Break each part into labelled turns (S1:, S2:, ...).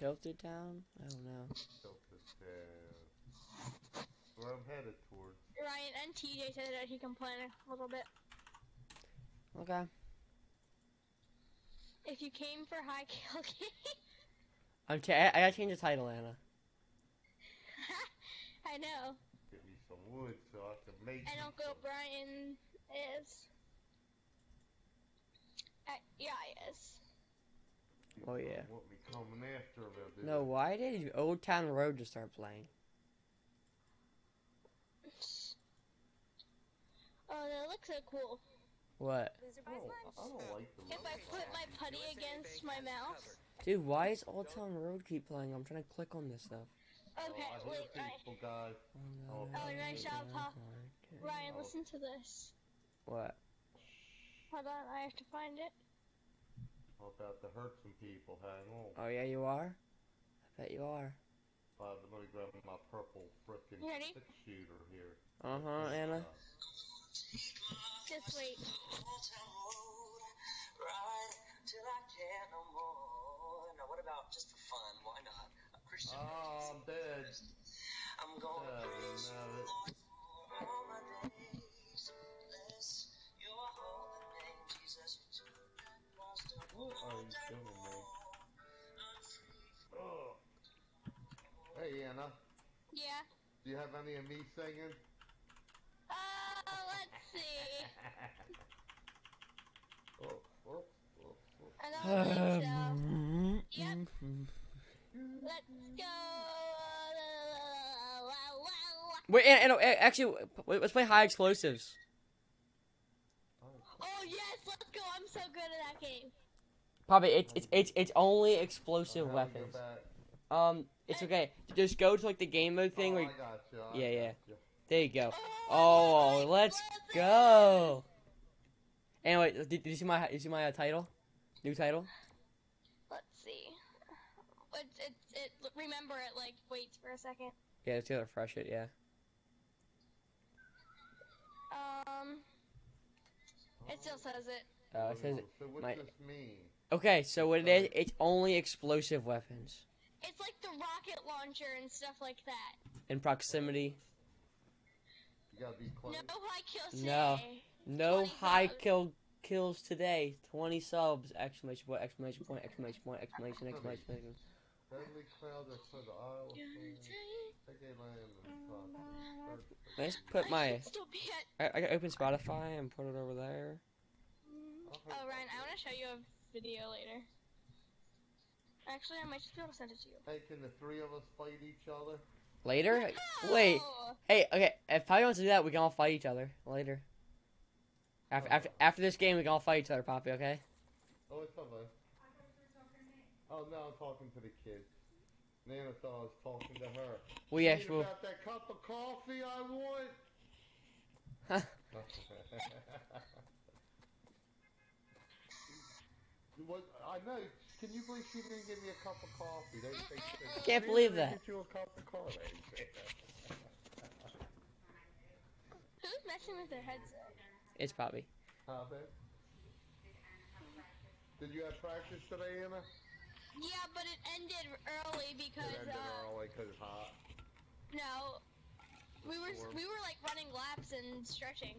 S1: Tilted Town? I don't know.
S2: Tilted Town. Where I'm headed towards.
S3: Ryan and TJ said that he complained a little bit.
S1: Okay.
S3: If you came for high kill game.
S1: I gotta change the title, Anna.
S3: I know.
S2: Get me some wood so I can make.
S3: And Uncle Brian is. Yeah, he is.
S1: Oh yeah.
S2: Want me coming after him,
S1: no, why did Old Town Road just start playing?
S3: Oh, that looks so cool.
S1: What?
S2: I don't like them.
S3: If I put my putty against my mouse.
S1: Dude, why is Old Town Road keep playing? I'm trying to click on this stuff.
S3: Okay, wait,
S2: people, guys.
S3: Oh, nice job, Pop. Ryan, listen to this.
S1: What?
S3: Hold on, I have to find it.
S2: I'm about to hurt some people, hang on.
S1: Oh yeah, you are? I bet you are.
S2: Let me grab my purple frickin' six shooter here.
S1: Uh-huh, Anna.
S3: Just wait.
S4: Now what about just for fun? Why not? A Christian.
S2: Oh, I'm dead.
S4: I'm going to praise
S2: you
S4: all my days. Bless your holy name, Jesus.
S2: What are you doing, man? Oh. Hey, Anna.
S3: Yeah?
S2: Do you have any of me singing?
S3: Let's see. I
S1: Um,
S3: don't think so. Yep. Let's go.
S1: Wait, Anna, actually, let's play High Explosives.
S3: Oh yes, let's go. I'm so good at that game.
S1: Probably it's only explosive weapons. It's okay. Just go to like the game mode thing where.
S2: I got you.
S1: Yeah. There you go. Oh, let's go. Anyway, did you see my title? New title?
S3: Let's see. Remember it like waits for a second.
S1: Yeah, let's refresh it. Yeah.
S3: It still says it.
S1: It says it.
S2: So what does this mean?
S1: Okay, so what it is? It's only explosive weapons.
S3: It's like the rocket launcher and stuff like that.
S1: In proximity.
S2: You gotta be close.
S3: No high kills today.
S1: No high kills today. 20 subs! Exclamation point! Exclamation point! Exclamation point! Exclamation! Exclamation!
S2: Deadly cloud that's for the Isle
S1: Let's put my. I can open Spotify and put it over there.
S3: Oh, Ryan, I want to show you a video later. Actually, I might just be able to send it to you.
S2: Hey, can the three of us fight each other?
S1: Later?
S3: No!
S1: Wait. Hey, okay. If Poppy wants to do that, we can all fight each other later. After this game, we can all fight each other, Poppy. Okay?
S2: Oh, it's okay. Oh no, I'm talking to the kids. Nana thought I was talking to her.
S1: Well, yes, well.
S2: About that cup of coffee I want. What? I know. Can you believe she didn't give me a cup of coffee?
S1: Can't believe that.
S2: Get you a cup of coffee.
S3: Who's messing with their headset?
S1: It's Poppy.
S2: Huh, babe? Did you have practice today, Anna?
S3: Yeah, but it ended early because
S2: It ended early because it's hot.
S3: No, we were like running laps and stretching.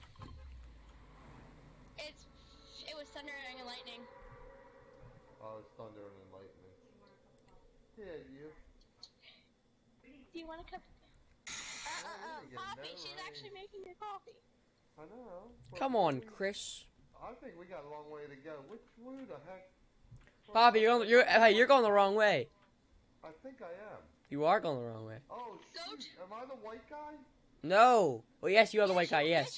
S3: It was thundering and lightning.
S2: Oh, it's thunder and lightning. Yeah, you.
S3: Do you want a cup? Poppy, she's actually making your coffee.
S2: I know.
S1: Come on, Chris.
S2: I think we got a long way to go. Who the heck?
S1: Poppy, you're going the wrong way.
S2: I think I am.
S1: You are going the wrong way.
S2: Oh, shoot. Am I the white guy?
S1: No. Well, yes, you are the white guy. Yes.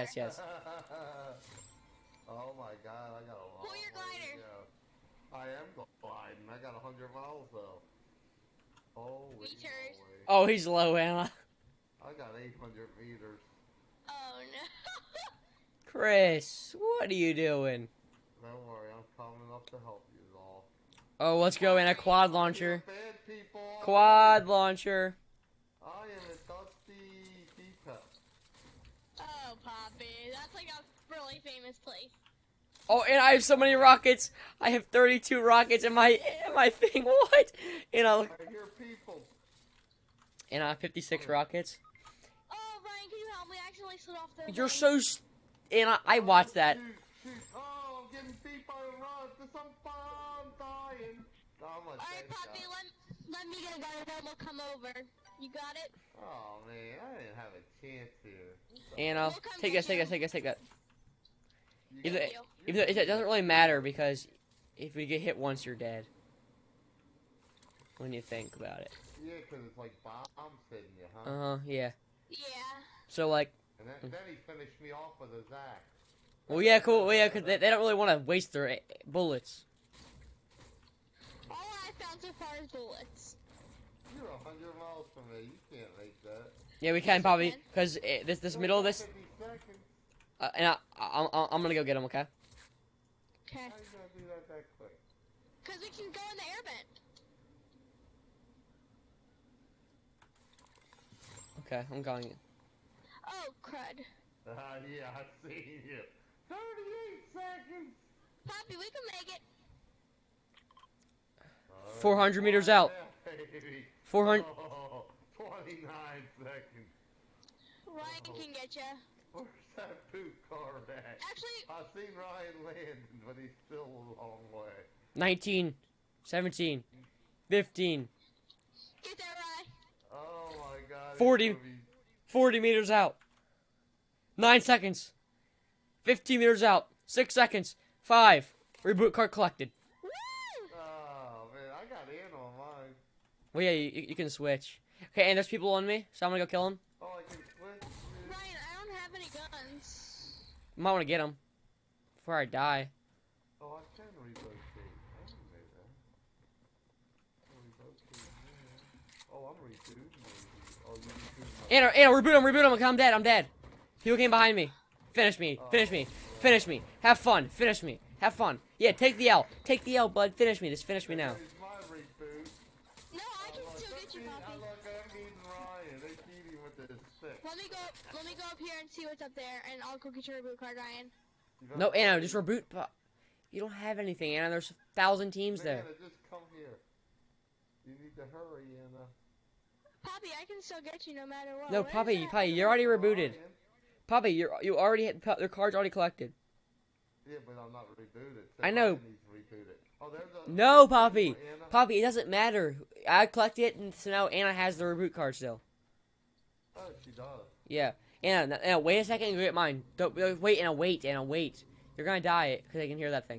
S2: Oh my God, I got a long
S3: Pull your glider.
S2: way to go. I am gliding. I got 100 miles though. Holy moly.
S1: Oh, he's low, Anna.
S2: I got 800 meters.
S3: Oh no.
S1: Chris, what are you doing?
S2: Don't worry, I'm coming up to help you all.
S1: Oh, let's go in a quad launcher.
S2: Bad people.
S1: Quad launcher.
S2: I am a Dusty Depot.
S3: Oh, Poppy, that's like a really famous place.
S1: Oh, and I have so many rockets. I have 32 rockets in my thing. What? And I
S2: hear people.
S1: and I have 56 rockets.
S3: Oh, Ryan, can you help me? I accidentally slid off the.
S1: You're so. And I watched that.
S2: Shoot. Oh, I'm getting beat by a rod. There's some fire. I'm dying. Oh, I'm a
S3: Alright,
S2: dead
S3: Poppy,
S2: guy.
S3: let me get a gun and then we'll come over. You got it?
S2: Oh, man. I didn't have a chance here.
S1: And
S3: We'll come
S1: take
S3: get
S1: this.
S3: you.
S1: Even though,
S3: Thank you.
S1: even though it doesn't really matter because if we get hit once, you're dead. When you think about it.
S2: Yeah, because it's like bombs hitting you, huh?
S1: Yeah.
S3: Yeah.
S1: So like,
S2: And then he finished me off with his axe.
S1: well, yeah, cool. Well, yeah, because they don't really want to waste their bullets.
S3: All I found so far is bullets.
S2: You're 100 miles from me. You can't make that.
S1: Yeah, we can probably because this middle of this.
S2: 50 seconds.
S1: And I'm gonna go get him. Okay.
S3: Okay.
S2: How you gonna do that quick?
S3: Because we can go in the air vent.
S1: Okay, I'm going.
S3: Oh, crud.
S2: Yeah, I see you. 38 seconds.
S3: Poppy, we can make it.
S1: 400 meters out.
S2: Yeah, baby.
S1: 400.
S2: Oh, 29 seconds.
S3: Ryan can get you.
S2: Where's that boot car at?
S3: Actually,
S2: I've seen Ryan land, but he's still a long way.
S1: 19, 17, 15,
S3: get there, Ryan.
S2: Oh my god.
S1: 40.
S2: it's gonna be-
S1: 40 meters out. 9 seconds. 15 meters out. 6 seconds. 5. Reboot card collected.
S3: Woo!
S2: Oh man, I got in on mine.
S1: Well, yeah, you can switch. Okay, and there's people on me, so I'm gonna go kill them.
S2: Oh, I can switch. Dude.
S3: Ryan, I don't have any guns.
S1: Might want to get them before I die.
S2: Oh, I can relocate. I didn't know that. Relocate, yeah. Oh, I'm rebooting maybe. Oh, you rebooting my...
S1: Anna, reboot him. I'm dead. I'm dead. People came behind me. Finish me. Finish me. Finish me. Have fun. Finish me. Have fun. Yeah, take the L. Take the L, bud. Finish me. Just finish me now.
S2: Here's my reboot.
S3: No, I can still get you, Poppy.
S2: Look, I'm beating Ryan. They beat him with this stick.
S3: Let me go up here and see what's up there, and I'll go get your reboot card, Ryan.
S1: No, Anna, just reboot. You don't have anything, Anna. There's 1,000 teams there.
S2: Anna, just come here. You need to hurry, Anna.
S3: Poppy, I can still get you no matter what.
S1: No,
S3: Where's
S1: Poppy,
S3: that?
S1: you're already rebooted.
S2: Ryan.
S1: Poppy, you already had their cards already collected.
S2: Yeah, but I'm not rebooted. So
S1: I know.
S2: Ryan needs rebooted. Oh, there's a...
S1: No, Poppy.
S2: Anna.
S1: Poppy, it doesn't matter. I collected it, and so now Anna has the reboot card still.
S2: Oh, she does.
S1: Yeah. Anna, wait a second and get mine. Don't wait, Anna, wait. You're gonna die because I can hear that thing.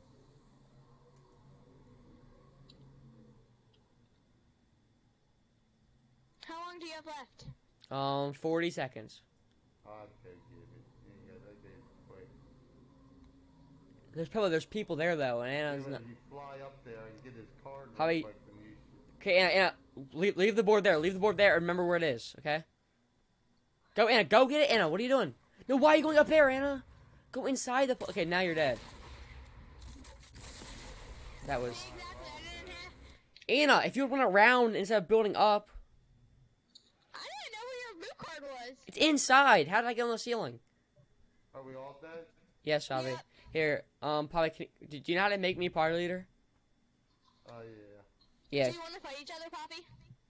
S3: How long do you have left?
S1: 40 seconds.
S2: I'd take it. You got that game quick.
S1: There's people there though, and Anna's
S2: Yeah,
S1: not.
S2: you fly up there and get his card
S1: How
S2: real
S1: about-
S2: quick and you should...
S1: Okay, Anna, leave the board there. Leave the board there and remember where it is, okay? Go, Anna, go get it, Anna. What are you doing? No, why are you going up there, Anna? Go inside the... Okay, now you're dead. That was...
S3: Exactly, I didn't have...
S1: Anna, if you went around instead of building up,
S3: I didn't know where your reboot card was.
S1: it's inside. How did I get on the ceiling?
S2: Are we all dead?
S1: Yes, Bobby.
S3: Yeah.
S1: Here, Poppy, do you know how to make me party leader?
S2: Oh, yeah.
S1: Yeah.
S3: Do you want to fight each other, Poppy?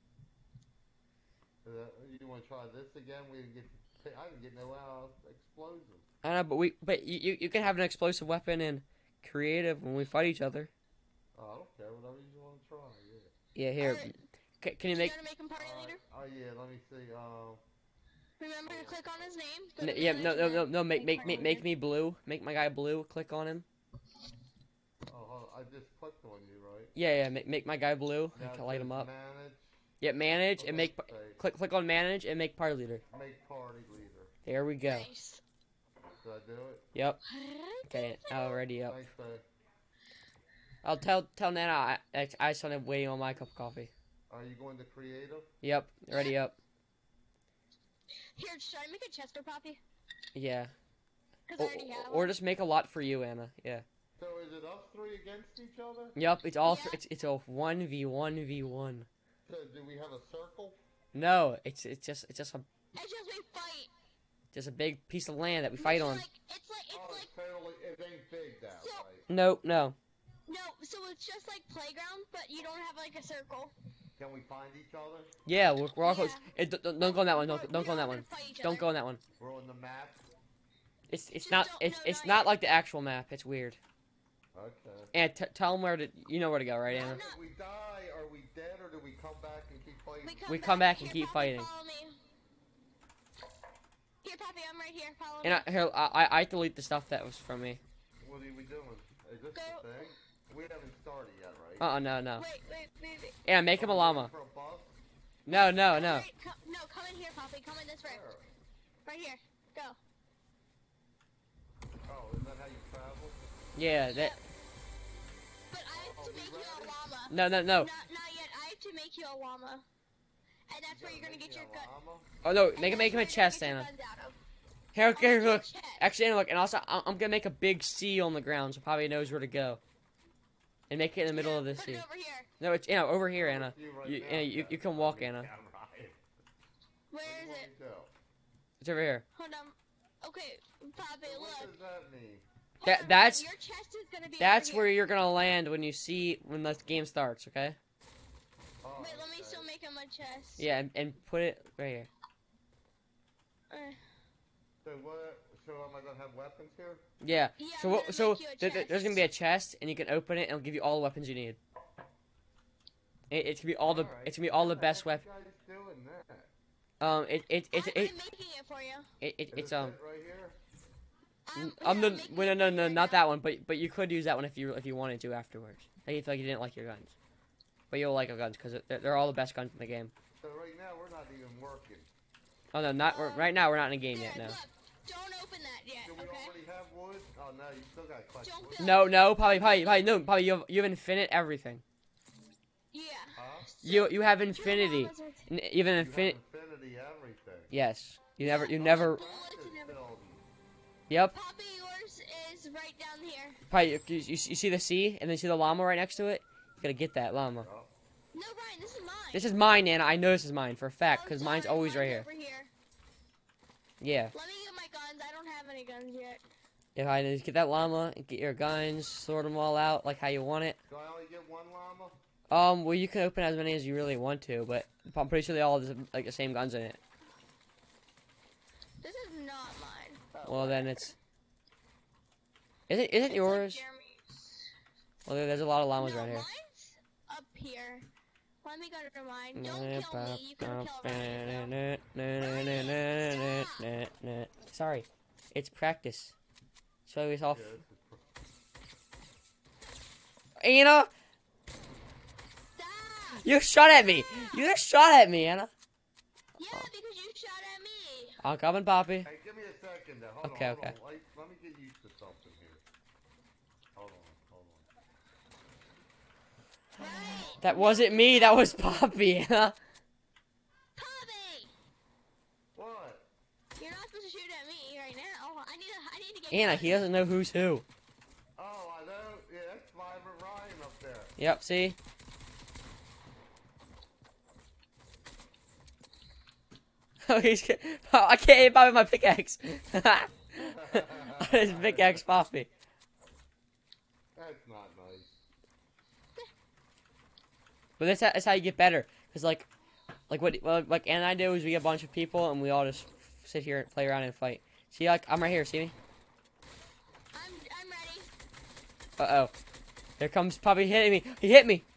S2: You want to try this again? We didn't get... I didn't get no explosions.
S1: I know, but you can have an explosive weapon and creative when we fight each other.
S2: Oh, I don't care. Whatever you want to try, yeah.
S1: Yeah, here.
S3: Alright.
S1: Can you
S3: Do
S1: make...
S3: you want to make him party leader?
S2: Oh, yeah, let me see.
S3: Remember to click on his name. Go to
S1: Yeah,
S3: manage,
S1: no,
S3: and then
S1: make
S3: party
S1: make
S3: leader.
S1: me blue. Make my guy blue. Click on him.
S2: Oh, hold on. I just clicked on you, right?
S1: Yeah, make my guy blue. I
S2: Now
S1: can
S2: it
S1: light
S2: says
S1: him up.
S2: Manage.
S1: Yeah, manage and make...
S2: Okay.
S1: Click on manage and make party leader.
S2: Make party leader.
S1: There we go.
S3: Nice.
S2: Did I do it?
S1: Yep. Okay, already up.
S2: Thanks, babe.
S1: I'll tell Nana I started waiting on my cup of coffee.
S2: Are you going to creative?
S1: Yep, ready up.
S3: Here, should I make a chest for Poppy?
S1: Yeah.
S3: Because I already have
S1: Or
S3: one.
S1: just make a lot for you, Anna. Yeah.
S2: So is it us three against each other?
S1: Yep, it's all
S3: Yeah.
S1: it's a 1v1v1.
S2: So do we have a circle?
S1: No, it's just a
S3: It's just we fight.
S1: Just a big piece of land that we fight on.
S3: It's like
S2: Oh, it's totally. It ain't big now,
S3: So-
S2: right?
S1: No, no.
S3: no, so it's just like playground, but you don't have like a circle.
S2: Can we find each other?
S1: Yeah, we're all close.
S3: Yeah.
S1: Don't go on that one.
S3: We're-
S1: Don't
S3: we
S1: go on that
S3: have
S1: one.
S3: to fight each
S1: Don't
S3: other.
S1: go on that one.
S2: We're on the map.
S1: It's
S3: Just
S1: not
S3: don't-
S1: it's
S3: no,
S1: not
S3: not
S1: like the actual map. It's weird.
S2: Okay.
S1: And tell them where to. You know where to go, right,
S3: No,
S1: Anna?
S3: no.
S2: If we die, are we dead, or do we come back and keep fighting?
S1: We come back and
S3: Here,
S1: keep
S3: Poppy,
S1: fighting.
S3: Follow me. Here, Poppy, I'm right here. Follow
S1: And
S3: me.
S1: here, I delete the stuff that was from me.
S2: What are we doing? Is this
S3: Go.
S2: the thing? We haven't started yet, right?
S1: No.
S3: Wait.
S1: Yeah, make him a llama.
S2: For a bus?
S1: No.
S3: Right, come in here, Poppy. Come in this way.
S2: Where?
S3: Right here. Go.
S2: Oh, is that how you travel?
S1: Yeah, that.
S3: But I have to
S2: Are we
S3: make you a
S2: ready?
S3: llama.
S1: No.
S3: Not yet. I have to make you a llama. And that's where you're gonna get your gun.
S2: llama?
S1: Oh no,
S3: and
S1: make
S3: that's
S1: him a
S3: where
S1: chest,
S3: you're gonna
S1: Anna.
S3: get your guns out of.
S1: Here,
S3: I'll make you a
S1: look.
S3: chest.
S1: Actually, Anna, look, and also I'm gonna make a big sea on the ground, so probably knows where to go. And make it in the middle of the
S3: Put
S1: sea.
S3: it over here.
S1: No, it's Anna over here, Anna.
S2: You right
S1: You,
S2: now,
S1: Anna, you
S2: Jack.
S1: can walk,
S2: I mean,
S1: Anna.
S2: yeah, right.
S3: Where
S2: What do
S3: is
S2: you want
S3: it?
S2: me to do?
S1: It's over here.
S3: Hold on. Okay, Poppy,
S2: So what
S3: look.
S2: does that mean?
S1: That-
S3: Hold on,
S1: that's-
S3: your chest is gonna be
S1: That's
S3: over
S1: where
S3: here.
S1: you're gonna land when the game starts, okay?
S2: Oh,
S3: Wait, let me
S2: okay.
S3: still make him a chest.
S1: Yeah, and put it right here.
S3: Uh,
S2: So what? So am I gonna have weapons here?
S1: Yeah.
S3: Yeah,
S1: So
S3: I'm
S1: what?
S3: gonna
S1: So
S3: make you a
S1: there's gonna be a chest, and you can open it, and it'll give you all the weapons you need. It's gonna be all the
S2: Alright.
S1: it's gonna be all the
S2: How
S1: best
S2: heck
S1: weapons.
S2: you guys doing that?
S3: I'm making it for you.
S2: Is
S1: It's
S2: this it right here?
S1: no, not that one, but you could use that one if you wanted to afterwards. Like if like you didn't like your guns, but you'll like your guns because they're all the best guns in the game.
S2: So right now we're not even working.
S1: Oh no, right now we're not in a game yet.
S3: There,
S1: No.
S3: look, don't open that yet,
S2: Do we
S3: okay?
S2: already have wood? Oh no, you still got collect
S3: Don't
S2: wood.
S3: build.
S1: No, probably you have infinite everything.
S3: Yeah.
S2: Huh?
S1: You have
S3: Your
S1: infinity,
S3: llamas are-
S1: even
S2: You have
S1: infinite.
S2: infinity everything.
S1: Yes, you never.
S3: Bullets
S2: This
S3: and everything.
S2: building.
S1: Yep.
S3: Poppy, yours is right down here.
S1: Probably you see the sea and then you see the llama right next to it. You gotta get that llama.
S2: Oh.
S3: No, Ryan, this is mine.
S1: This is mine, Nana. I know this is mine for a fact
S3: Oh,
S1: because mine's
S3: sorry,
S1: always right here.
S3: over here.
S1: Yeah.
S3: Let me get my guns. I don't have any guns yet.
S1: If I just get that llama and get your guns, sort them all out like how you want it.
S2: Do I only get one llama?
S1: Well, you can open as many as you really want to, but I'm pretty sure they all have like the same guns in it.
S3: This is not mine. but
S1: Well, then
S3: whatever.
S1: it's. Isn't
S3: It's like
S1: yours?
S3: Jeremy's.
S1: Well, there's a lot of llamas
S3: No,
S1: around here.
S3: mine's up here. Let me go to mine. Don't kill me. You can kill Ryan. Stop.
S1: Sorry, it's practice. So it's off.
S2: Yeah, this is
S1: Anna,
S3: Stop.
S1: you shot at me. You just shot at me, Anna.
S3: Yeah, because you shot at me.
S1: I'm coming, Poppy.
S2: Hey, give me a second. Hold
S1: Okay,
S2: on, hold
S1: okay.
S2: on. Let me get used to something here. Hold on.
S3: Right.
S1: That wasn't me. That was Poppy, Anna.
S3: Poppy,
S2: What?
S3: you're not supposed to shoot at me right now. I need to get.
S1: Anna,
S3: guns.
S1: he doesn't know who's who.
S2: Oh, I know. Yeah, that's Vibrant Ryan up there.
S1: Yep, see? Oh, I can't hit Poppy with my pickaxe. His pickaxe Poppy.
S2: That's not nice.
S1: But that's how you get better. Cause like what Anna and I do is we get a bunch of people and we all just sit here and play around and fight. See, like I'm right here. See me?
S3: I'm ready.
S1: Uh oh. Here comes Poppy hitting me. He hit me.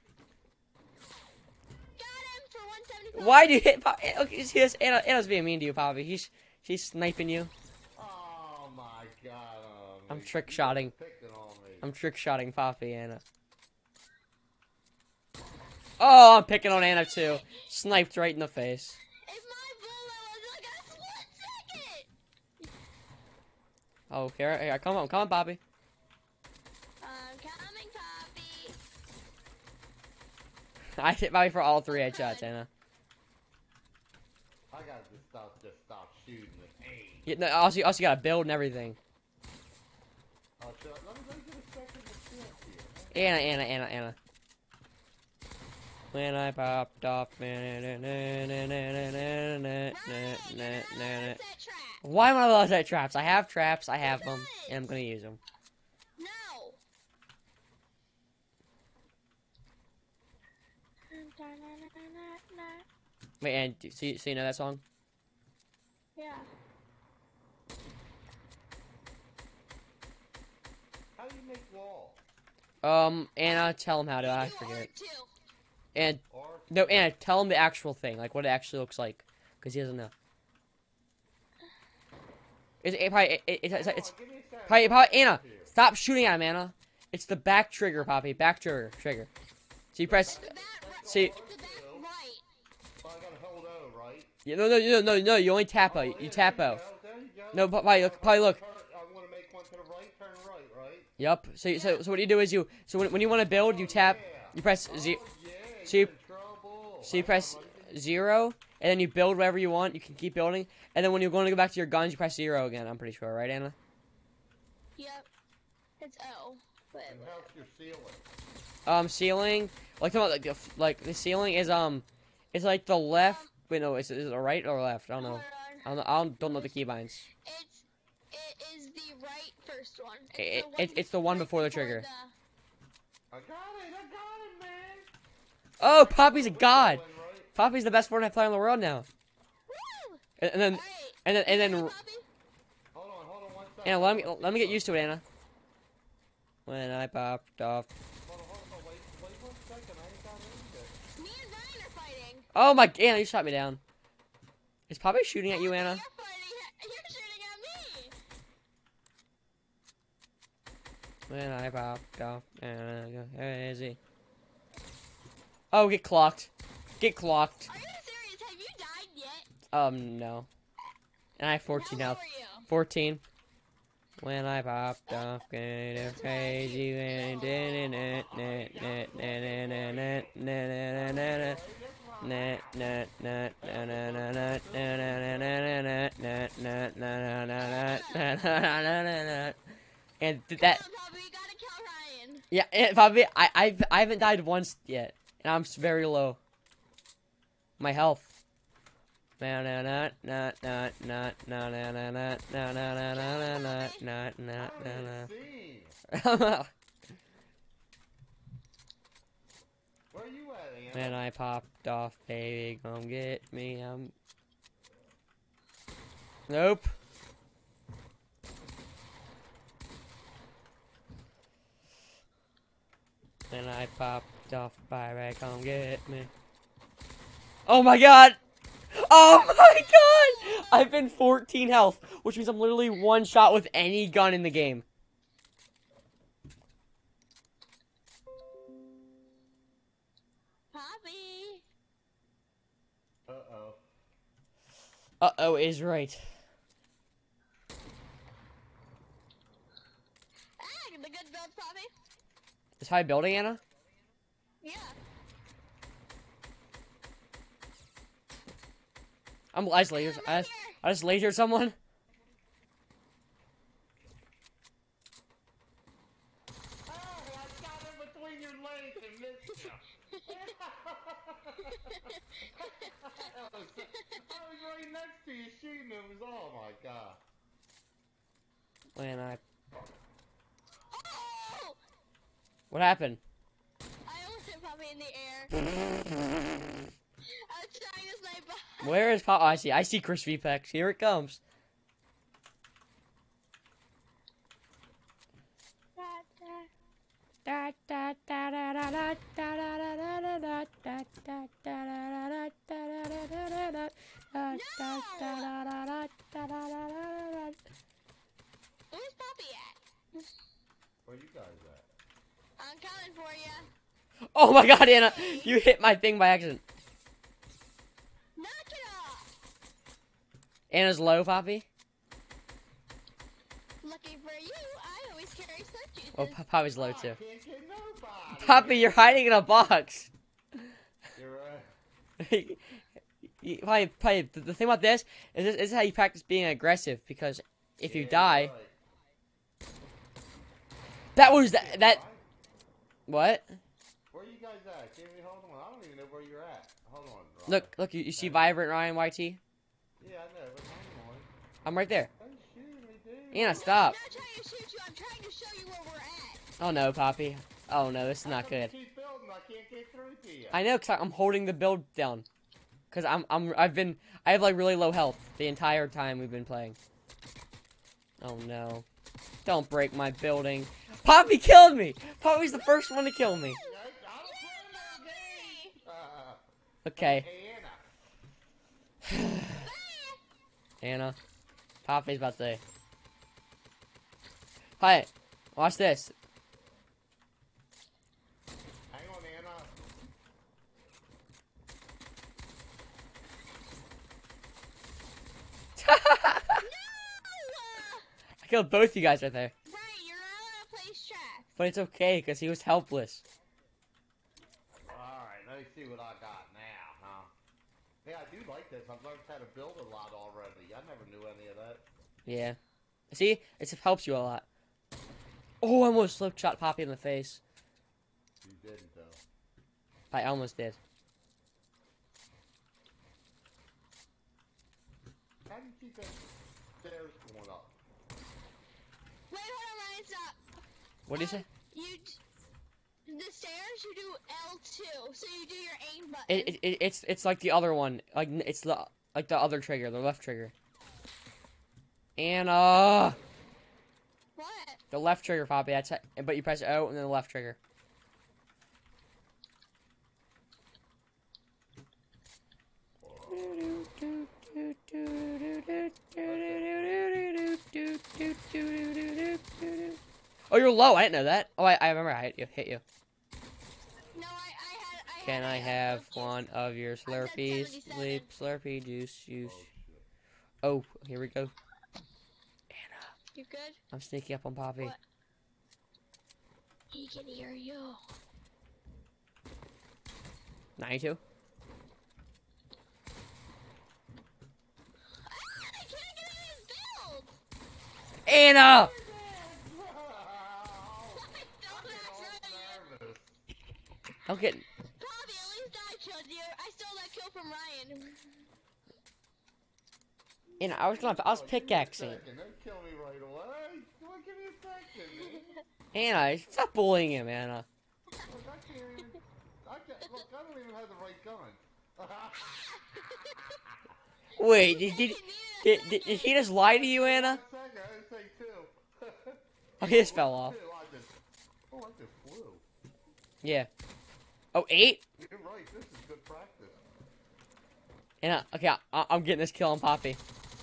S3: Got him for 175.
S1: Why do you hit Poppy? Okay, see this? Anna's being mean to you, Poppy. She's sniping you.
S2: Oh my god.
S1: I'm trick shotting.
S2: Picking on me.
S1: I'm trick shotting Poppy, Anna. Oh, I'm picking on Anna too. Sniped right in the face.
S3: If my bullet was like a 1 second.
S1: Oh, here, come on, Poppy.
S3: I'm coming, Poppy.
S1: I hit Poppy for all 3 headshots, Anna.
S2: I gotta just stop shooting with aim.
S1: Yeah, no, also you gotta build and everything.
S2: Oh, so let me get a second to see here.
S1: Anna. When I popped off. Why am I allowed to set traps? I have traps. I have them, and I'm gonna use them.
S3: No.
S1: Wait, and so you know that song?
S3: Yeah.
S2: How do you make walls?
S1: Anna, tell him how to. I
S3: You
S1: forget.
S3: are too.
S1: And
S2: Or
S1: no, Anna, tell him the actual thing, like what it actually looks like, because he doesn't know. It's probably
S2: give me a second.
S1: probably Anna. Stop shooting at him, Anna. It's the back trigger, Poppy. Back trigger. So you press.
S3: The back
S1: See.
S3: the back right.
S2: Well, I gotta hold O, right?
S1: Yeah, no. You only tap O. You tap O.
S2: There you go.
S1: No, Poppy, look.
S2: I wanna make one to the right, turn right, right?
S1: Yep. So what you do is when you want to build, you tap. You press Z.
S2: Oh, yeah,
S1: So you-
S2: you're in trouble.
S1: So you press 0, and then you build whatever you want. You can keep building, and then when you're going to go back to your guns, you press 0 again. I'm pretty sure, right, Anna?
S3: Yep. It's O. But
S2: And how's your ceiling?
S1: Ceiling. Like the ceiling is it's like the left. Wait, no, is it right or left? I don't know.
S3: hold on.
S1: I don't know the keybinds.
S3: It is the right first one.
S1: It's the one before the trigger.
S2: I got it, man.
S1: Oh, Poppy's a god.
S2: Going right.
S1: Poppy's the best Fortnite player in the world now.
S3: Woo!
S1: And then
S3: Alright.
S1: and then
S3: Ready, Bobby?
S2: Hold on one second.
S1: Anna, let me get used to it, Anna. When I popped off.
S2: Hold on, wait 1 second. I ain't got anything.
S3: Me and Ryan are fighting.
S1: Oh my, Anna, you shot me down. Is Poppy shooting at you,
S3: Bobby,
S1: Anna?
S3: You're fighting. You're shooting at me.
S1: When I popped off, and I go crazy. Oh, get clocked. Get clocked.
S3: Are you serious? Have you died yet?
S1: No. And I have 14
S3: How low
S1: health.
S3: are you?
S1: 14. When I popped off, kind of crazy, and and that,
S3: Come on, Bobby, you gotta kill Ryan.
S1: yeah, Bobby, I haven't died once yet, and I'm very low. My health.
S2: See. Where you at, Anna?
S1: When I popped off, baby, come get me. Nope. When I popped off, baby, come get me. Oh my god! Oh my god! I've been 14 health, which means I'm literally one shot with any gun in the game.
S3: Bobby.
S2: Uh-oh.
S1: Uh-oh is right.
S3: Ah, the good build, Bobby.
S1: Is High building, Anna?
S3: Yeah.
S1: I just lasered. I just lasered someone.
S2: Oh, I got in between your legs and missed you. I was right next to you shooting him. Oh my god.
S1: When I...
S3: Oh!
S1: What happened?
S3: I almost hit Bobby in the air. I was trying to snipe Bobby.
S1: Where is Pop? Oh, I see Chris VPEX. Here it comes.
S3: Where's Bobby at?
S2: Where you guys at?
S3: I'm coming for you.
S1: Oh my god, Anna! You hit my thing by accident.
S3: Knock it off.
S1: Anna's low, Poppy.
S3: Lucky for you, I always carry slip juices.
S1: Oh, Poppy's low too.
S2: Can't get nobody.
S1: Poppy, you're hiding in a box.
S2: You're right.
S1: Probably, the thing about this is how you practice being aggressive, because if you
S2: Yeah,
S1: die,
S2: you're right.
S1: that was that. What?
S2: Where you guys at? Give me hold on. I don't don't even know where you're at. Hold on, Ryan.
S1: Look, you see Vibrant Ryan YT?
S2: Yeah, I know, but hang on.
S1: I'm right there.
S2: Don't shoot me, dude.
S1: Anna, stop.
S3: I'm not trying to shoot you. I'm trying to show you where we're at.
S1: Oh no, Poppy. Oh no, this is
S2: How
S1: not
S2: come you
S1: good.
S2: keep building? I can't get through to you.
S1: I know, cause I'm holding the build down. Cause I have like really low health the entire time we've been playing. Oh no. Don't break my building. Poppy killed me! Poppy's the first one to kill me. Okay.
S2: Hey, Anna.
S1: Anna. Poppy's about to say. Hi. Watch this.
S2: Hang on, Anna.
S1: I killed both you guys right there.
S3: Right, you're not allowed to place tracks.
S1: But it's okay, because he was helpless.
S2: Alright, let me see what I got now, huh? Yeah, I do like this. I've learned how to build a lot already. I never knew any of that.
S1: Yeah. See? It helps you a lot. Oh, I almost slip shot Poppy in the face.
S2: You didn't, though.
S1: I almost did.
S2: How do you keep that stairs going up?
S3: Wait, hold on, Ryan, stop.
S1: What do you say?
S3: The stairs, you do L2, so you do your aim button.
S1: It's like the other one. Like it's the other trigger, the left trigger. And
S3: What?
S1: the left trigger, Poppy. That's but you press O and then the left trigger. Oh, you're low. I didn't know that. Oh, I remember. I hit you.
S3: No, I
S1: Can I have
S3: one?
S1: one of your Slurpees?
S3: 77.
S1: Sleep, Slurpee, juice.
S2: Oh, shit.
S1: Oh, here we go.
S3: You good?
S1: I'm sneaking up on Poppy.
S3: What? He can hear you.
S1: 92.
S3: I can't get in his build!
S1: Anna!
S3: I don't
S2: Nervous.
S1: Don't get.
S3: Bobby, at least I killed you. I stole that kill from Ryan.
S1: Anna, I was pickaxing.
S2: Don't kill me right away. Come on, give me a second, man.
S1: Anna, stop bullying him, Anna.
S2: Look, I can't even... Look, I don't even have the right gun.
S1: Wait, did he just lie to you, Anna?
S2: 1 second, I didn't say two.
S1: Oh, he just fell off.
S2: I just flew.
S1: Yeah. Oh, 8?
S2: You're right, this is good practice.
S1: Anna, okay, I'm getting this kill on Poppy.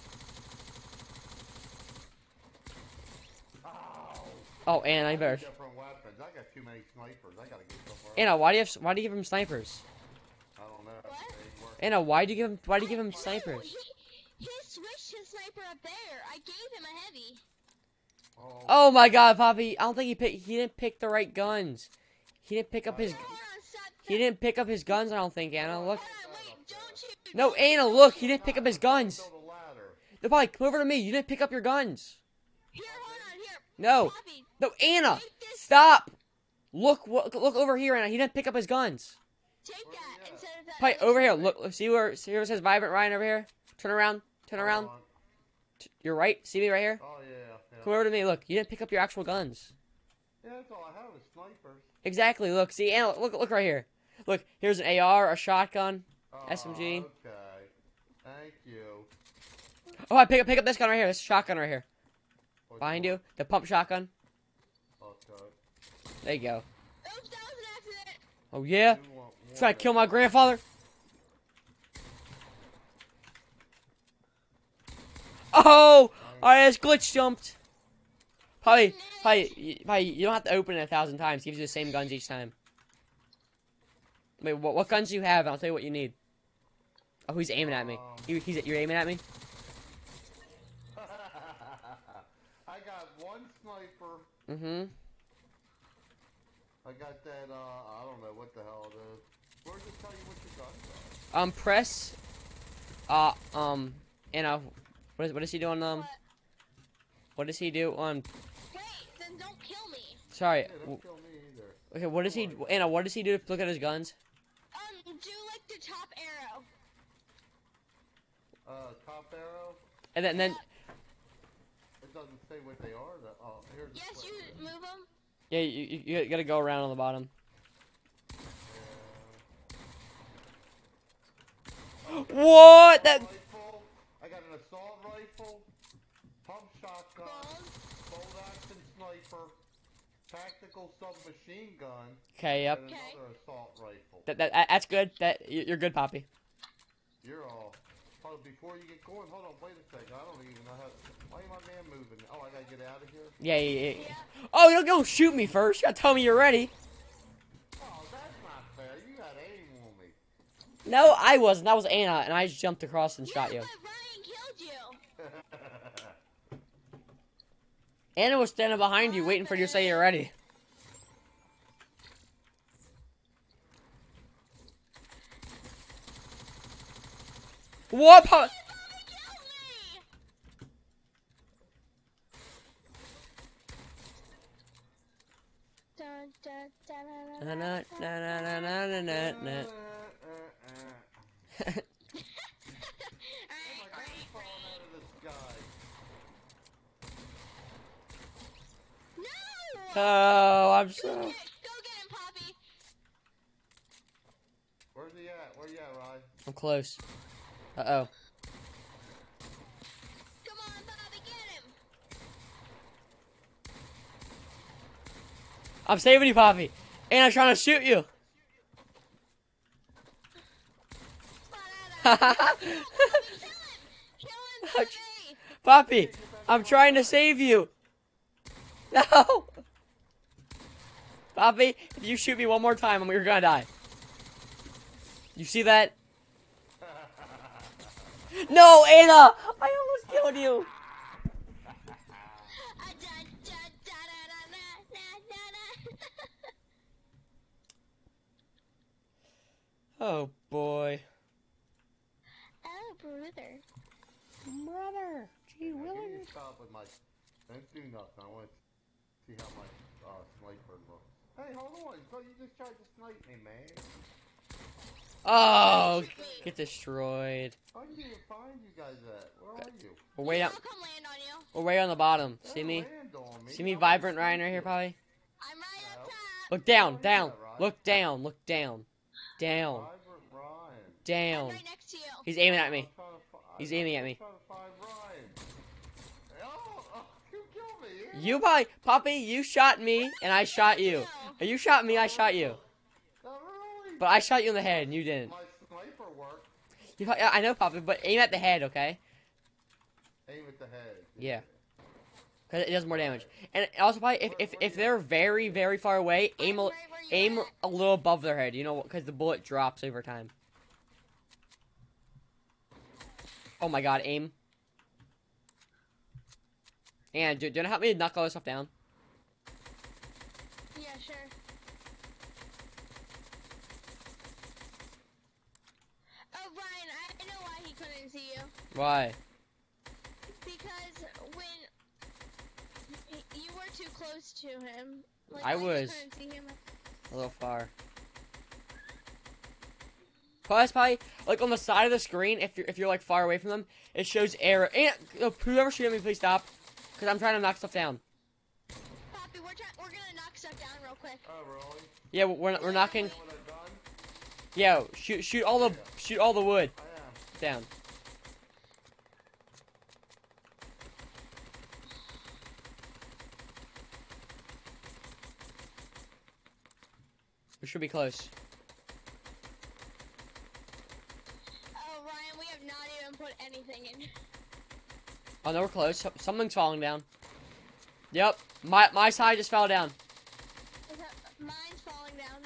S2: Ow.
S1: Oh, Anna, I better.
S2: Different weapons. I got too many snipers. I gotta get somewhere.
S1: Anna, why do you give him snipers?
S2: I don't know.
S3: What?
S2: They ain't working.
S1: Anna, why do you give him
S3: No,
S1: snipers?
S3: He switched his sniper up there. I gave him a heavy.
S1: Oh my God, Poppy! I don't think he didn't pick the right guns. He didn't pick up his.
S3: Hold on, stop.
S1: He didn't pick up his guns. I don't think, Anna. Look.
S3: Hold on, wait, don't shoot.
S1: No,
S3: don't
S1: Anna,
S3: shoot.
S1: look. He didn't pick up his guns.
S2: Build a ladder.
S1: No, Poppy, come over to me. You didn't pick up your guns.
S3: Here, hold on, here.
S1: No.
S3: Poppy,
S1: No, Anna.
S3: take this.
S1: Stop. Look over here, Anna. He didn't pick up his guns.
S3: Take
S2: Where
S3: that
S2: we at?
S3: instead of that.
S1: Poppy,
S3: other
S1: over here.
S3: sniper.
S1: Look. See where it says Vibrant Ryan over here? Turn around. Turn around.
S2: Hold on.
S1: You're right. See me right here?
S2: Oh, yeah.
S1: Come over to me. Look. You didn't pick up your actual guns.
S2: Yeah, that's all I have is snipers.
S1: Exactly. Look. See, Anna. Look right here. Look. Here's an AR, a shotgun.
S2: Oh,
S1: SMG.
S2: Okay. Thank you.
S1: Oh, I pick up this gun right here. This shotgun right here.
S2: What
S1: Behind
S2: you
S1: you. The pump shotgun.
S2: want? Okay.
S1: There you go.
S3: Oops, that was an accident.
S1: Oh, yeah?
S2: You want
S1: Trying
S2: one
S1: to kill
S2: of-
S1: my grandfather? Oh! I just glitch jumped. Probably, you don't have to open it 1,000 times. It gives you the same guns each time. Wait, what guns do you have? I'll tell you what you need. Oh, he's aiming at me. You're aiming at me?
S2: I got one sniper.
S1: Mm-hmm.
S2: I got that, I don't know what the hell it is. Where does it tell you what your guns are?
S1: Press, what does he do on,
S3: What?
S1: what does he do on,
S3: Wait, then don't kill me.
S1: sorry,
S2: Hey, don't kill me either.
S1: okay, what does he, Anna, what does he do to look at his guns?
S3: do like the top arrow.
S2: Top arrow.
S1: And then
S2: It doesn't say what they are. Oh, here's the
S3: Yes,
S2: flip.
S3: you move them.
S1: yeah, you gotta go around on the bottom. What? That
S2: Rifle. I got an assault rifle, pump shotgun, bolt action sniper, tactical submachine gun,
S1: okay? Yep.
S2: and another assault rifle.
S1: That's good. You're good, Poppy.
S2: You're all. Oh, before you get going, hold on, wait a second. I don't even know how. Why ain't my man moving? Oh, I gotta get out of here.
S1: Yeah. Oh, you don't shoot me first. You gotta tell me you're ready.
S2: Oh, that's not fair. You got aim on me.
S1: No, I wasn't. That was Anna, and I just jumped across and shot you.
S3: But Ryan killed you.
S1: Anna was standing behind you, waiting for you to say you're ready. What?
S3: Killed me. Dun, dun, dun, dun, dun, dun, dun.
S1: Na-na-na-na-na-na-na.
S3: Alright,
S2: Falling out of the sky.
S3: No!
S1: Oh, I'm
S3: Go
S1: so.
S3: get him, Poppy.
S2: Where's he at? Where you at, Ryan?
S1: I'm close. Uh-oh.
S3: Come on, Poppy, get him.
S1: I'm saving you, Poppy. And I'm trying to shoot you.
S3: Kill him, Poppy.
S1: Poppy, I'm trying to save you. No. Poppy, if you shoot me one more time, we're gonna die. You see that? No, Anna! I almost killed you. Oh, boy.
S3: Oh, brother.
S1: Brother. Gee,
S2: Now, give me
S1: Willie.
S2: a stop with my. Don't do nothing. I want to see how my sniper looks. Hey, hold on. So you just tried to snipe me, man.
S1: Oh, get destroyed.
S2: I can't find you guys at. Where are you?
S1: We're way
S3: I'll
S1: up.
S3: come land on you.
S1: We're way on the bottom.
S2: Don't
S1: See me?
S2: land on me.
S1: See me,
S2: I'm
S1: Vibrant
S2: gonna
S1: Ryan,
S2: snipe
S1: right here,
S2: you.
S1: Poppy?
S3: I'm right up top.
S1: Look down,
S2: Oh, yeah,
S1: down.
S2: right.
S1: Look down, look down. Down,
S2: Vibrant Ryan.
S3: I'm
S1: down.
S3: right next to you.
S1: He's aiming at me.
S2: I'm trying to
S1: He's aiming at me.
S2: I'm trying to find Ryan. Oh, you killed me. Yeah.
S1: You, Poppy, you shot me, and I shot you. You shot me, I shot you.
S2: Not really.
S1: But I shot you in the head, and you didn't.
S2: My sniper worked.
S1: I know, Poppy, but aim at the head, okay?
S2: Aim at the head.
S1: Yeah. Because it does more damage. And also, Poppy, if they're very, very far away, aim
S3: I'm right where you
S1: aim
S3: at.
S1: a little above their head, you know, because the bullet drops over time. Oh my god, aim. And, do you want to help me knock all this stuff down?
S3: Yeah, sure. Oh, Ryan, I know why he couldn't see you.
S1: Why?
S3: Because when you were too close to him. Like,
S1: I
S3: just
S1: was.
S3: couldn't see him.
S1: A little far. Plus, probably like on the side of the screen, if you're like far away from them, it shows error. And whoever shooting me, please stop, because I'm trying to knock stuff down.
S3: Poppy, we're gonna knock stuff down real quick.
S2: Oh, really?
S1: Yeah, we're knocking.
S2: With a gun?
S1: Yeah, shoot all the wood
S2: I am.
S1: down. We should be close.
S3: Oh, Ryan, we have not even put anything in.
S1: Oh no, we're close. Something's falling down. Yep, my side just fell down.
S3: Is that, mine's falling down.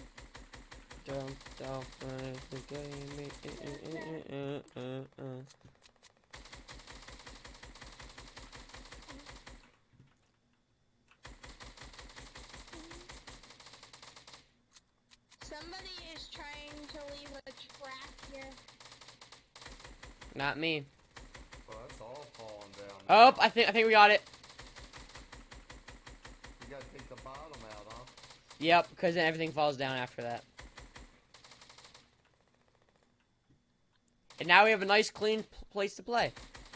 S3: Somebody is trying to leave a trap here.
S1: Not me.
S2: Well, that's all falling down.
S1: Oh,
S2: now.
S1: I think we got it.
S2: You gotta take the bottom out, huh?
S1: Yep, because then everything falls down after that. And now we have a nice, clean place to play.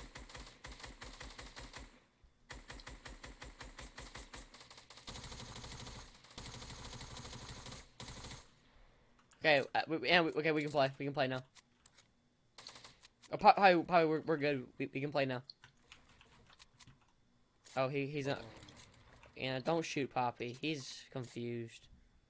S1: Okay, okay, we can play. We can play now. Oh, probably we're good. We can play now. Oh, he's not. Yeah, don't shoot Poppy. He's confused.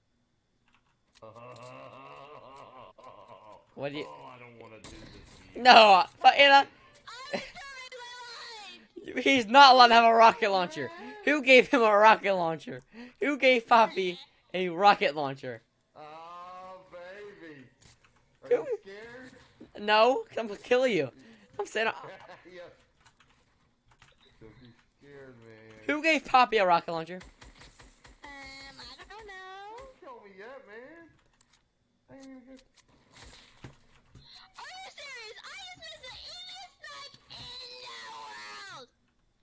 S1: What do you?
S2: Oh, I don't want to do this to you.
S1: No, but Anna,
S3: I'm sorry, my
S1: he's not allowed to have a rocket launcher. Who gave him a rocket launcher? Who gave Poppy a rocket launcher?
S2: Oh, baby. Are
S1: Who?
S2: you scared?
S1: No, I'm gonna kill you. I'm saying,
S2: Yeah. Don't be scared, man.
S1: who gave Poppy a rocket launcher?
S3: I don't know.
S2: Don't kill me yet, man. I ain't even good.
S3: Are you serious? I just missed the easiest snipe in the world.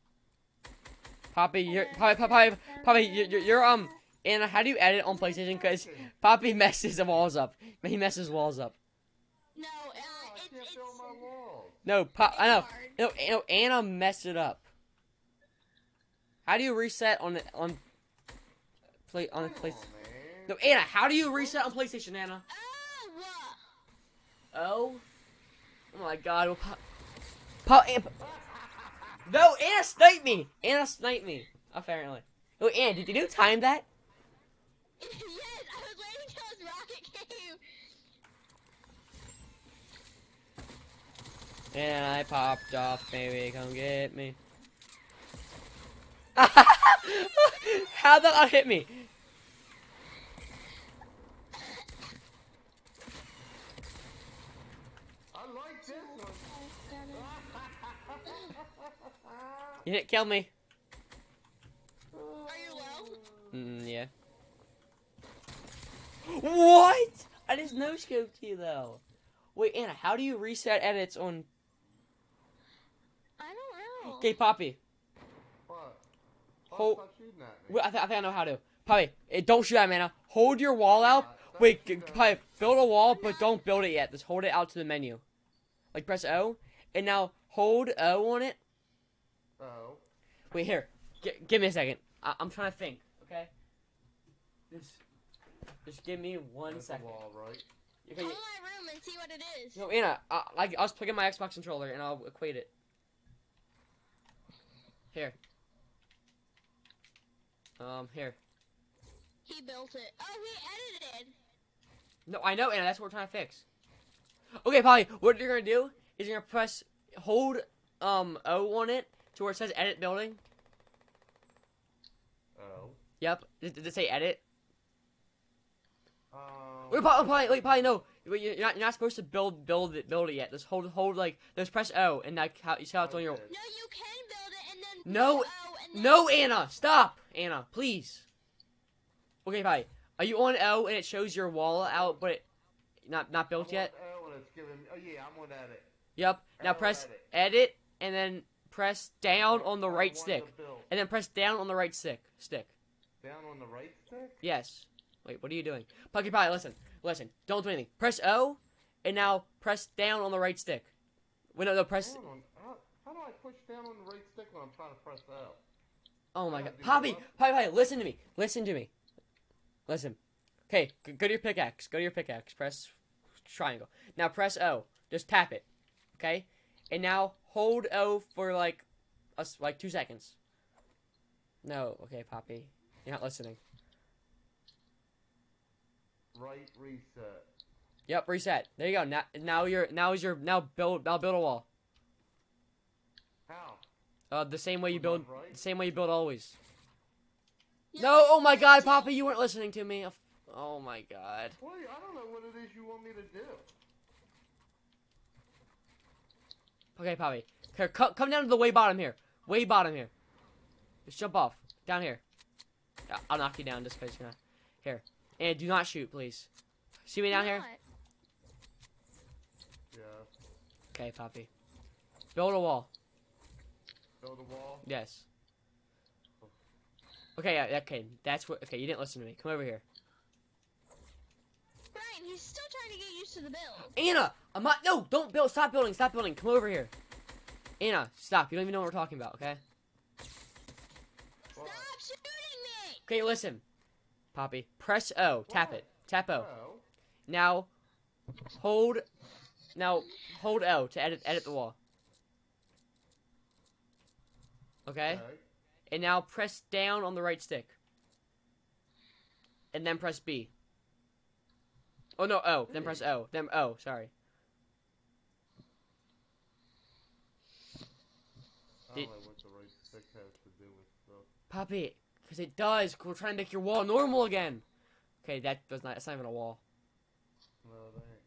S1: Poppy, you're Anna, how do you edit on PlayStation? Because Poppy messes the walls up. He messes walls up.
S3: No,
S2: Oh, I can't
S3: it's
S2: build my walls.
S1: No, I know.
S3: hard.
S1: No, Anna messed it up. How do you reset on place?
S2: Come on, man.
S1: No, Anna, how do you reset on PlayStation, Anna?
S3: Oh,
S1: Oh my God! No, Anna sniped me. Anna sniped me. Apparently. Oh, Anna, did you time that?
S3: yes, I was waiting till his rocket came.
S1: And I popped off. Baby, come get me. How'd that not hit me?
S2: I like this one.
S1: You didn't kill me.
S3: Are you low?
S1: Yeah. What? I just no scoped you though. Wait, Anna, how do you reset edits on?
S3: I don't know.
S1: Okay, Poppy.
S2: What?
S1: Hold.
S2: Stop shooting at me.
S1: Wait, I think I know how to. Poppy, don't shoot at me, Anna. Hold your wall out. Wait, Poppy, build a wall, but don't build it yet. Just hold it out to the menu. Like press O, and now hold O on it.
S2: Oh.
S1: Wait, here. Give me a second. I'm trying to think. Okay. Just give me one
S2: There's
S1: second.
S2: the wall, right?
S1: Okay.
S3: Call my room and see what it is.
S1: No, Anna, I'll just plug in my Xbox controller and I'll equate it. Here. Here.
S3: He built it. Oh, he edited.
S1: No, I know, Anna, that's what we're trying to fix. Okay, Polly, what you're gonna do is you're gonna hold, O on it to where it says edit building.
S2: Oh.
S1: Yep. Did it say edit?
S2: Um.
S1: Wait, Polly, no. Wait, you're not supposed to build it yet. Just hold, like, just press O, and that, you see how it's on your...
S2: Okay.
S3: No, you can build it and then
S1: No,
S3: press O and then
S1: no, Anna, stop, Anna, please. Okay, Polly, are you on O and it shows your wall out, but not built yet?
S2: Oh, and it's giving. Oh yeah, I'm on edit.
S1: Yep. Now
S2: Oh,
S1: press edit, and then press down on the
S2: I
S1: right
S2: want
S1: stick,
S2: to build.
S1: and then press down on the right stick.
S2: Down on the right stick.
S1: Yes. Wait, what are you doing? Pucky Pie, listen. Don't do anything. Press O, and now press down on the right stick. Wait, no, press...
S2: Down on, how do I push down on the right stick when I'm trying to press L?
S1: Oh my
S2: I
S1: God.
S2: do
S1: Poppy,
S2: what?
S1: Poppy, listen to me. Listen. Okay, go to your pickaxe. Press triangle. Now press O. Just tap it. Okay? And now hold O for like 2 seconds. No, okay, Poppy. You're not listening.
S2: Right reset.
S1: Yep, reset. There you go. Now build a wall.
S2: How?
S1: The same way you
S2: On
S1: build
S2: my right?
S1: the same way you build always.
S3: Yeah,
S1: No, oh my God,
S3: that's it.
S1: Poppy, you weren't listening to me. Oh my God.
S2: Wait, I don't know what it is you want me to do.
S1: Okay, Poppy. Here, come down to the way bottom here. Way bottom here. Just jump off. Down here. Yeah, I'll knock you down just because you're not. Here. And do not shoot, please. See me down here?
S3: Not.
S2: Yeah.
S1: Okay, Poppy. Build a wall.
S2: Build a wall.
S1: Yes. Okay, yeah, okay. That's what. Okay, you didn't listen to me. Come over here.
S3: Brian, he's still trying to get used to the build.
S1: Anna, I'm not. No, don't build. Stop building. Stop building. Come over here. Anna, stop. You don't even know what we're talking about, okay?
S3: Stop shooting me!
S1: Okay, listen. Poppy, press O. Tap it. Tap O.
S2: Oh.
S1: Now, hold O to edit the wall. Okay? And now press down on the right stick. And then press B. Oh, no, O. Then press O. Then O, sorry.
S2: I don't know what the right stick has to do with stuff.
S1: Poppy, because it does. 'Cause we're trying to make your wall normal again. Okay, that's not even a wall.
S2: No, it ain't.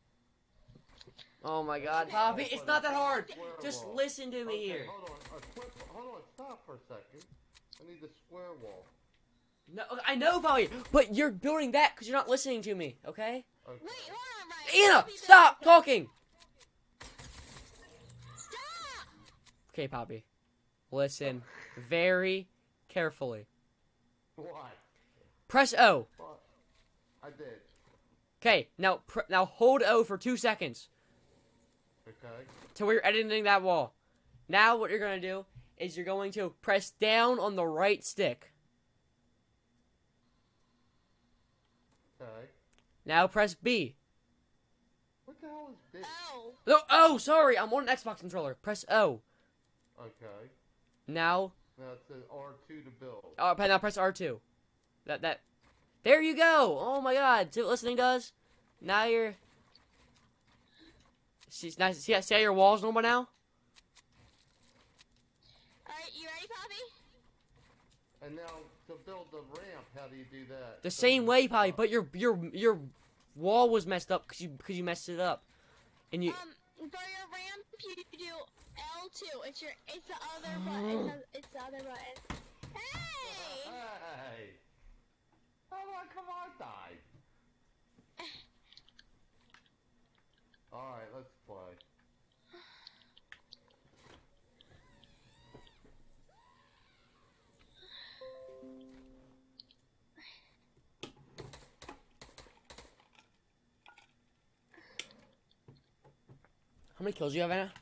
S1: Oh my god, Poppy, it's not that hard. Just listen to me
S2: Okay,
S1: here.
S2: hold on, stop for a second. I need the square wall.
S1: No, I know, Poppy, but you're building that because you're not listening to me, okay?
S2: Okay.
S3: Wait, hold on, Ryan.
S1: Anna,
S3: Poppy built
S1: stop
S3: that.
S1: talking.
S3: Stop!
S1: Okay, Poppy, listen very carefully.
S2: What?
S1: Press O.
S2: What? I did.
S1: Okay, now hold O for 2 seconds
S2: Okay.
S1: till we're editing that wall. Now what you're gonna do is you're going to press down on the right stick.
S2: Okay.
S1: Now press B.
S2: What the hell is this?
S3: Oh.
S1: No, oh, sorry, I'm on an Xbox controller. Press O.
S2: Okay.
S1: Now,
S2: Now it says R2 to build.
S1: now press R2. There you go. Oh my God, see what listening does? Now you're. See how your wall's normal now?
S3: Alright, you ready, Poppy?
S2: And now to build the ramp, how do you do that?
S1: The
S2: So
S1: same
S2: you
S1: way, Poppy,
S2: stop.
S1: but your wall was messed up because you messed it up, and you.
S3: For your ramp, you do L2. It's the other button. It's the other button. Hey!
S2: Hey! Come on, die. Alright, let's play.
S1: How many kills do you have, Anna?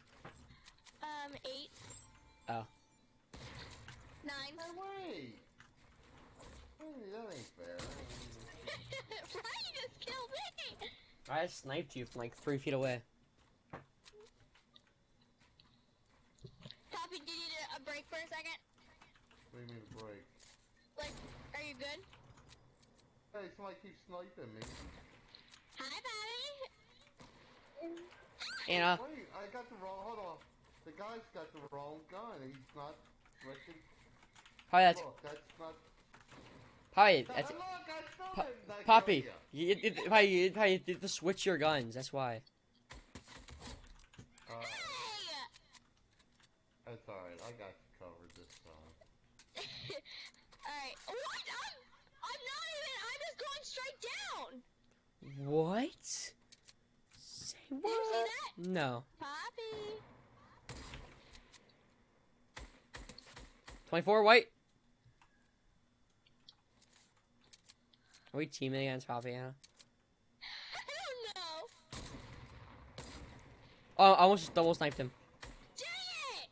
S3: 8.
S1: Oh.
S3: 9.
S2: Hey, wait! Hey, that ain't fair.
S3: Ryan just killed me!
S1: I sniped you from like 3 feet away.
S3: Poppy, did you need a break for a second?
S2: What do you mean break?
S3: Like, are you good?
S2: Hey, somebody keeps sniping me.
S3: Hi, Poppy!
S1: Anna,
S2: Wait, I got the wrong. Hold on. The guy's got the wrong gun. He's not freaking.
S1: Poppy, that's
S2: Look, that's not.
S1: Poppy, that's
S2: Look, I still
S1: Po-
S2: didn't kill
S1: Poppy.
S2: ya.
S1: Poppy, you have to switch your guns. That's why.
S2: Alright,
S3: Hey!
S2: that's alright. I got you covered this time.
S3: Alright. What? I'm not even. I'm just going straight down!
S1: What? Say
S3: Did you see that?
S1: No.
S3: Poppy!
S1: 24 white. Are we teaming against Poppy, Anna?
S3: I don't know.
S1: Oh, I almost just double sniped him.
S3: Dang it!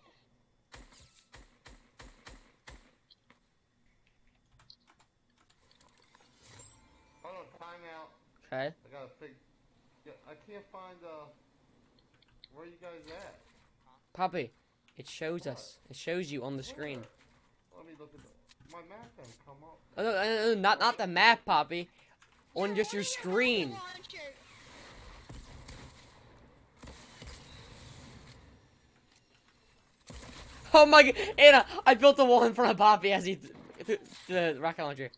S2: Hold on, time out.
S1: Okay.
S2: I gotta fix. Yeah, I can't find where you guys at?
S1: Poppy, it shows us. It shows you on the screen.
S2: Let me look at my map and come up.
S1: Oh, no, not the map, Poppy. On just your screen.
S3: Launcher.
S1: Oh my God, Anna! I built a wall in front of Poppy as he the rocket launcher.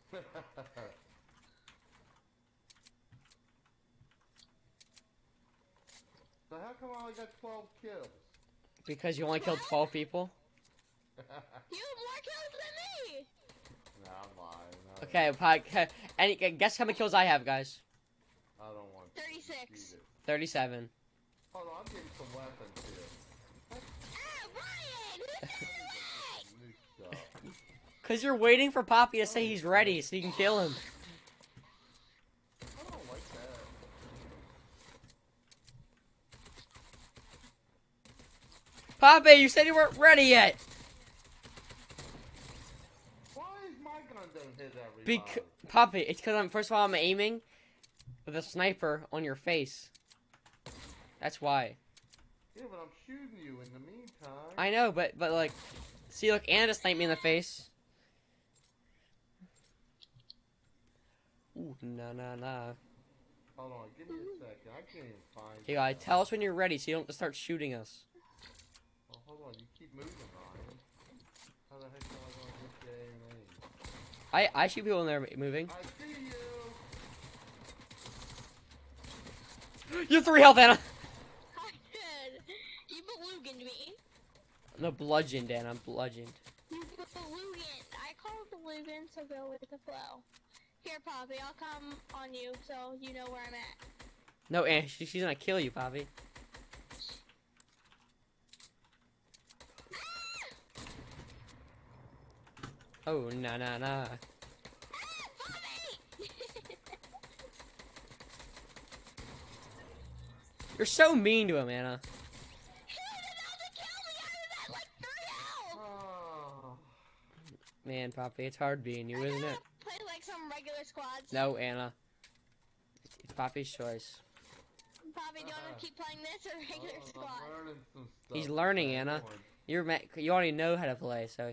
S2: So how come I only got 12 kills?
S1: Because you only killed 12 people.
S3: You have more kills than me!
S2: Nah, I'm lying.
S1: Okay, guess how many kills I have, guys?
S2: I don't want to
S3: 36.
S2: repeat it.
S1: 37.
S2: Hold on, I'm getting some weapons here.
S3: Ah, Ryan! Who did that?
S2: New stuff.
S1: Cause you're waiting for Poppy to say he's ready so you can kill him.
S2: I don't like that.
S1: Poppy, you said you weren't ready yet.
S2: Why is my gun don't hit everybody?
S1: Poppy, it's because first of all I'm aiming with a sniper on your face. That's why.
S2: Yeah, but I'm shooting you in the meantime.
S1: I know, but like, see, look, Anna just sniped me in the face. Ooh, nah.
S2: Hold on, give me a second. I can't even find
S1: You gotta tell us when you're ready so you don't have to start shooting us.
S2: Oh, hold on, you keep moving, Ryan. How the heck am I gonna get the A and A?
S1: I shoot people when they're moving.
S2: I see you!
S1: You're 3 health, Anna!
S3: I did. You belugined me.
S1: No, bludgeoned, Anna. Bludgeoned.
S3: You belugined. I call it belugined, so go with the flow. Here, Poppy, I'll come on you so you know where I'm at.
S1: No, Anna, she's gonna kill you, Poppy. Oh, nah.
S3: Poppy!
S1: You're so mean to him, Anna.
S3: He was about to kill me! I was at like 3 health!
S2: Oh.
S1: Man, Poppy, it's hard being you, isn't it?
S3: Play like some regular squads.
S1: No, Anna. It's Poppy's choice.
S3: Poppy, do you want to keep playing this or regular
S2: I'm
S3: squad?
S2: learning some stuff.
S1: He's learning, Anna. You already know how to play, so.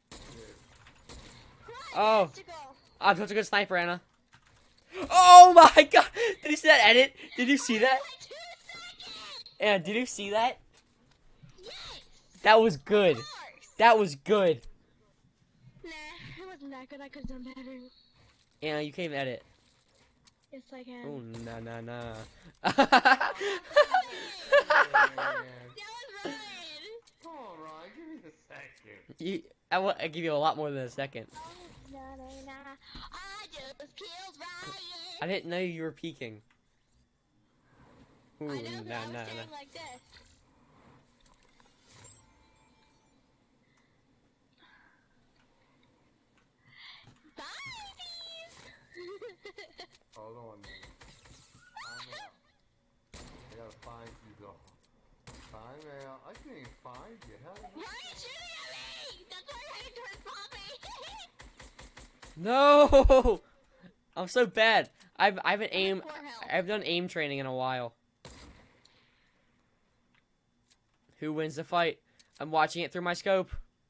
S1: Oh. I'm such a good sniper, Anna. Oh my god! Did you see that edit? Did you see that? Anna, did you see that?
S3: Yes!
S1: That was good.
S3: Of course.
S1: That was good.
S3: Nah, it wasn't that good. I could have done better.
S1: Anna, you can't even edit.
S3: Yes, I can.
S1: Oh, nah.
S3: That was Ryan.
S2: Come on, Ryan, give me the second.
S1: I give you a lot more than a second.
S3: Oh, nah. I just killed Ryan.
S1: I didn't know you were peeking. Ooh,
S3: I know, 'cause I was
S1: nah.
S3: standing like this.
S2: Hold on, man. Time out. I gotta find you, though. Time out. I can't even find you. How the heck?
S3: Ryan's shooting at me! That's why I had to turn Poppy!
S1: No! I'm so bad. I haven't aimed.
S3: 4 health.
S1: I've done aim training in a while. Who wins the fight? I'm watching it through my scope.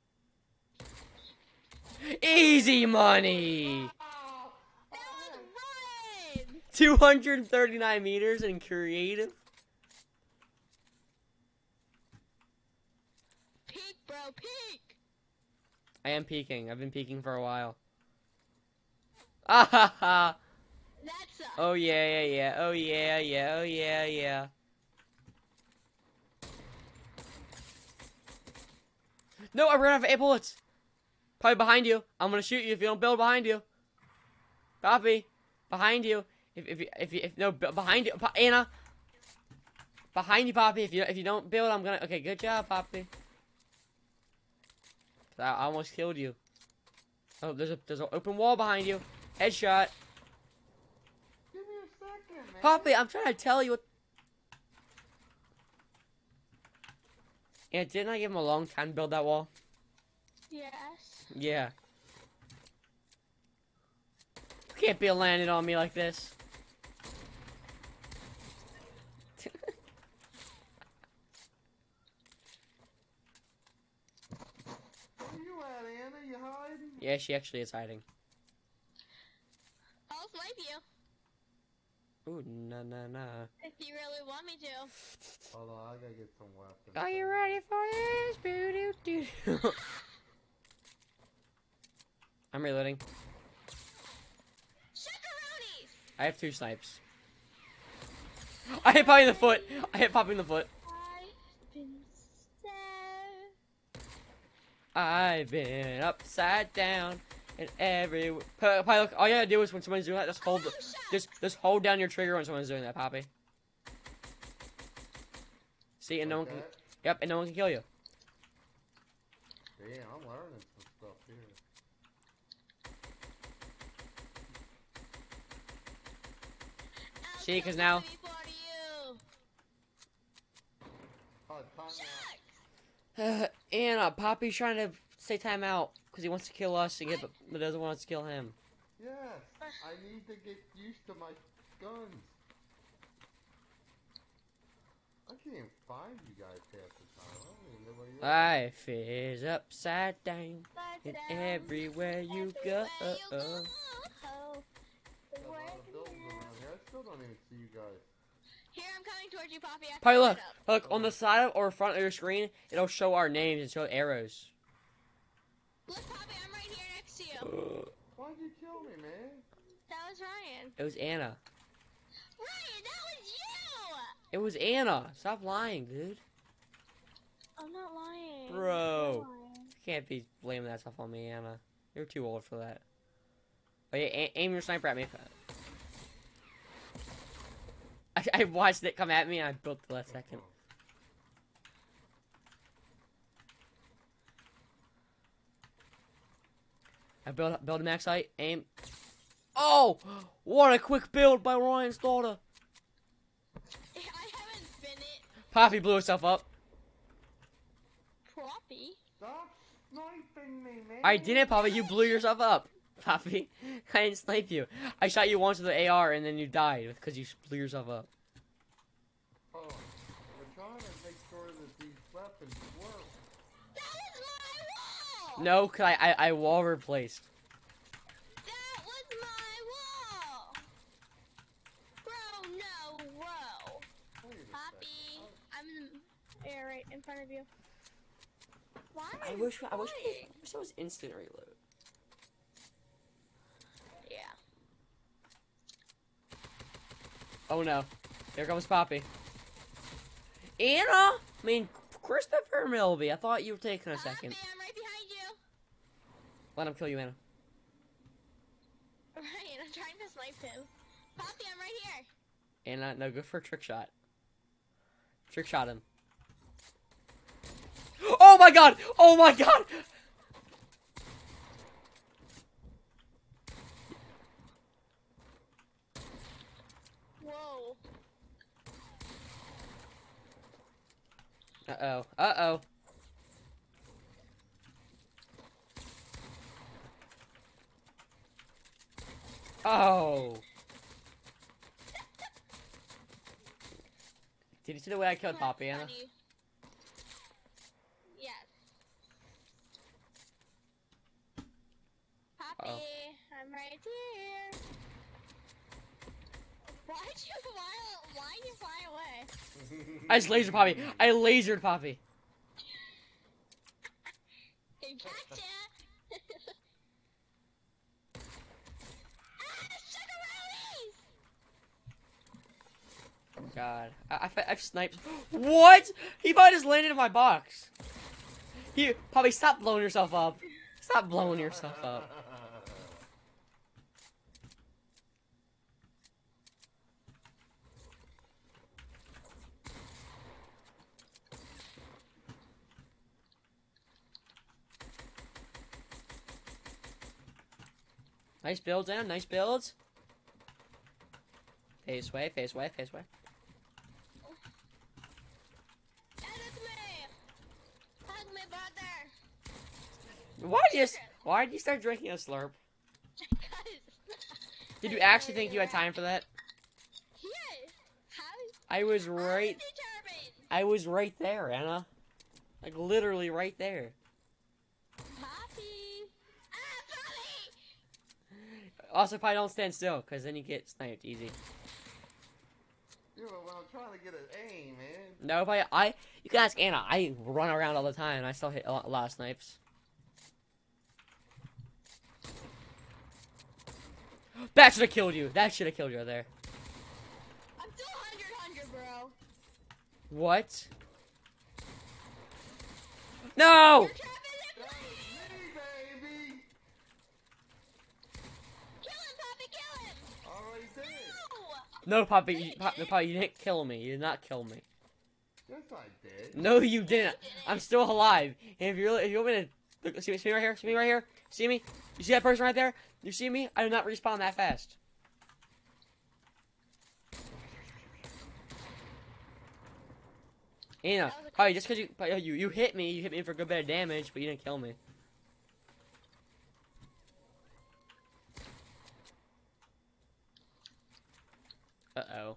S1: Easy money!
S3: That was Ryan!
S1: 239 meters in creative.
S3: Peek, bro, peek!
S1: I am peeking. I've been peeking for a while. Ah ha ha!
S3: That sucks.
S1: Oh yeah. Oh yeah. No, I ran out of 8 bullets. Probably behind you. I'm gonna shoot you if you don't build behind you. Poppy, behind you. Behind you, Anna. Behind you, Poppy. If you don't build, I'm gonna. Okay, good job, Poppy. I almost killed you. Oh, there's an open wall behind you. Headshot.
S2: Give me a second, man.
S1: Poppy, I'm trying to tell you what. Yeah, didn't I give him a long time to build that wall?
S3: Yes.
S1: Yeah. You can't be landing on me like this.
S2: Where you at, Anna? You hiding?
S1: Yeah, she actually is hiding.
S3: I'll snipe you
S1: Ooh, nah.
S3: if you really want me to.
S2: Hold on, I gotta get some weapons.
S1: Are you ready for this? Boo-doo-doo. I'm reloading.
S3: Shakarooties!
S1: I have 2 snipes. I hit Poppy in the foot.
S3: I've been sad.
S1: I've been upside down and every. Poppy, look, all you gotta do is when someone's doing that, just hold down your trigger when someone's doing that, Poppy. See, and no one can.
S2: that?
S1: Yep, and no one can kill you.
S2: Damn, I'm learning some stuff here.
S1: See, 'cause now-
S3: Before you.
S2: Oh, time out.
S3: Sharks!
S1: Anna, Poppy's trying to say time out because he wants to kill us and get, but doesn't want us to kill him.
S2: Yes, I need to get used to my guns. I can't find you guys half the time. I don't even know where you are.
S1: Life is upside down, and everywhere you go.
S3: There's
S2: Got a lot of buildings around here. I still don't even see you guys.
S3: Here, I'm coming towards you, Poppy. I
S1: Probably
S3: found
S1: look,
S3: it up.
S1: look on the side of, or front of your screen. It'll show our names and show arrows.
S3: Look, Poppy, I'm right here next to you.
S2: Why'd you kill me, man?
S3: That was Ryan.
S1: It was Anna.
S3: Ryan, that was you!
S1: It was Anna. Stop lying, dude.
S3: I'm not lying.
S1: Bro.
S3: I'm not lying.
S1: You can't be blaming that stuff on me, Anna. You're too old for that. Oh yeah, aim your sniper at me. I watched it come at me and I built the last second. I build a max height, aim. Oh! What a quick build by Ryan's daughter.
S3: I haven't been it.
S1: Poppy blew herself up.
S3: Poppy?
S2: Stop sniping me, man.
S1: I didn't, Poppy. You blew yourself up. Poppy, I didn't snipe you. I shot you once with the AR and then you died because you blew yourself up.
S2: Oh, we're trying to make sure that these weapons work.
S3: That was my wall!
S1: No, cause I wall replaced.
S3: That was my wall! Bro, no, whoa.
S2: Wait a
S3: Poppy,
S2: second.
S3: I'm in the air right in front of you. Why?
S1: I wish it was instant reload.
S3: Yeah.
S1: Oh no, here comes Poppy. Anna, I mean Christopher Milby. I thought you were taking a second.
S3: Poppy, I'm right behind you.
S1: Let him kill you, Anna.
S3: Ryan, I'm trying to snipe him. Poppy, I'm right here.
S1: Anna, no, go for a trick shot. Trick shot him. Oh my god! Oh my god!
S3: Whoa.
S1: Uh-oh. Uh-oh. Oh. Did you see the way I killed Poppy, Anna?
S3: Funny. Yes. Poppy, I'm right here. Why'd you fly away?
S1: I just lasered Poppy. I lasered Poppy.
S3: Gotcha!
S1: God. I've sniped. What? He probably just landed in my box. Poppy, stop blowing yourself up. Stop blowing yourself up. Nice builds, Anna. Nice builds. Face way, face way, face way.
S3: Edit me! Hug me, brother!
S1: Why did you start drinking a slurp?
S3: Because...
S1: Did you actually think you had time for that?
S3: Yeah!
S1: I was
S3: I'm
S1: right.
S3: determined!
S1: I was right there, Anna. Like literally right there.
S3: Poppy! Ah, Poppy!
S1: Also, probably don't stand still, because then you get sniped easy.
S2: Yeah, but when I'm trying to get an aim, man.
S1: No, but you can ask Anna. I run around all the time, and I still hit a lot of snipes. That should have killed you. That should have killed you right there.
S3: I'm still 100, bro.
S1: What? No!
S3: Your trap isn't
S2: That was me, baby!
S3: Kill him, Poppy, kill him!
S2: Already did.
S3: No!
S1: No, Poppy, Poppy, you didn't kill me. You did not kill me.
S2: Yes, I did.
S1: No, you didn't. I'm still alive. And if you want me to look, see me right here, see me right here, see me. You see that person right there? You see me? I do not respawn that fast. Anna,
S3: That was a
S1: probably just because you hit me for a good bit of damage, but you didn't kill me. Uh-oh.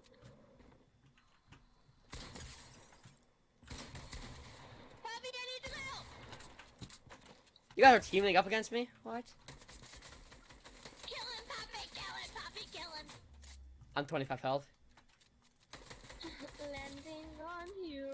S3: Poppy, I need some help.
S1: You guys are teaming up against me? What?
S3: Kill him, Poppy. Kill him, Poppy. Kill him.
S1: I'm 25 health.
S3: Landing on you.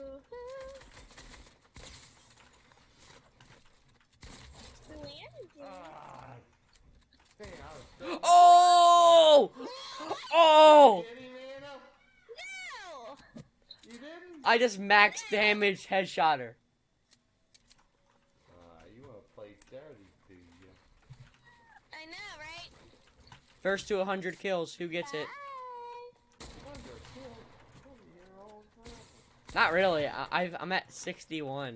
S3: Landing.
S2: Damn, I was so
S1: Oh! Oh!
S2: Get him, Anna?
S3: No.
S2: You didn't?
S1: I just max damage headshot her.
S2: You wanna play dirty, do you?
S3: I know, right?
S1: First to 100 kills, who gets it?
S3: Bye.
S2: Wonder, kill your old forever.
S1: Not really. I'm at 61.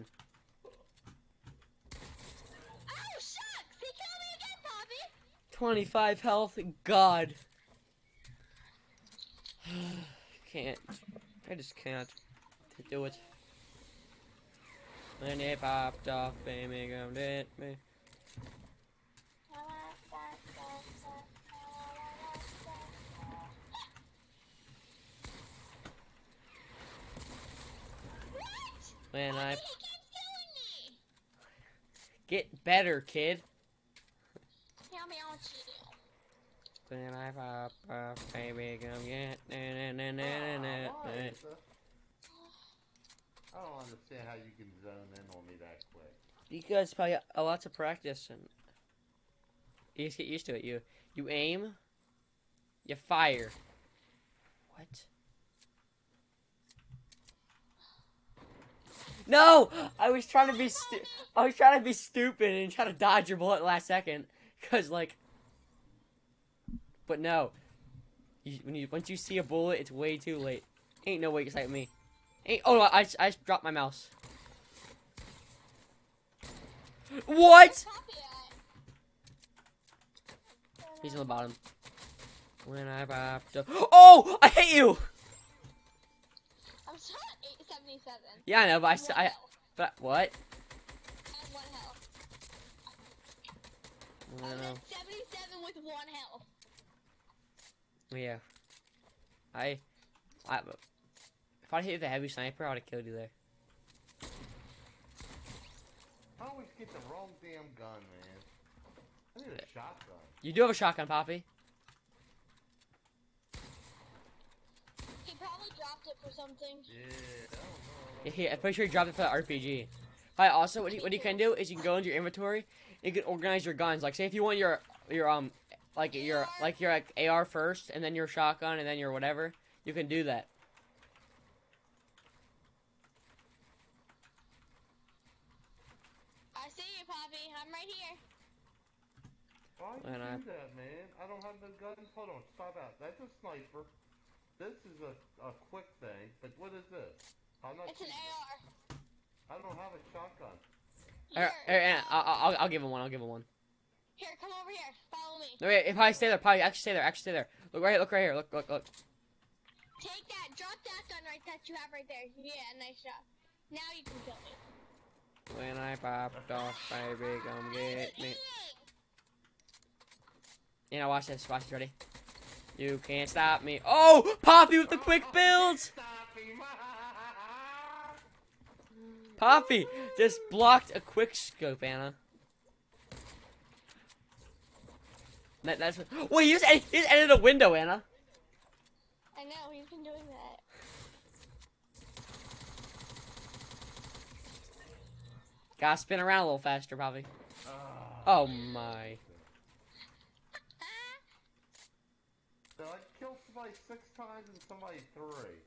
S3: Oh, shucks! He killed me again, Poppy!
S1: 25 health. God. Can't. I just can't do it. When it popped off, baby, come get me. When I
S3: He keeps killing me!
S1: get better, kid.
S3: Tell me I'll cheat.
S1: When I pop off, baby, come get me.
S2: Why, Lisa? I don't understand how you can zone in on me that quick.
S1: You guys probably got a lot of practice and you just get used to it. You aim, you fire. What? No! I was trying to be stupid and try to dodge your bullet last second, cause like. But no, once you see a bullet, it's way too late. Ain't no way you can snipe me. Oh, I just dropped my mouse. What?
S3: Poppy at?
S1: He's on the bottom. When I popped up. Oh! I hit you!
S3: I'm still at 877.
S1: Yeah, I know, but
S3: One health.
S1: but what?
S3: I have 1 health.
S1: I don't
S3: I'm
S1: know.
S3: at 77 with 1 health.
S1: Yeah. If I hit you with a heavy sniper, I would have killed you there.
S2: I always get the wrong damn gun, man. I need a shotgun.
S1: You do have a shotgun, Poppy.
S3: He probably dropped it for something.
S2: Yeah, I don't know.
S1: Yeah, I'm pretty sure you dropped it for the RPG. Hi. Also, what you can do is you can go into your inventory. You can organize your guns. Like, say if you want your your AR first, and then your shotgun, and then your whatever. You can do that.
S3: I see you, Poppy. I'm right here.
S2: Why you
S1: When I-
S2: do that, man? I don't have no guns. Hold on, stop out. That's a sniper. This is a quick thing, but what is this? I'm not
S3: It's an
S2: shooting it.
S3: AR.
S2: I don't have a shotgun.
S3: Here,
S1: Here, I'll give him one. I'll give him one.
S3: here, come over here. Follow me.
S1: No, wait, if I stay there, probably actually stay there. Actually stay there. Look right here. Look.
S3: Take that. Drop that gun right that you have right there. Yeah, nice shot. Now you can kill me.
S1: When I popped off, baby, come get me. You know, watch this. Watch this. Ready? You can't stop me. Oh, Poppy with the quick builds.
S2: Stop him!
S1: Poppy just blocked a quick scope, Anna. That's wait. He just edited a window, Anna.
S3: I know, he's been doing that.
S1: Gotta spin around a little faster, Poppy. Oh my.
S2: So I killed somebody 6 times and somebody 3.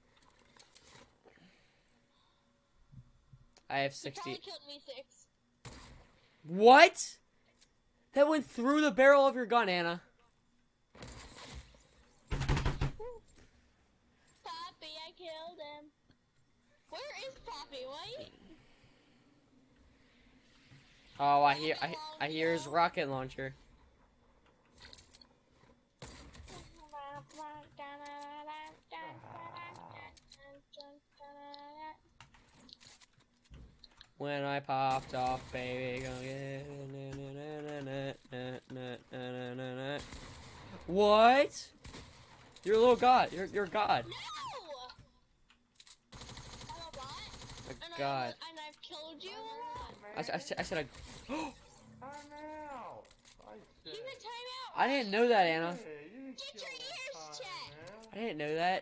S1: I have
S3: He
S1: 60.
S3: probably killed me 6.
S1: What? That went through the barrel of your gun, Anna.
S3: Poppy, I killed him. Where is Poppy? Wait.
S1: Oh, I hear his rocket launcher. When I popped off, baby, gonna get. What? You're a little god. You're a god.
S3: No! I'm a bot?
S1: A god.
S3: And I've killed you a lot?
S1: I said I.
S2: I'm out. I
S3: You
S2: said.
S3: can time out.
S1: I didn't know that, Anna.
S2: Hey, you didn't
S3: Get
S2: kill
S3: your
S2: my
S3: ears
S2: time
S3: checked.
S1: I didn't know that.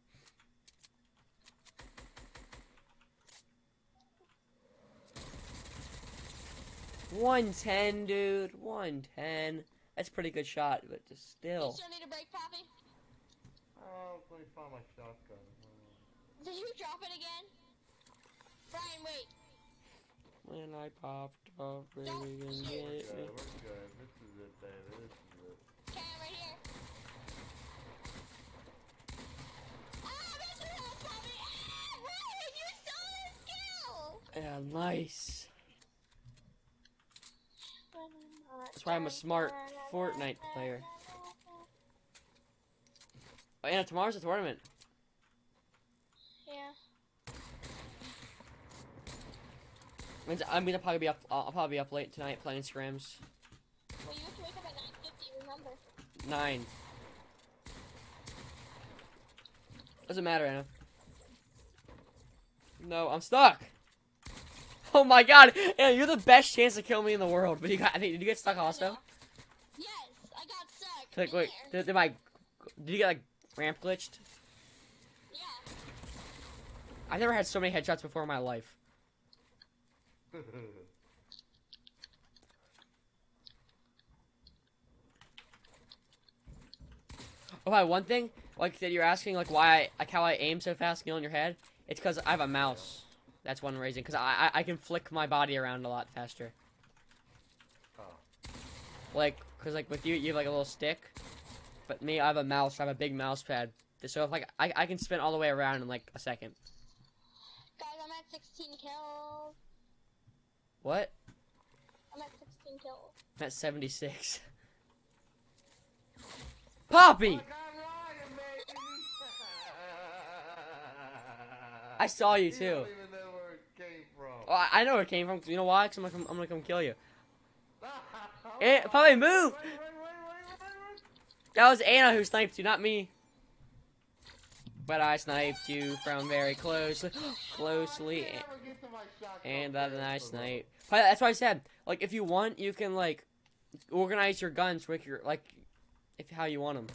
S1: $110, dude. $110. That's a pretty good shot, but just
S3: You
S1: still.
S3: still need a break, Poppy?
S2: Oh, let me find my shotgun.
S3: Did you drop it again? Brian, wait.
S1: When I popped off, baby, gonna
S3: Don't
S1: get
S3: shoot.
S2: We're
S1: me.
S2: good, we're good. This is it, baby. This is it.
S3: Okay, I'm right here. Ah, Mr. Hill, Poppy! Ah, Brian, you stole his kill!
S1: Yeah, nice. That's why I'm a smart Fortnite player. Oh, Anna, tomorrow's the tournament.
S3: Yeah.
S1: Means I'm gonna probably be up. I'll probably be up late tonight playing scrims.
S3: Well, you have to wake up at 9:50, remember?
S1: 9. Doesn't matter, Anna. No, I'm stuck. Oh my god, Anna, you're the best chance to kill me in the world. But you got. I think did you get stuck also?
S3: Yes, I got stuck.
S1: Like,
S3: in
S1: wait,
S3: there.
S1: did you get like ramp glitched?
S3: Yeah.
S1: I've never had so many headshots before in my life. Oh, hi, one thing, like that you're asking, like why, like how I aim so fast, kill in your head. It's because I have a mouse. That's one reason. Because I can flick my body around a lot faster.
S2: Oh.
S1: Like, because like with you, you have like a little stick, but me, I have a mouse. I have a big mouse pad. So if like I can spin all the way around in like a second.
S3: Guys, I'm at 16 kills.
S1: What?
S3: I'm at 16 kills.
S1: I'm at 76. Poppy!
S2: I got Ryan, baby!
S1: I saw you
S2: You
S1: too.
S2: don't even know where it came from.
S1: Oh, I know where it came from. 'Cause you know why? Because I'm gonna come kill you.
S2: Hold
S1: Eh,
S2: on.
S1: Poppy, move!
S2: Wait.
S1: That was Anna who sniped you, not me. But I sniped you from very closely, closely,
S2: I can't ever get to my shotgun
S1: and then I
S2: fast
S1: sniped. But that's why I said, like, if you want, you can like organize your guns with your like, if how you want them.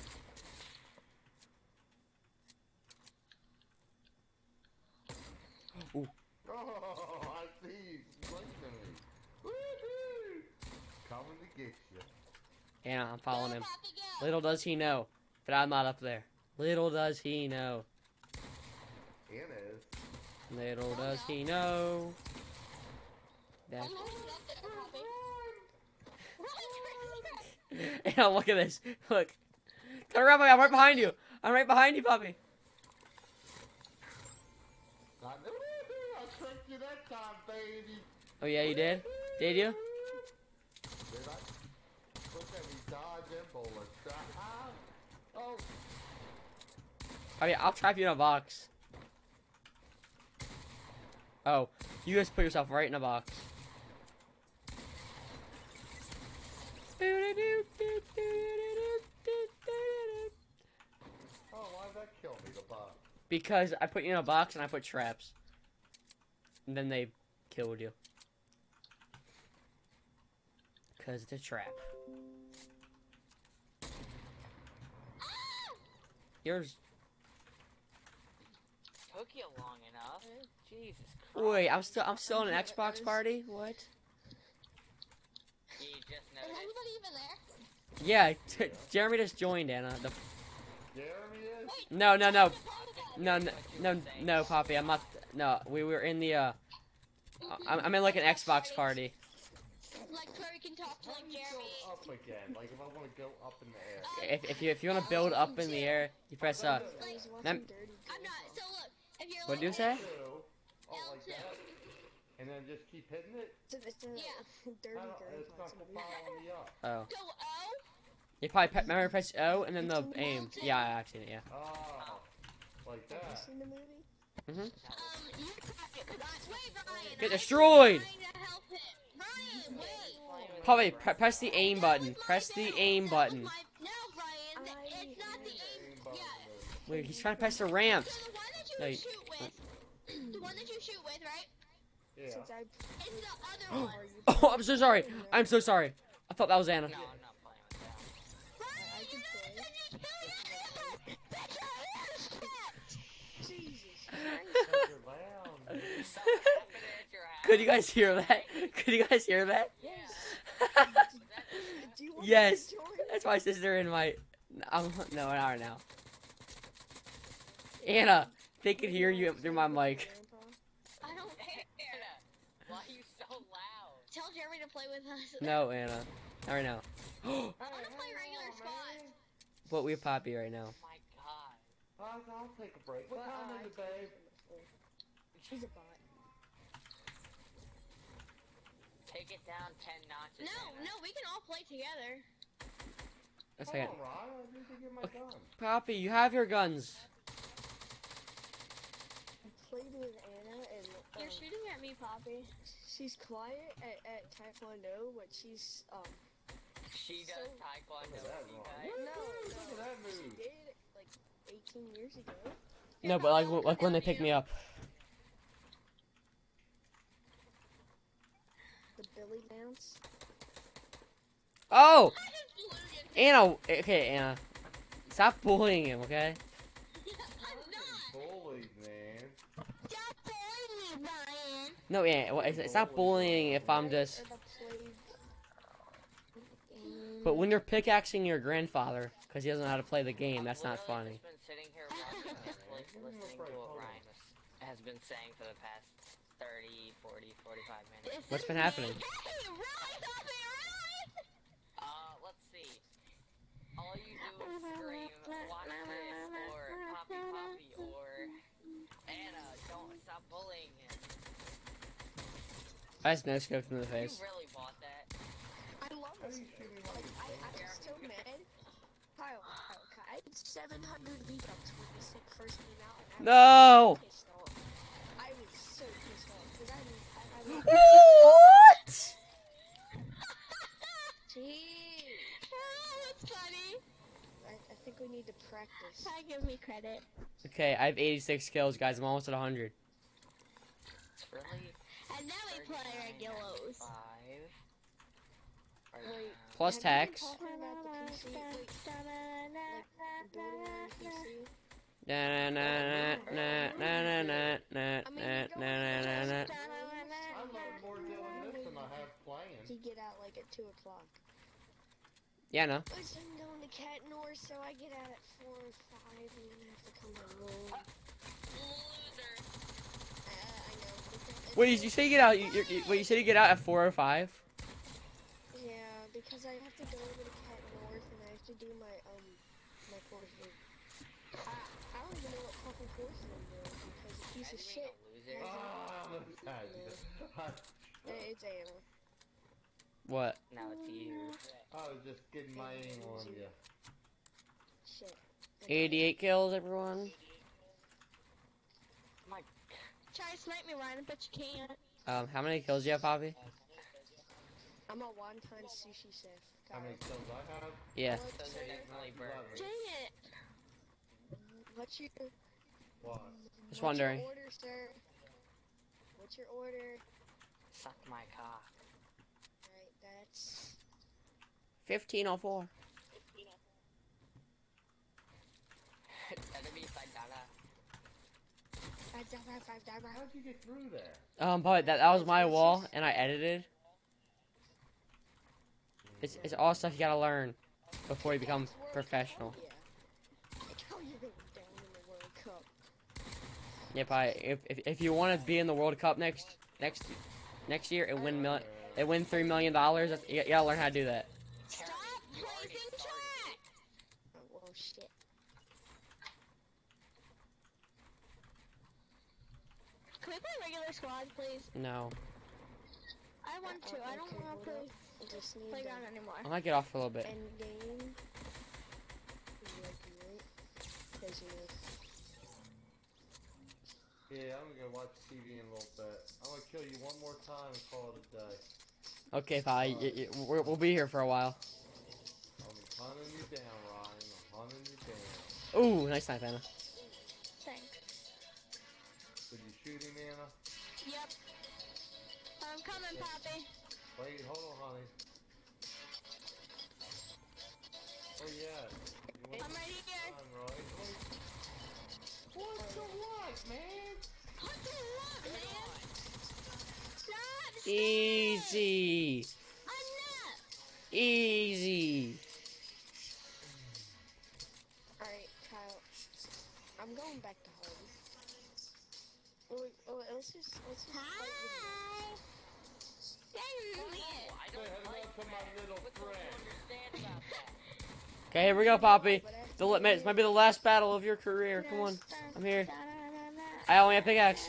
S2: enough. Oh, I see you sniping me. Woohoo! Coming to get you.
S1: Anna, I'm following
S3: Go,
S1: him.
S3: Poppy, go.
S1: Little does he know, but I'm not up there. Little does he know.
S2: It is.
S1: Little does he know. That.
S3: I'm gonna get up there, Poppy. Run, Chris, run.
S1: Anna, look at this. Look. Turn around, Poppy. I'm right behind you. I'm right behind you, Poppy.
S2: I tricked you that time, baby.
S1: Oh yeah, you did? Did you?
S2: Did I? Look at me dodging bullets. Oh.
S1: I mean, I'll trap you in a box. Oh, you just put yourself right in a box.
S2: Oh, why'd that kill me, the box?
S1: Because I put you in a box and I put traps. And then they killed you. Because it's a trap. Yours.
S5: Took you long enough. Jesus Christ.
S1: Wait, I'm still in an Xbox party? What?
S5: You just
S3: Is
S5: noticed.
S3: anybody even there?
S1: Yeah, Jeremy just joined, Anna.
S2: Jeremy is?
S3: Wait.
S1: No,
S3: Poppy,
S1: no, Poppy, I'm not. No, we were in the. I'm in like an Xbox party.
S3: Like where we can talk to like
S2: How do you
S3: Jeremy.
S2: go up again? Like if I want to go up in the air.
S1: If you want to build up in the air, you press
S3: Like,
S1: Mem-
S3: I'm not. So look, if you're
S1: What
S3: like
S1: do you say?
S2: Oh, like that? And then just keep hitting it?
S3: Yeah.
S2: I don't, it's not following me up.
S1: Oh,
S3: Go O.
S1: you probably remember press O and then the aim. Yeah, I've seen it. Yeah.
S2: Oh, like that.
S1: Mhm.
S3: You crack it, cause I wait, Brian.
S1: Get destroyed!
S3: Trying to help him. Ryan, wait.
S1: Probably press the aim button. Press the aim button.
S3: No, Brian, it's not the aim. Yeah.
S1: Wait, he's trying to press the ramps.
S3: So the one that you
S1: No, you-
S3: shoot with, the one that you shoot with, right?
S2: Yeah.
S6: Since I
S3: Is the other one.
S1: Oh, I'm so sorry. I'm so sorry. I thought that was Anna.
S5: No, I'm not playing with that.
S3: Brian,
S6: I
S3: you
S6: can
S3: know
S6: play.
S3: that you Bitch, I intercept.
S6: Jesus
S2: You're loud, man.
S5: So what happened at your house?
S1: Could you guys hear that? Could you guys hear that?
S5: Yeah.
S6: Do you want
S1: Yes.
S6: me to join?
S1: That's my sister and my. No, not right now. Anna, they could hear you through my mic.
S3: I don't care.
S5: Anna, why are you so loud?
S3: Tell Jeremy to play with us.
S1: No, Anna. Not right now.
S3: I want to play regular squads.
S1: But we're Poppy right now.
S5: Oh my god.
S2: I'll take a break. What time is it, babe?
S6: She's a bot.
S5: Take it down 10 notches.
S3: No,
S5: Anna.
S3: no, we can all play together.
S1: That's
S2: Hold
S1: like
S2: on, Ryan. I need to get my gun.
S1: Poppy, you have your guns.
S6: I played with Anna and
S3: You're shooting at me, Poppy.
S6: she's quiet at Taekwondo, but she's
S5: She does
S6: So-
S5: taekwondo
S2: Look at that
S5: with you
S2: wrong.
S5: guys.
S6: no,
S2: Look at that
S6: she
S2: move.
S6: did like 18 years ago.
S1: No, but like when they pick me up.
S6: The Billy dance.
S1: Oh, Anna. Okay, Anna. Stop bullying him, okay?
S3: I'm not.
S2: Bullied, man.
S3: Stop bullying me, Brian.
S1: No, yeah. Well, it's not bullying if I'm just.
S6: Or the plague.
S1: But when you're pickaxing your grandfather because he doesn't know how to play the game, that's not
S5: I've
S1: funny.
S5: literally just been sitting here watching Netflix, listening to what Ryan has been saying for the past 30, 40, 45 minutes.
S1: What's been happening?
S3: Hey, Riley, stop it, Riley.
S5: Let's see. All you do is scream, watch this, or Poppy Poppy, or Anna, don't stop bullying him.
S1: I just no scoped him in the
S5: You
S1: face.
S5: really bought that?
S6: I love
S2: How do
S6: this.
S2: you shoot me
S6: Like,
S2: like
S6: I was so mad. Kyle, I had 700 V-Bucks when this thing first came out. And I was
S1: No!
S6: so pissed off. I was so pissed off because I
S1: What?
S6: Gee,
S3: Oh, that's funny.
S6: I think we need to practice.
S3: Give me credit.
S1: Okay, I have 86 kills, guys. I'm almost at 100.
S5: It's really
S3: And now we play regulars.
S5: 39.5. Right
S6: Wait.
S5: now.
S1: Plus
S6: Have
S1: tax.
S6: you been talking about the PC? Like Borderlands PC?
S1: Na na na na na na na na
S6: I mean,
S1: na
S6: you
S1: na na na na.
S2: I learned more doing this than I have playing.
S6: He get out like at 2 o'clock.
S1: Yeah, no.
S6: Listen, I'm going to Cat North, so I get out at 4 or 5, and then I have to come home.
S5: Loser.
S6: I know. but
S1: Wait, you say you get out? Wait, you said you get out at 4:05?
S6: Yeah, because I have to go over to Cat North, and I have to do my my courses. I don't even know what fucking course I'm doing because a piece of
S5: Imagine
S6: shit.
S5: being a loser.
S2: Ah, I almost had you.
S6: It's Anna.
S1: What?
S5: Now it's you.
S2: I was just getting my aim on you.
S6: Shit.
S1: 88 kills, everyone.
S5: My
S3: Try to snipe me, Ryan, but you can't.
S1: How many kills do you have, Poppy?
S6: I'm a wonton sushi chef.
S2: How many kills I have?
S1: Yeah.
S5: those are definitely burgers.
S3: Dang it.
S6: What's your
S2: What?
S1: Just
S6: what's
S1: wondering.
S6: your order, sir? What's your order?
S5: Suck my cock.
S6: Right, that's
S1: 1504.
S5: Enemy Saidana.
S6: $5.
S2: How'd you get through there?
S1: But that was my wall, and I edited. It's all stuff you gotta learn before you become professional.
S6: Yeah. Like how you going down in the World Cup?
S1: Yep, if you want to be in the World Cup next year and win $3 million, you gotta learn how to do that.
S3: Stop placing track.
S6: Oh, well, shit.
S3: Can we play regular squad, please?
S1: No,
S3: I want to. I don't
S6: Okay,
S3: want
S6: hold
S3: to play
S6: up. I just need
S3: playground
S6: the
S3: anymore.
S1: I might get off for a little bit.
S6: end game. Because, you know,
S2: Yeah, I'm gonna go watch TV in a little bit. I'm gonna kill you one more time and call it a day.
S1: Okay, Pi, we'll be here for a while.
S2: I'm hunting you down, Ryan. I'm hunting you down.
S1: Ooh, nice snipe, Anna.
S3: Thanks.
S2: Did you shoot him, Anna?
S3: Yep. I'm coming,
S2: Okay.
S3: Poppy.
S2: Wait, hold on, honey. Where you at? You went
S3: I'm right here.
S2: run, right? Wait. What the what, man?
S3: What the what, man? Stop!
S1: Easy.
S3: Enough!
S1: Easy.
S6: Alright, Kyle. I'm going back to home. Let's just fight
S3: Hi! There's me.
S5: I
S2: Say
S5: don't
S2: hello
S5: like
S2: to my
S5: that.
S2: little
S5: What don't you
S2: friend.
S5: understand about that?
S1: Okay, here we go, Poppy. This might be the last battle of your career. Come on, I'm here. I only have pickaxe.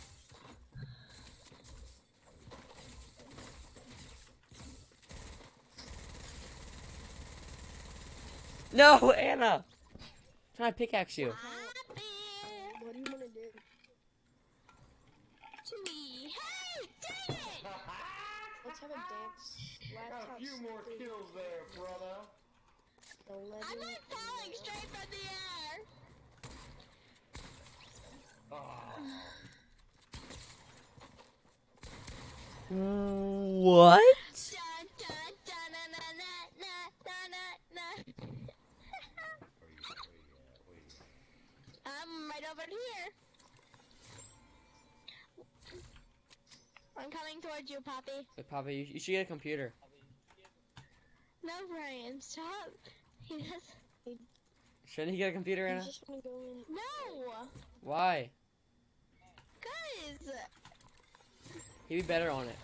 S1: No, Anna. I'm trying to pickaxe you.
S3: Poppy!
S6: What do you wanna do?
S3: Hey, dang it!
S6: Let's have a dance.
S2: Got a
S6: Laptop
S2: few more
S6: speakers,
S2: kills there, brother.
S6: 11
S3: I'm like falling
S6: and,
S3: straight from the air.
S1: What?
S3: Dun, dun, dun, na, na, na, na, na, na. I'm right over here. I'm coming towards you, Poppy.
S1: Hey, Poppy, you should get a computer.
S3: No, Brian, stop. He does.
S1: Shouldn't he get a computer,
S6: you
S1: Anna?
S6: just wanna go in.
S3: No,
S1: Why?
S3: guys.
S1: He'd be better on it.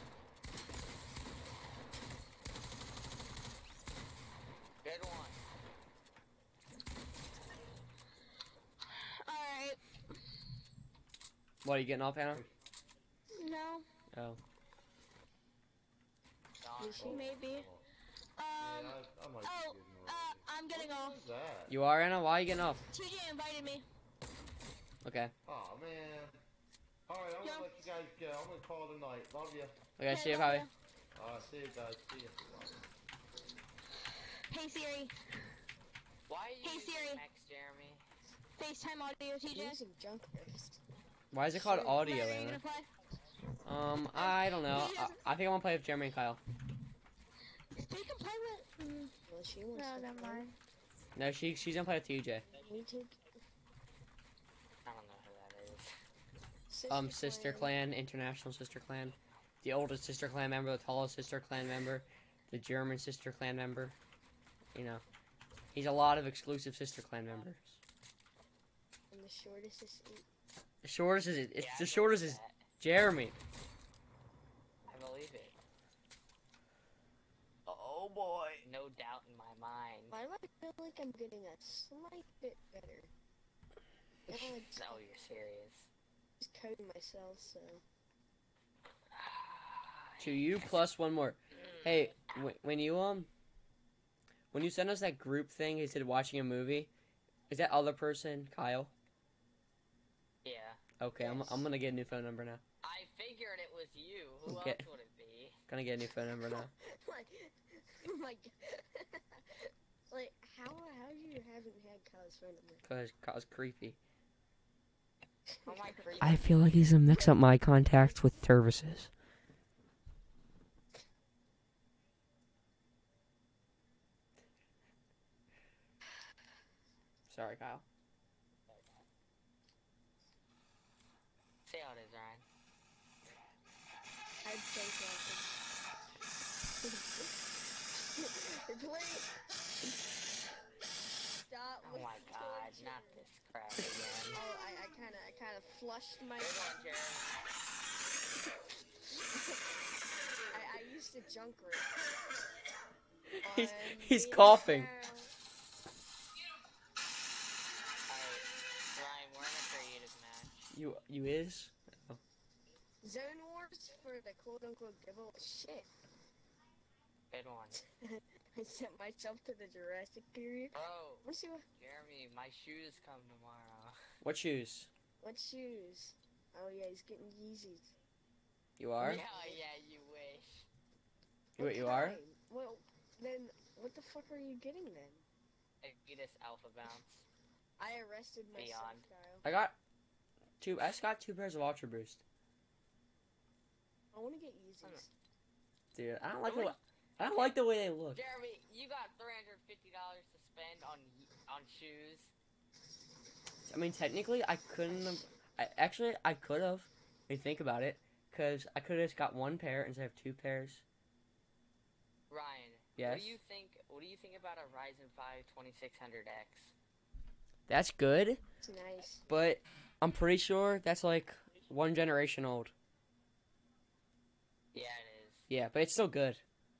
S5: Good one.
S3: All right.
S1: What, are you getting off, Anna?
S3: No,
S1: Oh.
S5: Darn.
S3: maybe.
S2: Yeah, I might be
S3: Oh,
S2: getting ready.
S3: I'm getting off.
S2: What's that?
S1: You are, Anna? Why are you getting off?
S3: TJ invited me.
S1: Okay.
S2: Oh man. Alright, I'm
S3: Yo.
S2: gonna let you guys go. I'm gonna call it a night. Love you.
S1: Okay, see you,
S3: love
S1: Poppy.
S3: ya.
S2: See you guys. See you.
S3: Hey Siri,
S5: Why are you
S3: Hey,
S5: using
S3: Siri.
S5: Max, Jeremy?
S3: FaceTime audio,
S6: I'm
S3: TJ.
S6: using Junkrest.
S1: Why is it called
S6: Sure.
S1: audio,
S3: Larry, are you
S1: Anna?
S3: gonna play?
S1: I don't know. I think I want to play with Jeremy and Kyle.
S3: They can play with.
S6: Well, she wants
S3: No,
S6: to
S3: never
S6: play.
S3: mind.
S1: No, she's gonna play with TJ.
S6: Me too.
S5: I don't know who that is.
S1: Sister clan, international sister clan, the oldest sister clan member, the tallest sister clan member, the German sister clan member. You know, he's a lot of exclusive sister clan members.
S6: And the shortest is 8.
S1: The shortest is
S5: Yeah,
S1: it's
S5: I
S1: the
S5: believe
S1: shortest is
S5: that.
S1: Jeremy.
S5: I believe it.
S1: Oh boy.
S5: No doubt in my mind.
S6: Why do I feel like I'm getting a slight bit better? Yeah, I just,
S5: No, you're serious.
S6: just coding myself, so.
S1: To you plus one more. Hey, when you send us that group thing, he said watching a movie. Is that other person Kyle?
S5: Yeah.
S1: Okay,
S6: Yes.
S1: I'm gonna get a new phone number now.
S5: I figured it was you. Who
S1: Okay.
S5: else would it be?
S1: Gonna get a new phone number now.
S6: like, like, how you haven't had Kyle's phone number?
S1: Cause Kyle's creepy.
S5: Oh my creepy.
S1: I feel like he's gonna mix up my contacts with Tervis's. Sorry, Kyle.
S5: Say how it is, Ryan.
S6: I'd say Please. Stop.
S5: Oh my god, not this crap again.
S6: Oh, I kind of flushed my.
S5: Good one, Jeremy.
S6: I used to Junkrat.
S1: He's coughing.
S5: Alright, Ryan, we're in a creative match.
S1: You is?
S6: Zone Wars for the quote-unquote giveaway. Shit.
S5: Good one.
S6: I sent myself to the Jurassic period.
S5: Bro,
S6: Let's see what
S5: Jeremy, my shoes come tomorrow.
S1: What shoes?
S6: shoes. Oh yeah, he's getting Yeezys.
S1: You are?
S5: Yeah, you wish.
S1: What you are?
S6: kind? Well, then what the fuck are you getting then?
S5: Adidas Alpha Bounce.
S6: I arrested myself,
S5: Beyond.
S6: Kyle.
S1: I got two pairs of Ultra Boost.
S6: I want to get Yeezys.
S1: Dude, I don't like the way they look.
S5: Jeremy, you got $350 to spend on shoes.
S1: I mean, technically, I couldn't have. I could have. When you think about it, because I could have just got one pair instead of two pairs.
S5: Ryan,
S1: Yes.
S5: What do you think about a Ryzen 5 2600X?
S1: That's good,
S6: It's nice.
S1: but I'm pretty sure that's like one generation old.
S5: Yeah, it is.
S1: Yeah, but it's still good.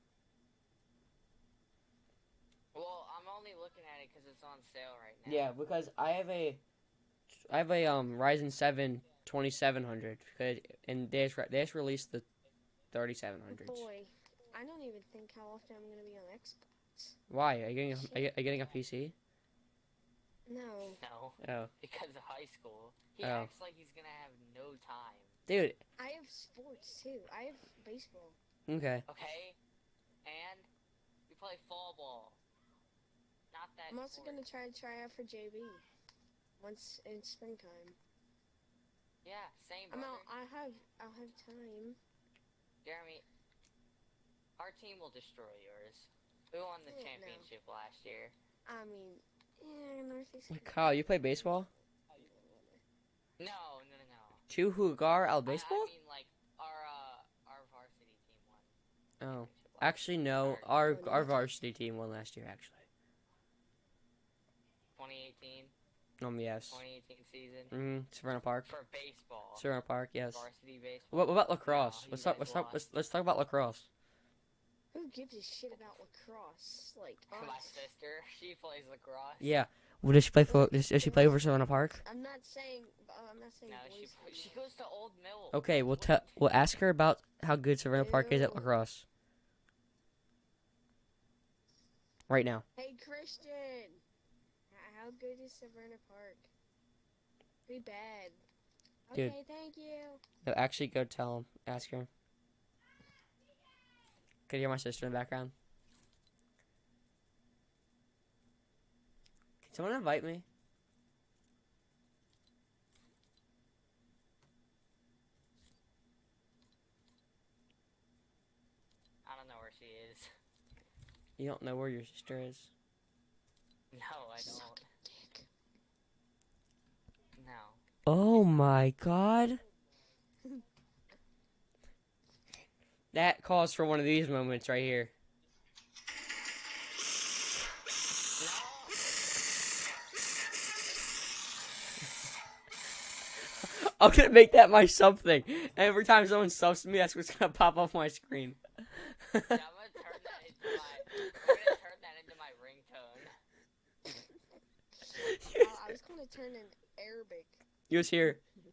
S5: Well, I'm only looking at it because it's on sale right now.
S1: Yeah, because I have a Ryzen 7 2700, and they just released the 3700s.
S6: Boy, I don't even think how often I'm gonna be on Xbox.
S1: Why? Are you getting a PC?
S6: No.
S5: No,
S1: Oh,
S5: because of high school. He
S1: Oh.
S5: acts like he's gonna have no time.
S1: dude.
S6: I have sports too. I have baseball.
S1: Okay.
S5: Okay? And we play fall ball. Not that
S6: I'm also
S5: sport.
S6: gonna try out for JV once in springtime.
S5: Yeah, same,
S6: I'm
S5: brother.
S6: out. I'll have time.
S5: Jeremy, our team will destroy yours. We won the
S6: No.
S5: championship last year.
S6: I mean, yeah, Northeast.
S1: Wait, Kyle, you play baseball?
S5: No.
S1: Chuhugar al baseball?
S5: I mean, like, our varsity team won.
S1: Oh,
S5: championship last
S1: actually, no. Our varsity team won last year, actually.
S5: 2018,
S1: Yes.
S5: 2018 season.
S1: Savannah Park.
S5: For baseball.
S1: Savannah Park, yes.
S5: Varsity baseball.
S1: What about lacrosse?
S5: No,
S1: let's
S5: you
S1: talk.
S5: guys
S1: Let's talk about lacrosse.
S6: Who gives a shit about lacrosse? Like
S5: My
S6: us.
S5: sister, she plays lacrosse.
S1: Yeah. Well, does she play for? Does she play for Savannah Park?
S6: I'm not saying.
S5: No,
S6: boys
S5: she
S6: do
S5: goes to Old Mill.
S1: Okay, we'll ask her about how good Savannah Park is at
S6: Ew.
S1: lacrosse. Right now.
S6: that. Hey Christian, how good is Savannah Park? Pretty bad.
S1: Dude.
S6: Okay, thank you.
S1: No, actually, go tell him. Ask her. Could you hear my sister in the background? Can someone invite me?
S5: I don't know where she is.
S1: You don't know where your sister is?
S5: No, I don't.
S6: Dick.
S5: No.
S1: Oh my god. That calls for one of these moments right here. I'm gonna make that my something. Every time someone subs to me, that's what's gonna pop off my screen.
S5: Yeah, I'm gonna turn that into my ringtone.
S6: I was gonna turn in Arabic.
S1: You was here.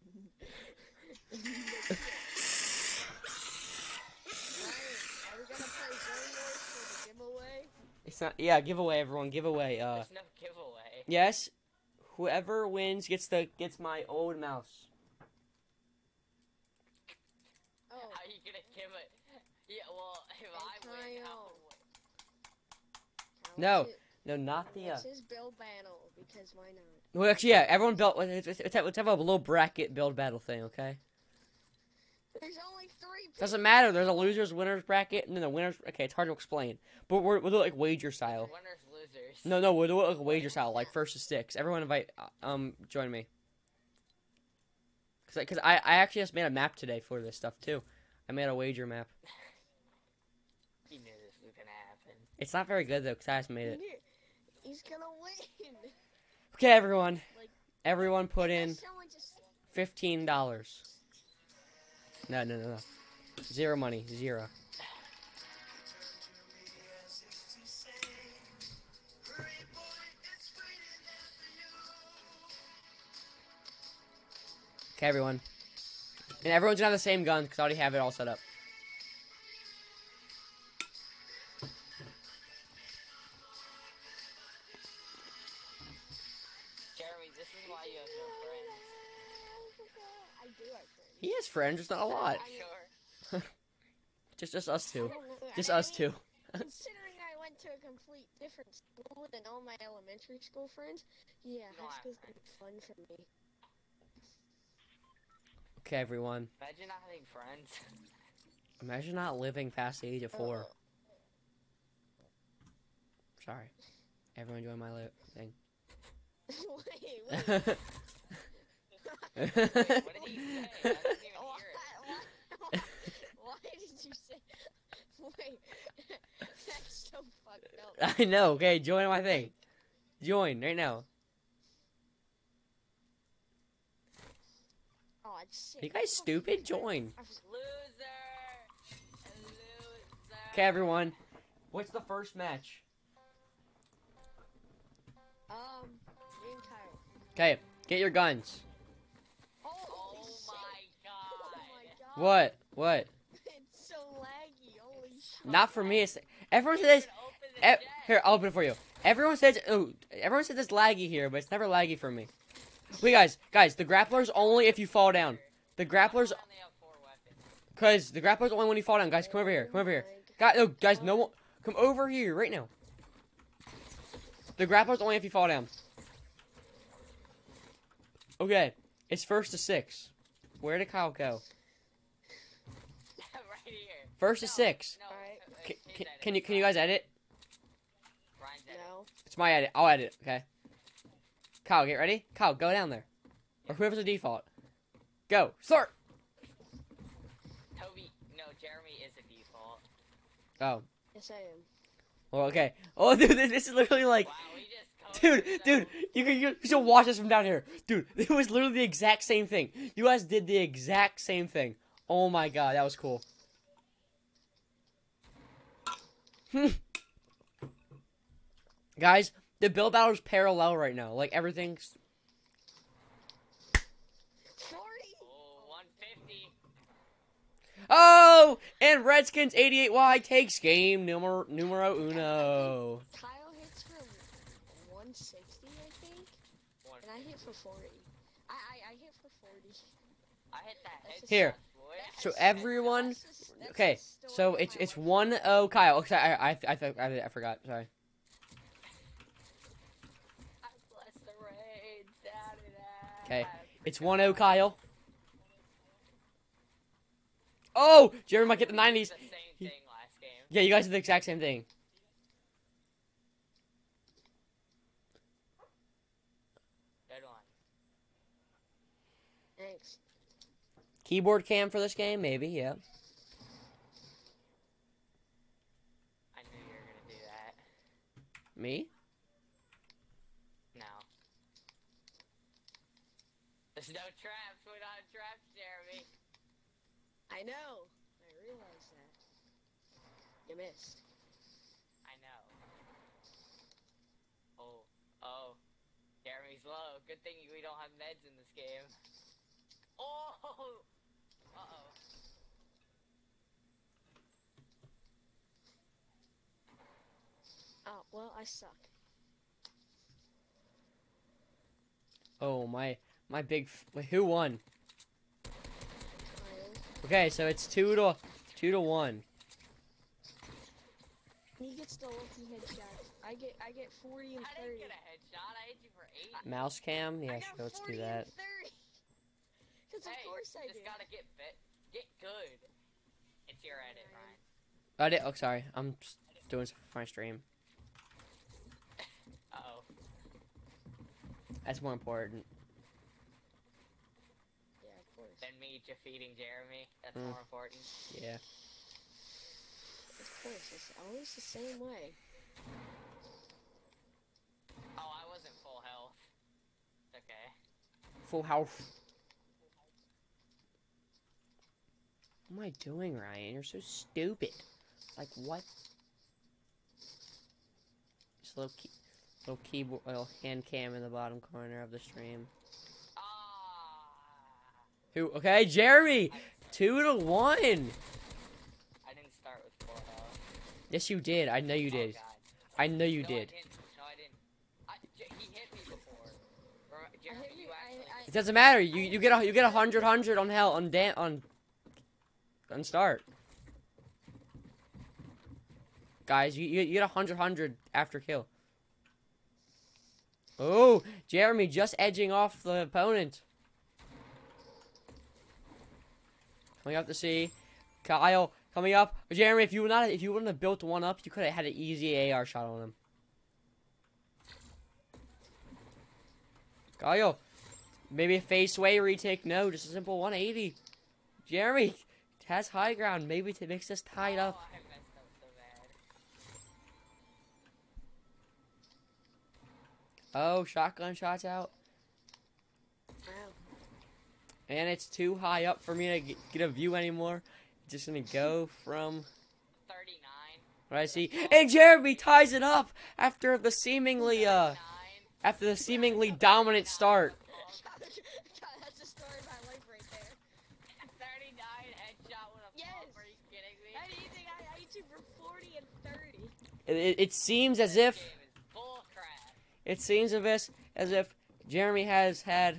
S6: Ryan, are we gonna play Zone Wars for the giveaway?
S1: It's not. Yeah, giveaway, everyone. Giveaway.
S5: There's no giveaway.
S1: Yes. Whoever wins gets my old mouse.
S6: Oh,
S5: How you gonna give it? Yeah, well, if I win, how
S6: Kyle.
S5: would
S1: No.
S6: Let's
S1: No, not the.
S6: Let's just build battle because why not?
S1: Well, actually, yeah. Everyone built. Let's have a little bracket build battle thing, okay?
S6: There's only 3 people.
S1: Doesn't matter. There's a losers winners bracket, and then the winners. Okay, it's hard to explain, but we'll do it like wager style.
S5: winners, losers?
S1: No, we'll do it like wager style, like first to six. Everyone invite. Join me. Cause I actually just made a map today for this stuff too. I made a wager map.
S5: You knew this was gonna happen.
S1: It's not very good though, cause I just made it.
S6: He's gonna win.
S1: Okay, everyone.
S6: Like-
S1: Everyone put in
S6: Unless someone just
S1: $15. No. 0 money. 0. Okay, everyone. And everyone's gonna have the same gun because I already have it all set up.
S5: Jeremy, this is why you have no friends.
S6: I do have friends.
S1: friends. It's not a lot.
S5: Sure.
S1: Just us two.
S6: I don't know.
S1: Just
S6: I
S1: us
S6: mean,
S1: two.
S6: Considering I went to a complete different school than all my elementary school friends, yeah,
S5: don't
S6: high
S5: have
S6: school's gonna be fun for me.
S1: Okay, everyone.
S5: Imagine not having friends.
S1: Imagine not living past the age of 4. Sorry. Everyone join my thing.
S6: Wait.
S5: Wait, what did he say? I didn't even hear it.
S6: Why did you say? Wait, that's so fucked up.
S1: I know. Okay, join my thing. Join right now.
S6: Oh, I'd say.
S1: Are you guys stupid? Join.
S5: Loser!
S1: Okay, everyone. What's the first match?
S6: Me and Kyle.
S1: Okay, get your guns.
S6: Oh,
S5: Oh
S6: shit.
S5: my
S6: Oh
S5: god!
S6: my god.
S1: What?
S6: It's so laggy. Holy shit.
S1: Not for me. It's everyone says.
S5: Even open the jet.
S1: Here, I'll open it for you. Everyone says. Oh, everyone says it's laggy here, but it's never laggy for me. Wait, guys, the grappler's only if you fall down. The grappler's,
S5: I only have 4 weapons.
S1: cause the grappler's only when you fall down. Guys, come over here. Come over here. Guys, no one, come over here right now. The grappler's only if you fall down. Okay, it's 1st to 6. Where did Kyle go?
S5: Right here.
S1: 1st to 6.
S5: No,
S6: Alright.
S1: Can you guys edit?
S5: Ryan's edit.
S6: No.
S1: It's my edit. I'll edit. Okay. Kyle, get ready. Kyle, go down there, or whoever's the default. Go. Start.
S5: Toby, no, Jeremy is a default.
S1: Oh.
S6: Yes, I am.
S1: Well, okay. Oh, dude, this is literally like.
S5: Wow, we just coded
S1: Dude, you should watch this from down here. Dude, it was literally the exact same thing. You guys did the exact same thing. Oh my god, that was cool. Guys, the build battle's parallel right now. Like, everything's...
S6: 40.
S5: Oh, 150.
S1: Oh! And Redskins 88Y takes game numero uno.
S6: Kyle hits for 160, I think, and I hit for 40. I hit for 40.
S5: I hit that
S6: That's
S5: headshot,
S1: Here.
S5: boy.
S1: So everyone...
S6: That's
S1: Okay,
S6: the story
S1: so
S6: of
S1: it's
S6: my life.
S1: 1-0 Kyle. Okay, I forgot. Sorry.
S5: I bless the rain down in
S1: Okay,
S5: Africa.
S1: it's 1-0 Kyle. Oh! Jeremy might get the 90s.
S5: The same thing last game.
S1: Yeah, you guys did the exact same thing.
S5: Good one.
S6: Thanks.
S1: Keyboard cam for this game? Maybe, yeah.
S5: I knew you were gonna do that.
S1: Me?
S5: No. There's no traps. We're not traps, Jeremy.
S6: I know. I realize that. You missed.
S5: I know. Oh. Jeremy's low. Good thing we don't have meds in this game. Oh! Uh-oh.
S6: Oh, well, I suck.
S1: Oh, my big... Wait, who won?
S6: Kyle.
S1: Okay, so it's 2-1.
S6: He gets the lucky headshot. I get 40 and
S5: I
S6: 30.
S5: didn't get a headshot. I hit you for 80.
S1: Mouse cam?
S6: I
S1: Yeah,
S6: got
S1: sure, let's
S6: 40
S1: do that.
S6: and 30. Because
S5: Hey,
S6: of course I
S5: just
S6: do.
S5: gotta get fit. Get good. It's your edit, Ryan.
S1: I did. Oh, sorry. I'm just doing stuff for my stream.
S5: Uh-oh.
S1: That's more important.
S6: Yeah, of course.
S5: Then me defeating Jeremy. That's
S1: Mm.
S5: more important.
S1: Yeah.
S6: Of course, it's always the same way.
S5: Oh, I wasn't full health. It's okay.
S1: Full health. What am I doing, Ryan? You're so stupid. Like, what? Just a little keyboard, little hand cam in the bottom corner of the stream.
S5: Ah.
S1: Who? Okay, Jeremy! 2-1!
S5: I didn't start with full health.
S1: Yes, you did. I know you did.
S5: Oh, God.
S1: I know you
S5: No,
S1: did.
S5: I didn't. No, I didn't. He hit me before. Jeremy,
S6: hit
S5: you
S6: you-
S5: actually.
S6: I-
S1: doesn't matter. You get 100 on hell on start. Guys, you get 100 after kill. Oh, Jeremy just edging off the opponent. Coming up to see Kyle coming up. Jeremy, if you wouldn't have built one up, you could have had an easy AR shot on him. Kyle, maybe a face away retake. No, just a simple 180. Jeremy has high ground. Maybe to mix this tied up.
S5: Oh, I messed up so bad.
S1: Oh, shotgun shots out.
S6: Wow.
S1: And it's too high up for me to get a view anymore. Just gonna go from
S5: 39.
S1: what I see. And Jeremy ties it up after the seemingly
S5: 39.
S1: dominant start.
S6: God, that's the story of my life right there.
S5: 39 headshot with a
S6: Yes.
S5: pump. Are you kidding me?
S6: How do you think I used to for 40 and 30?
S1: It seems as if
S5: This game is bull crap.
S1: it seems as if Jeremy has had.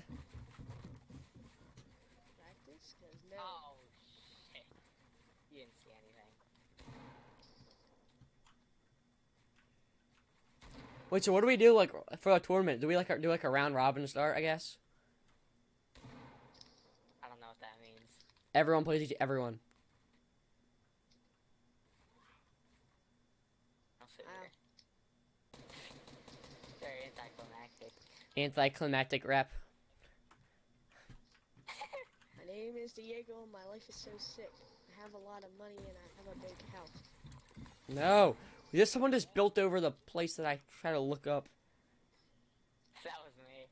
S6: Practice? 'Cause no.
S5: Oh shit! You didn't see anything.
S1: Wait, so what do we do like for a tournament? Do we do a round robin start? I guess
S5: I don't know what that means.
S1: everyone plays everyone.
S5: I'll sit here. Very anticlimactic.
S1: Anticlimactic rep.
S6: My name is Diego and my life is so sick. I have a lot of money and I have a big house.
S1: No, there's someone just built over the place that I try to look up.
S5: That was me.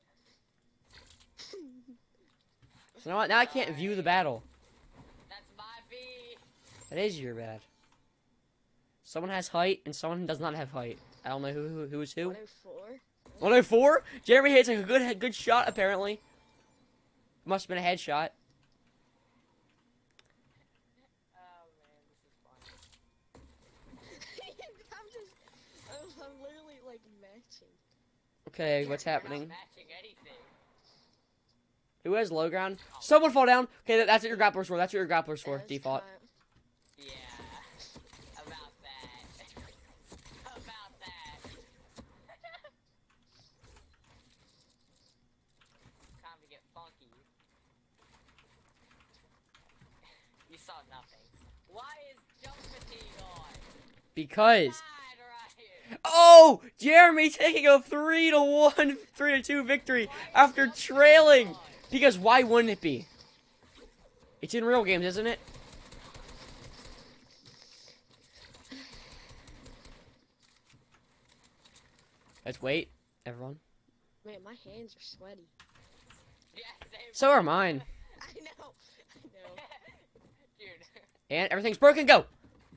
S1: So now I can't view the battle.
S5: That's my B.
S1: That is your bad. Someone has height and someone does not have height. I don't know who is who.
S6: 104?
S1: 104? Jeremy hits a good shot apparently. Must have been a headshot.
S5: Oh man, this is fun.
S6: I'm literally like matching.
S1: Okay, what's
S5: We're not
S1: happening?
S5: matching anything.
S1: Who has low ground? Someone fall down. Okay, that's what your grappler's for. That's what your grappler's for.
S6: That's
S1: Default.
S5: Yeah. About that. About that. Time to get funky. You saw nothing. Why is jump fatigue on?
S1: Because.
S5: God, right here.
S1: Oh! Jeremy taking a 3-1, 3-2 victory after trailing. Because why wouldn't it be? It's in real games, isn't it? Let's wait, everyone.
S6: Man, my hands are sweaty.
S5: Yeah, same.
S1: So are mine.
S6: I know.
S5: Dude.
S1: And everything's broken. Go.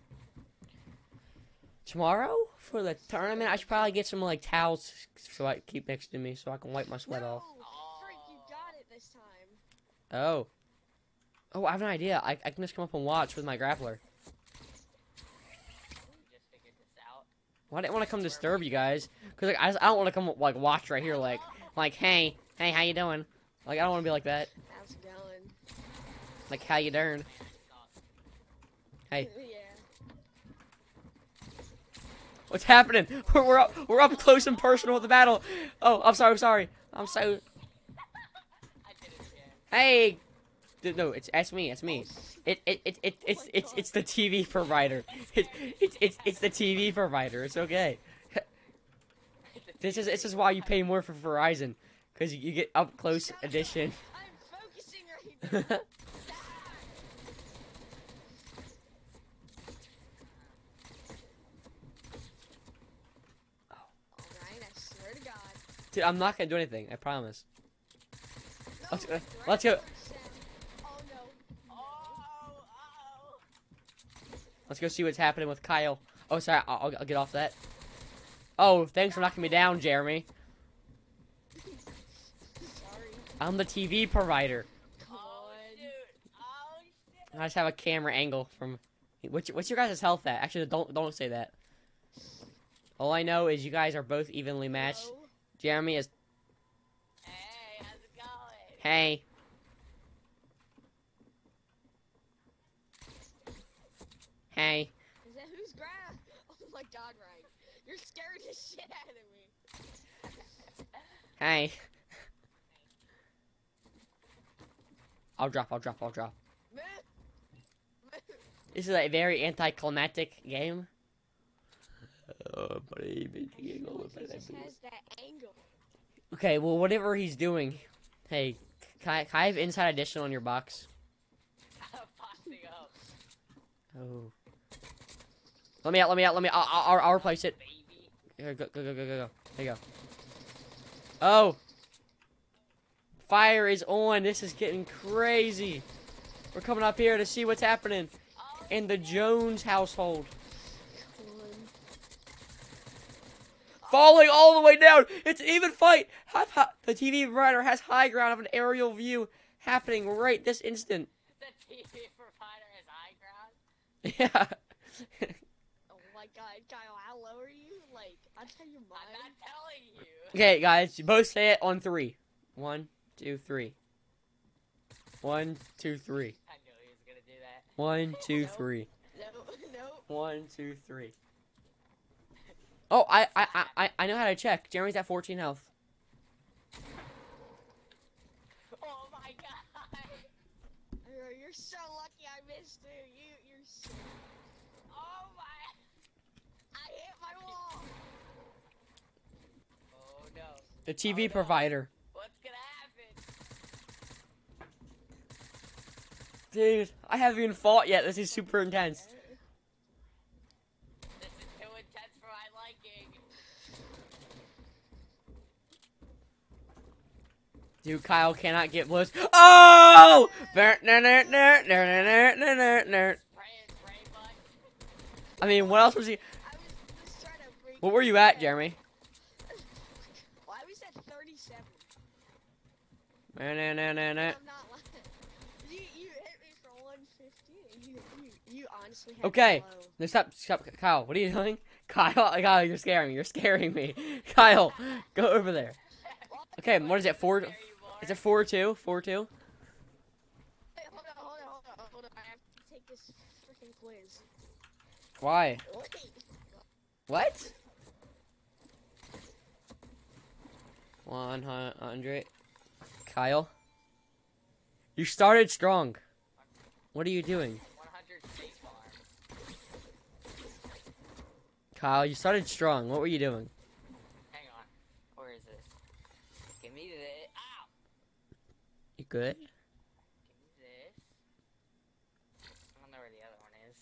S1: Tomorrow for the tournament, I should probably get some like towels so I keep next to me so I can wipe my sweat off.
S6: Freak, you got it this time.
S1: Oh. Oh, I have an idea. I can just come up and watch with my grappler.
S5: We just figured this out.
S1: Well, I didn't want to come disturb you guys, cause like I don't want to come like watch right here, like hey, how you doing? Like I don't want to be like that.
S6: How's it going?
S1: Like how you doing? Hey,
S6: Yeah.
S1: what's happening? We're up close and personal with the battle. Oh, I'm sorry. I'm so.
S5: I did it again.
S1: Hey, no, it's me. It's the TV provider. It's the TV provider. It's okay. This is why you pay more for Verizon, cause you get up close edition.
S6: I'm focusing right now. Alright, I swear to God.
S1: Dude, I'm not gonna do anything. I promise.
S6: No,
S1: Let's go.
S6: Oh no.
S5: Oh.
S1: Let's go see what's happening with Kyle. Oh, sorry. I'll get off that. Oh, thanks for knocking me down, Jeremy.
S6: Sorry.
S1: I'm the TV provider.
S6: Come
S5: Oh,
S6: on.
S5: dude. Oh, shit.
S1: I just have a camera angle from. What's your guys' health at? Actually, don't say that. All I know is you guys are both evenly matched.
S6: Hello?
S1: Jeremy is.
S5: Hey, how's it going?
S1: Hey. Hey.
S6: Is that who's grass? Oh my god, Ryan. You're scaring the shit out of me.
S1: Hey. I'll drop.
S6: Move.
S1: This is a very anticlimactic game. Baby,
S6: He just has that angle.
S1: okay, well, whatever he's doing. Hey, can I have inside addition on your box?
S5: Boxing up,
S1: Oh. Let me out. I'll replace it.
S5: baby.
S1: Here, go. There you go. Oh. Fire is on. This is getting crazy. We're coming up here to see what's happening
S5: Oh,
S1: in the Jones household. Falling all the way down. It's an even fight. The TV provider has high ground of an aerial view happening right this instant.
S5: the TV provider is high ground.
S1: Yeah.
S6: Oh my god, Kyle, how low are you? Like, I'll tell you
S5: I'm
S6: mine.
S5: not telling you.
S1: Okay, guys, you both say it on 3. 1, 2, 3. 1, 2, 3.
S5: I knew he was gonna do that.
S1: 1, 2,
S6: Nope.
S1: 3.
S6: No.
S1: 1, 2, 3. Oh, I know how to check. Jeremy's at 14 health.
S5: Oh my god.
S6: You're so lucky I missed it. You're so...
S5: Oh my.
S6: I hit my wall.
S5: Oh no.
S1: The TV
S5: Oh, no.
S1: provider.
S5: What's gonna happen?
S1: Dude, I haven't even fought yet. This is super intense.
S5: This is too intense for my liking.
S1: Dude, Kyle cannot get blows. Oh!
S5: Spray and spray button.
S1: I mean, what else was he?
S6: I was just trying to break...
S1: What were you at, Jeremy?
S6: Well, I was at 37.
S1: Nah.
S6: I'm not lying. You hit me for 150. You honestly had
S1: Okay.
S6: me low.
S1: No, stop, Kyle. What are you doing? Kyle, you're scaring me. Kyle, go over there. Okay, what is it? 4?
S5: Scare you more.
S1: Is it 4-2? 4-2?
S6: Hey, hold on. I have to take this freaking quiz.
S1: Why?
S6: Wait.
S1: What? 100. Kyle, you started strong. What are you doing?
S5: 100 spacebar.
S1: Kyle, you started strong. What were you doing?
S5: Hang on. Where is this? Give me this. Ow!
S1: You good?
S5: Give me this. I don't know where the other one is.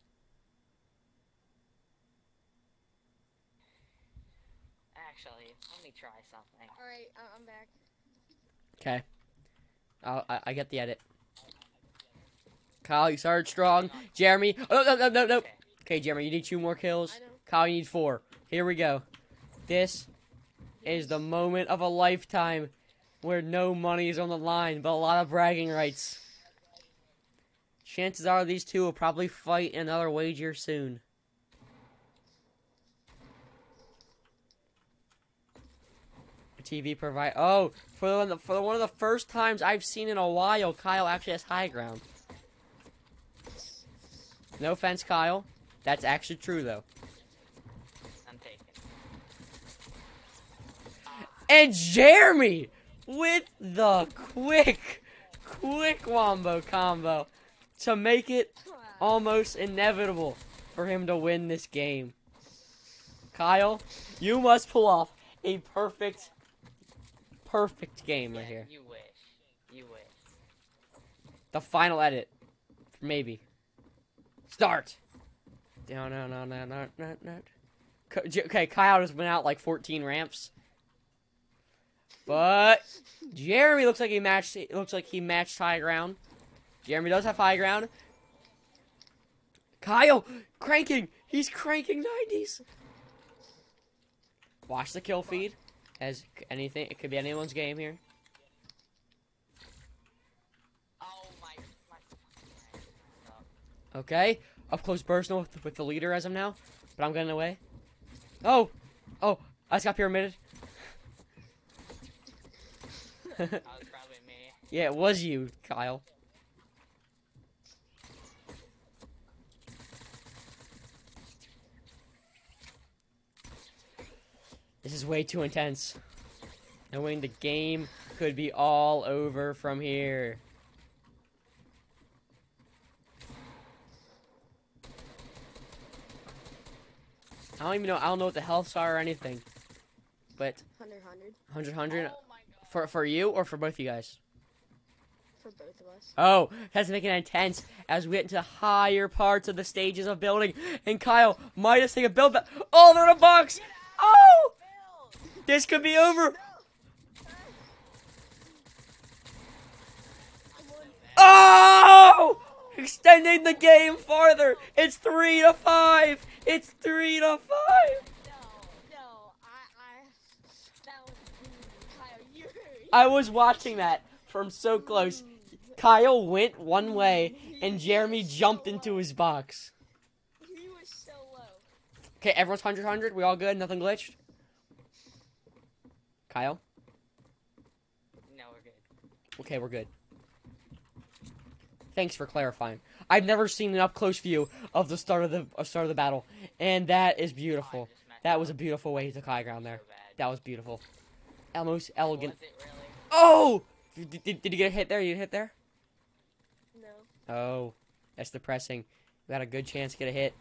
S5: Actually, let me try something.
S6: Alright, I'm back.
S1: Okay. I get the edit. Kyle, you started strong. Jeremy. Oh, no.
S5: Okay.
S1: Okay, Jeremy, you need 2 more kills.
S6: I know.
S1: Kyle, you need 4. Here we go. This is the moment of a lifetime where no money is on the line, but a lot of bragging rights. Chances are these two will probably fight in another wager soon. TV provide. Oh, for one of the first times I've seen in a while, Kyle actually has high ground. No offense, Kyle. That's actually true, though.
S5: I'm taking.
S1: And Jeremy with the quick wombo combo to make it almost inevitable for him to win this game. Kyle, you must pull off a perfect game right here.
S5: You wish. You wish.
S1: The final edit. Maybe. Start. No. Okay, Kyle just went out like 14 ramps. But Jeremy looks like he matched high ground. Jeremy does have high ground. Kyle cranking. He's cranking 90s. Watch the kill feed. As anything, it could be anyone's game here.
S5: Oh my.
S1: Okay, up close personal with the leader as of now, but I'm getting away. Oh, I just got pyramided.
S5: That was probably me.
S1: Yeah, it was you, Kyle. This is way too intense. Knowing the game could be all over from here. I don't even know. I don't know what the healths are or anything. But
S6: 100,
S1: 100.
S5: Oh my god.
S1: For you or for both of you guys?
S6: for both of us.
S1: Oh, that's making it intense as we get into higher parts of the stages of building. And Kyle might just take a build back. Oh, they're in a box. Oh, this could be over. Oh, extending the game farther. It's 3-5. It's 3-5.
S6: No, that was Kyle. You.
S1: I was watching that from so close. Kyle went one way, and Jeremy jumped into his box.
S6: He was so low.
S1: Okay, everyone's 100. We all good? Nothing glitched? Kyle?
S5: No, we're good.
S1: Okay, we're good. Thanks for clarifying. I've never seen an up-close view of the start of the battle, and that is beautiful. That was a beautiful way to high ground there. That was beautiful. Almost elegant.
S5: Was it really?
S1: Oh! Did you get a hit there? You hit there?
S6: No.
S1: Oh, that's depressing. We got a good chance to get a hit.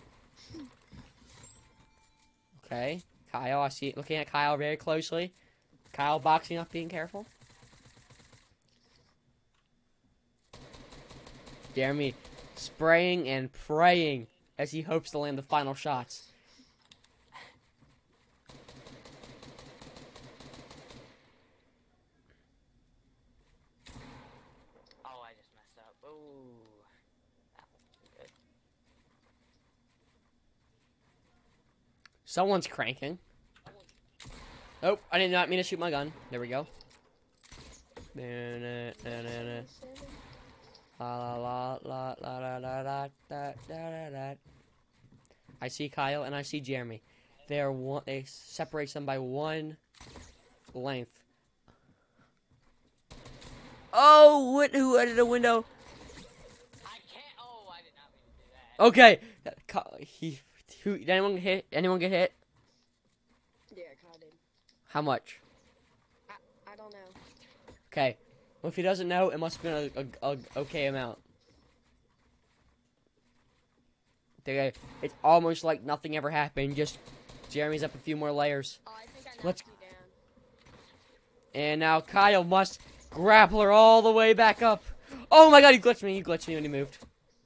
S1: Okay, Kyle, I see. Looking at Kyle very closely. Kyle boxing up, being careful. Jeremy spraying and praying as he hopes to land the final shots.
S5: Oh, I just messed up. Ooh. That was good.
S1: Someone's cranking. Oh, I did not mean to shoot my gun. There we go. La la la la la la la da da da. I see Kyle and I see Jeremy. They separate them by one length. Oh, what? Who added a window?
S5: I can't. Oh, I did not mean to do that.
S1: Okay. Who? Did anyone get hit? Anyone get hit?
S6: Yeah, Kyle did.
S1: How much?
S6: I don't know.
S1: Okay. Well, if he doesn't know, it must have been a okay amount. Okay. It's almost like nothing ever happened. Just Jeremy's up a few more layers.
S6: Oh, I think I knocked
S1: Let's-
S6: you down.
S1: And now Kyle must grapple her all the way back up. Oh my god, he glitched me. He glitched me when he moved.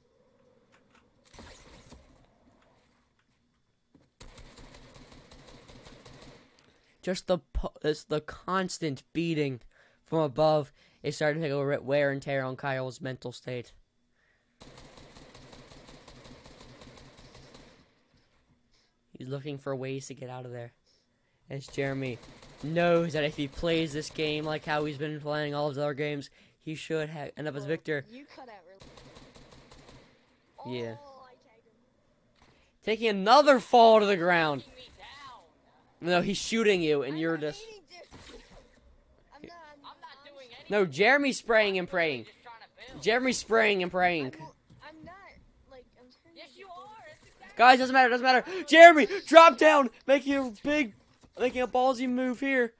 S1: Just the constant beating from above is starting to take a wear and tear on Kyle's mental state. He's looking for ways to get out of there. As Jeremy knows that if he plays this game like how he's been playing all of his other games, he should end up as victor.
S6: You cut out really.
S1: Yeah.
S6: Oh, I tagged him.
S1: Taking another fall to the ground.
S5: Keep me down.
S1: No, he's shooting you, and
S6: I'm
S1: you're
S6: not
S1: just...
S6: meaning to. I'm
S5: I'm not doing anything.
S1: No, Jeremy's spraying and praying.
S5: Just trying to build.
S1: Jeremy's spraying and praying.
S6: I'm not. Like, I'm trying
S5: Yes,
S6: to
S5: you are. That's exactly.
S1: Guys, doesn't matter. Jeremy, drop down, making a ballsy move here.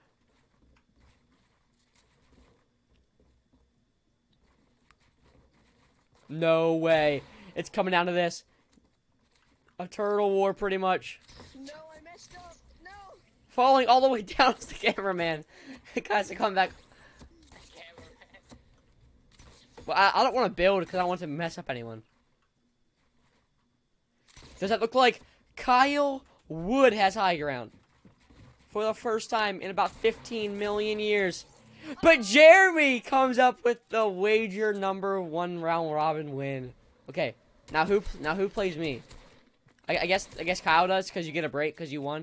S1: No way. It's coming down to this. A turtle war, pretty much.
S6: No, I messed up. No.
S1: Falling all the way down to the cameraman. Guys, to come back.
S5: Cameraman.
S1: Well, I don't want to build because I don't want to mess up anyone. Does that look like Kyle Wood has high ground? For the first time in about 15 million years. But Jeremy comes up with the wager number 1 round robin win. Okay, now who plays me? I guess Kyle does because you get a break because you won.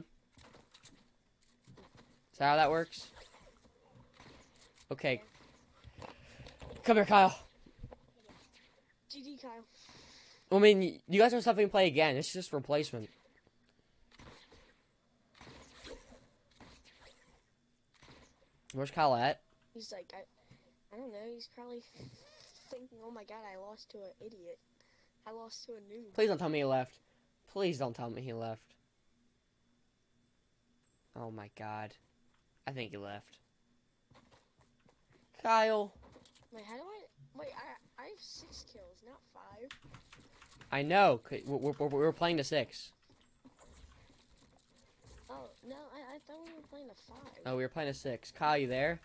S1: Is that how that works? Okay. Come here, Kyle.
S6: GG, Kyle.
S1: I mean, you guys don't have something to play again. It's just replacement. Where's Kyle at?
S6: He's like, I don't know. He's probably thinking, "Oh my god, I lost to an idiot. I lost to a noob."
S1: Please don't tell me he left. Please don't tell me he left. Oh my god. I think he left. Kyle.
S6: Wait, how do I? Wait, I have 6 kills, not 5.
S1: I know. We're playing to 6.
S6: Oh no, I thought we were playing a 5.
S1: Oh, we were playing to 6. Kyle, you there?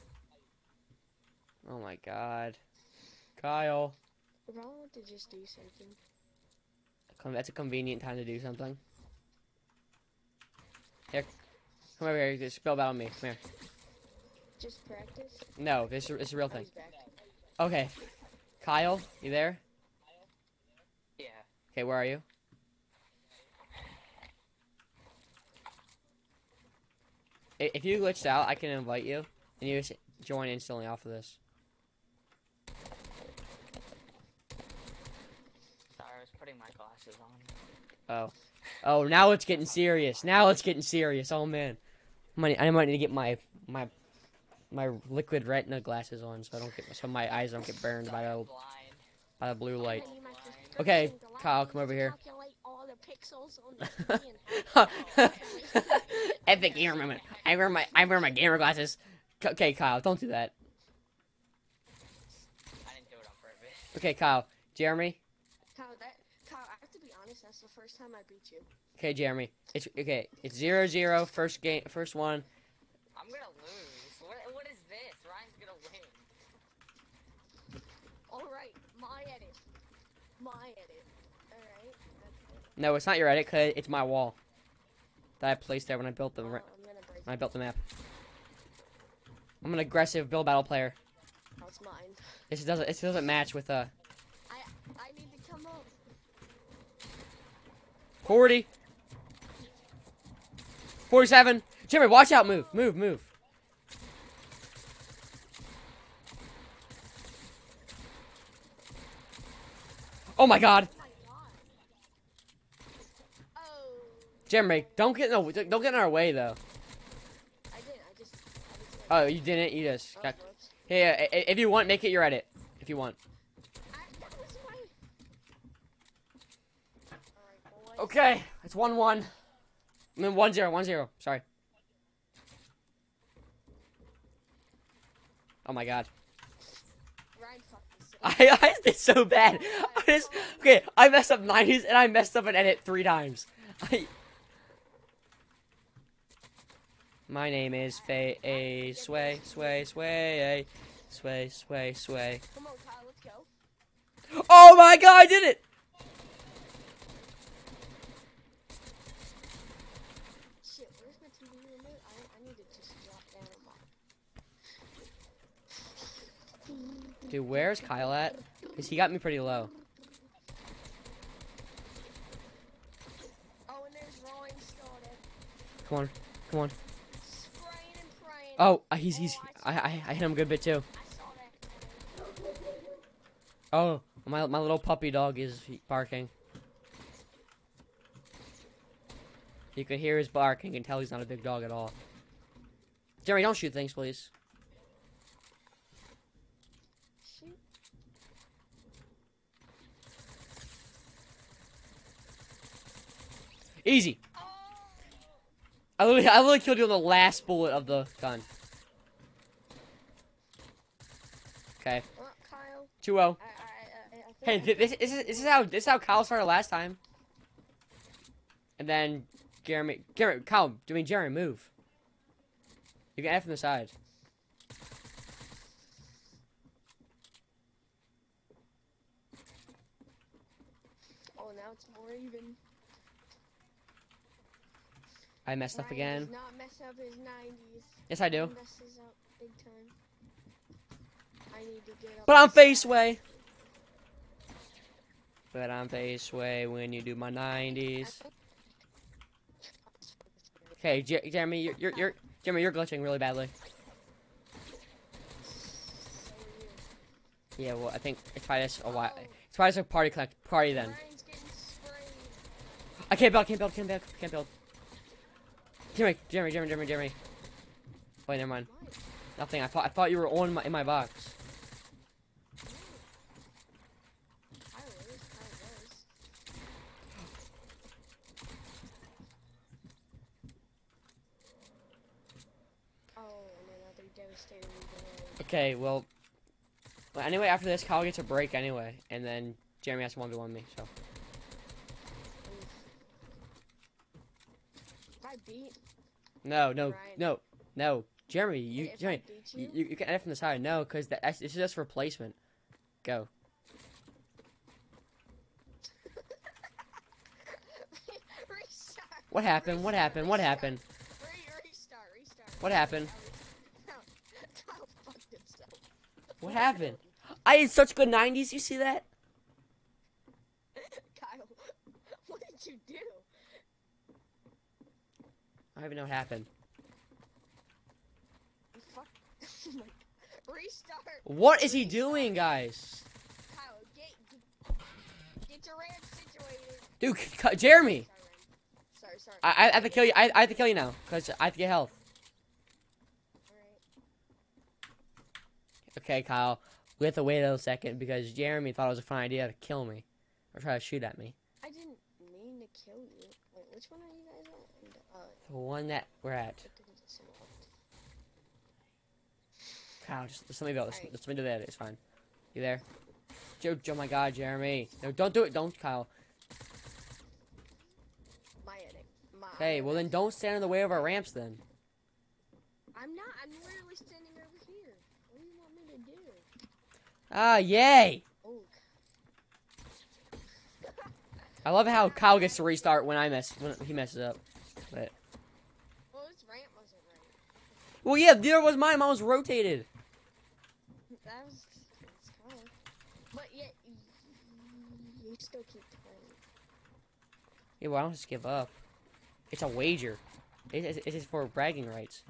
S1: Oh my god. Kyle.
S6: We probably want to just do something.
S1: That's a convenient time to do something. Here. Come over here. Just spell battle me. Come here.
S6: Just practice.
S1: No, this is a real
S6: Oh,
S1: thing.
S6: he's back.
S1: Okay. Kyle, you there?
S5: Yeah.
S1: Okay, where are you? If you glitched out, I can invite you, and you just join instantly off of this.
S5: Sorry, I was putting my glasses on.
S1: Oh. Oh, now it's getting serious. Now it's getting serious. Oh, man. I might need to get my liquid retina glasses on so my eyes don't get burned by
S5: Sorry,
S1: the,
S5: I'm blind.
S1: by the blue light.
S6: I need my prescription
S1: Okay,
S6: glasses
S1: Kyle, come over
S6: to
S1: here.
S6: calculate all the pixels on the screen.
S1: Epic gamer moment. I wear my gamer glasses. Okay, Kyle, don't do that.
S5: I didn't do it on purpose.
S1: Okay, Kyle. Jeremy.
S6: Kyle, I have to be honest. That's the first time I beat you.
S1: Okay, Jeremy. It's okay. It's 0-0. First one.
S5: I'm gonna lose. What is this? Ryan's gonna win.
S6: All right, my edit. My edit. All right. Okay.
S1: No, it's not your edit. Cause it's my wall that I placed there when I built the
S6: I'm gonna break.
S1: when I built the map. I'm an aggressive build battle player.
S6: That's mine.
S1: This doesn't match with
S6: I need to come up.
S1: 40. 47. Jeremy, watch out. Move. Oh my god.
S6: Oh my god. Oh.
S1: Jeremy, don't get in our way though.
S6: I didn't. I just.
S1: Oh, you didn't. You just
S6: Oh,
S1: got.
S6: whoops.
S1: Yeah, if you want, make it your edit. If you want.
S6: That was my. All right, boys.
S1: Okay, it's 1-1. I mean 1-0. Sorry. Oh my god.
S6: Ryan fucked this.
S1: I did so bad. I messed up 90s and I messed up an edit 3 times. My name is Sway.
S6: Come on, Kyle. Let's go.
S1: Oh my god, I did it!
S6: Shit, where's my TV remote? I need to just drop down on my.
S1: Dude, where's Kyle at? Because he got me pretty low.
S6: Oh, and there's Ryan started.
S1: Come on.
S6: Spraying and praying.
S1: Oh, I hit him a good bit too.
S6: I saw that.
S1: Oh, my little puppy dog is barking. You can hear his bark and you can tell he's not a big dog at all. Jeremy, don't shoot things, please.
S6: Shoot.
S1: Easy.
S6: Oh!
S1: I literally killed you on the last bullet of the gun. Okay,
S6: Well, Kyle.
S1: 2-0.
S6: I
S1: Hey,
S6: think
S1: this is how Kyle started last time. And then Jeremy, move. You can F from the side.
S6: Oh, now it's more even.
S1: I messed up
S6: Ryan
S1: again.
S6: does not mess up his 90s.
S1: Yes, I do.
S6: He messes up big time. I need to get up.
S1: But I'm
S6: the
S1: face
S6: side.
S1: way. But I'm face way when you do my 90s. Okay, Jeremy, you're glitching really badly.
S6: So are you.
S1: Yeah, well, I think it's probably just a while. It's probably just a party then.
S6: Ryan's getting sprayed.
S1: I can't build. Jeremy. Wait, never mind.
S6: Why?
S1: Nothing. I thought you were on in my box.
S6: I was. Oh, and another devastating delay.
S1: Okay, well, anyway, after this, Kyle gets a break anyway, and then Jeremy has to 1v1 me, so.
S6: If I beat
S1: No.
S6: Ryan,
S1: Jeremy,
S6: if I
S1: Jeremy,
S6: beat
S1: you can edit from the side. No, because this is just replacement. Go.
S6: Restart.
S1: What happened? What
S6: Restart,
S1: happened? What
S6: restart.
S1: happened?
S6: Restart.
S1: What happened?
S6: Kyle fucked himself.
S1: What happened? I had such good 90s. You see that?
S6: Kyle, what did you do?
S1: I don't even know what happened.
S6: You fucked. Oh my God. Restart.
S1: What is he doing, guys?
S6: Kyle, get your ramp situated.
S1: Dude, Jeremy.
S6: Sorry.
S1: I have to kill you. I have to kill you now, because I have to get health.
S6: Alright.
S1: Okay, Kyle. We have to wait a little second, because Jeremy thought it was a fun idea to kill me. Or try to shoot at me.
S6: I didn't mean to kill you. Wait, which one are you guys at?
S1: The one that we're at.
S6: It didn't select.
S1: Kyle, just let me go.
S6: Alright.
S1: Just let me do that. It's fine. You there? Joe, oh my God, Jeremy. No, don't do it. Don't, Kyle.
S6: My edit.
S1: Hey, well then don't stand in the way of our ramps then.
S6: I'm not. I'm literally standing over here. What do you want me to do?
S1: Ah, yay!
S6: Oh.
S1: I love how Kyle gets to restart when when he messes up. But
S6: Well, this ramp wasn't right.
S1: well, yeah, neither was mine. Mine was rotated.
S6: That was. It's kind of. But yet, you still keep playing.
S1: Yeah, well, I don't just give up. It's a wager. It is for bragging rights.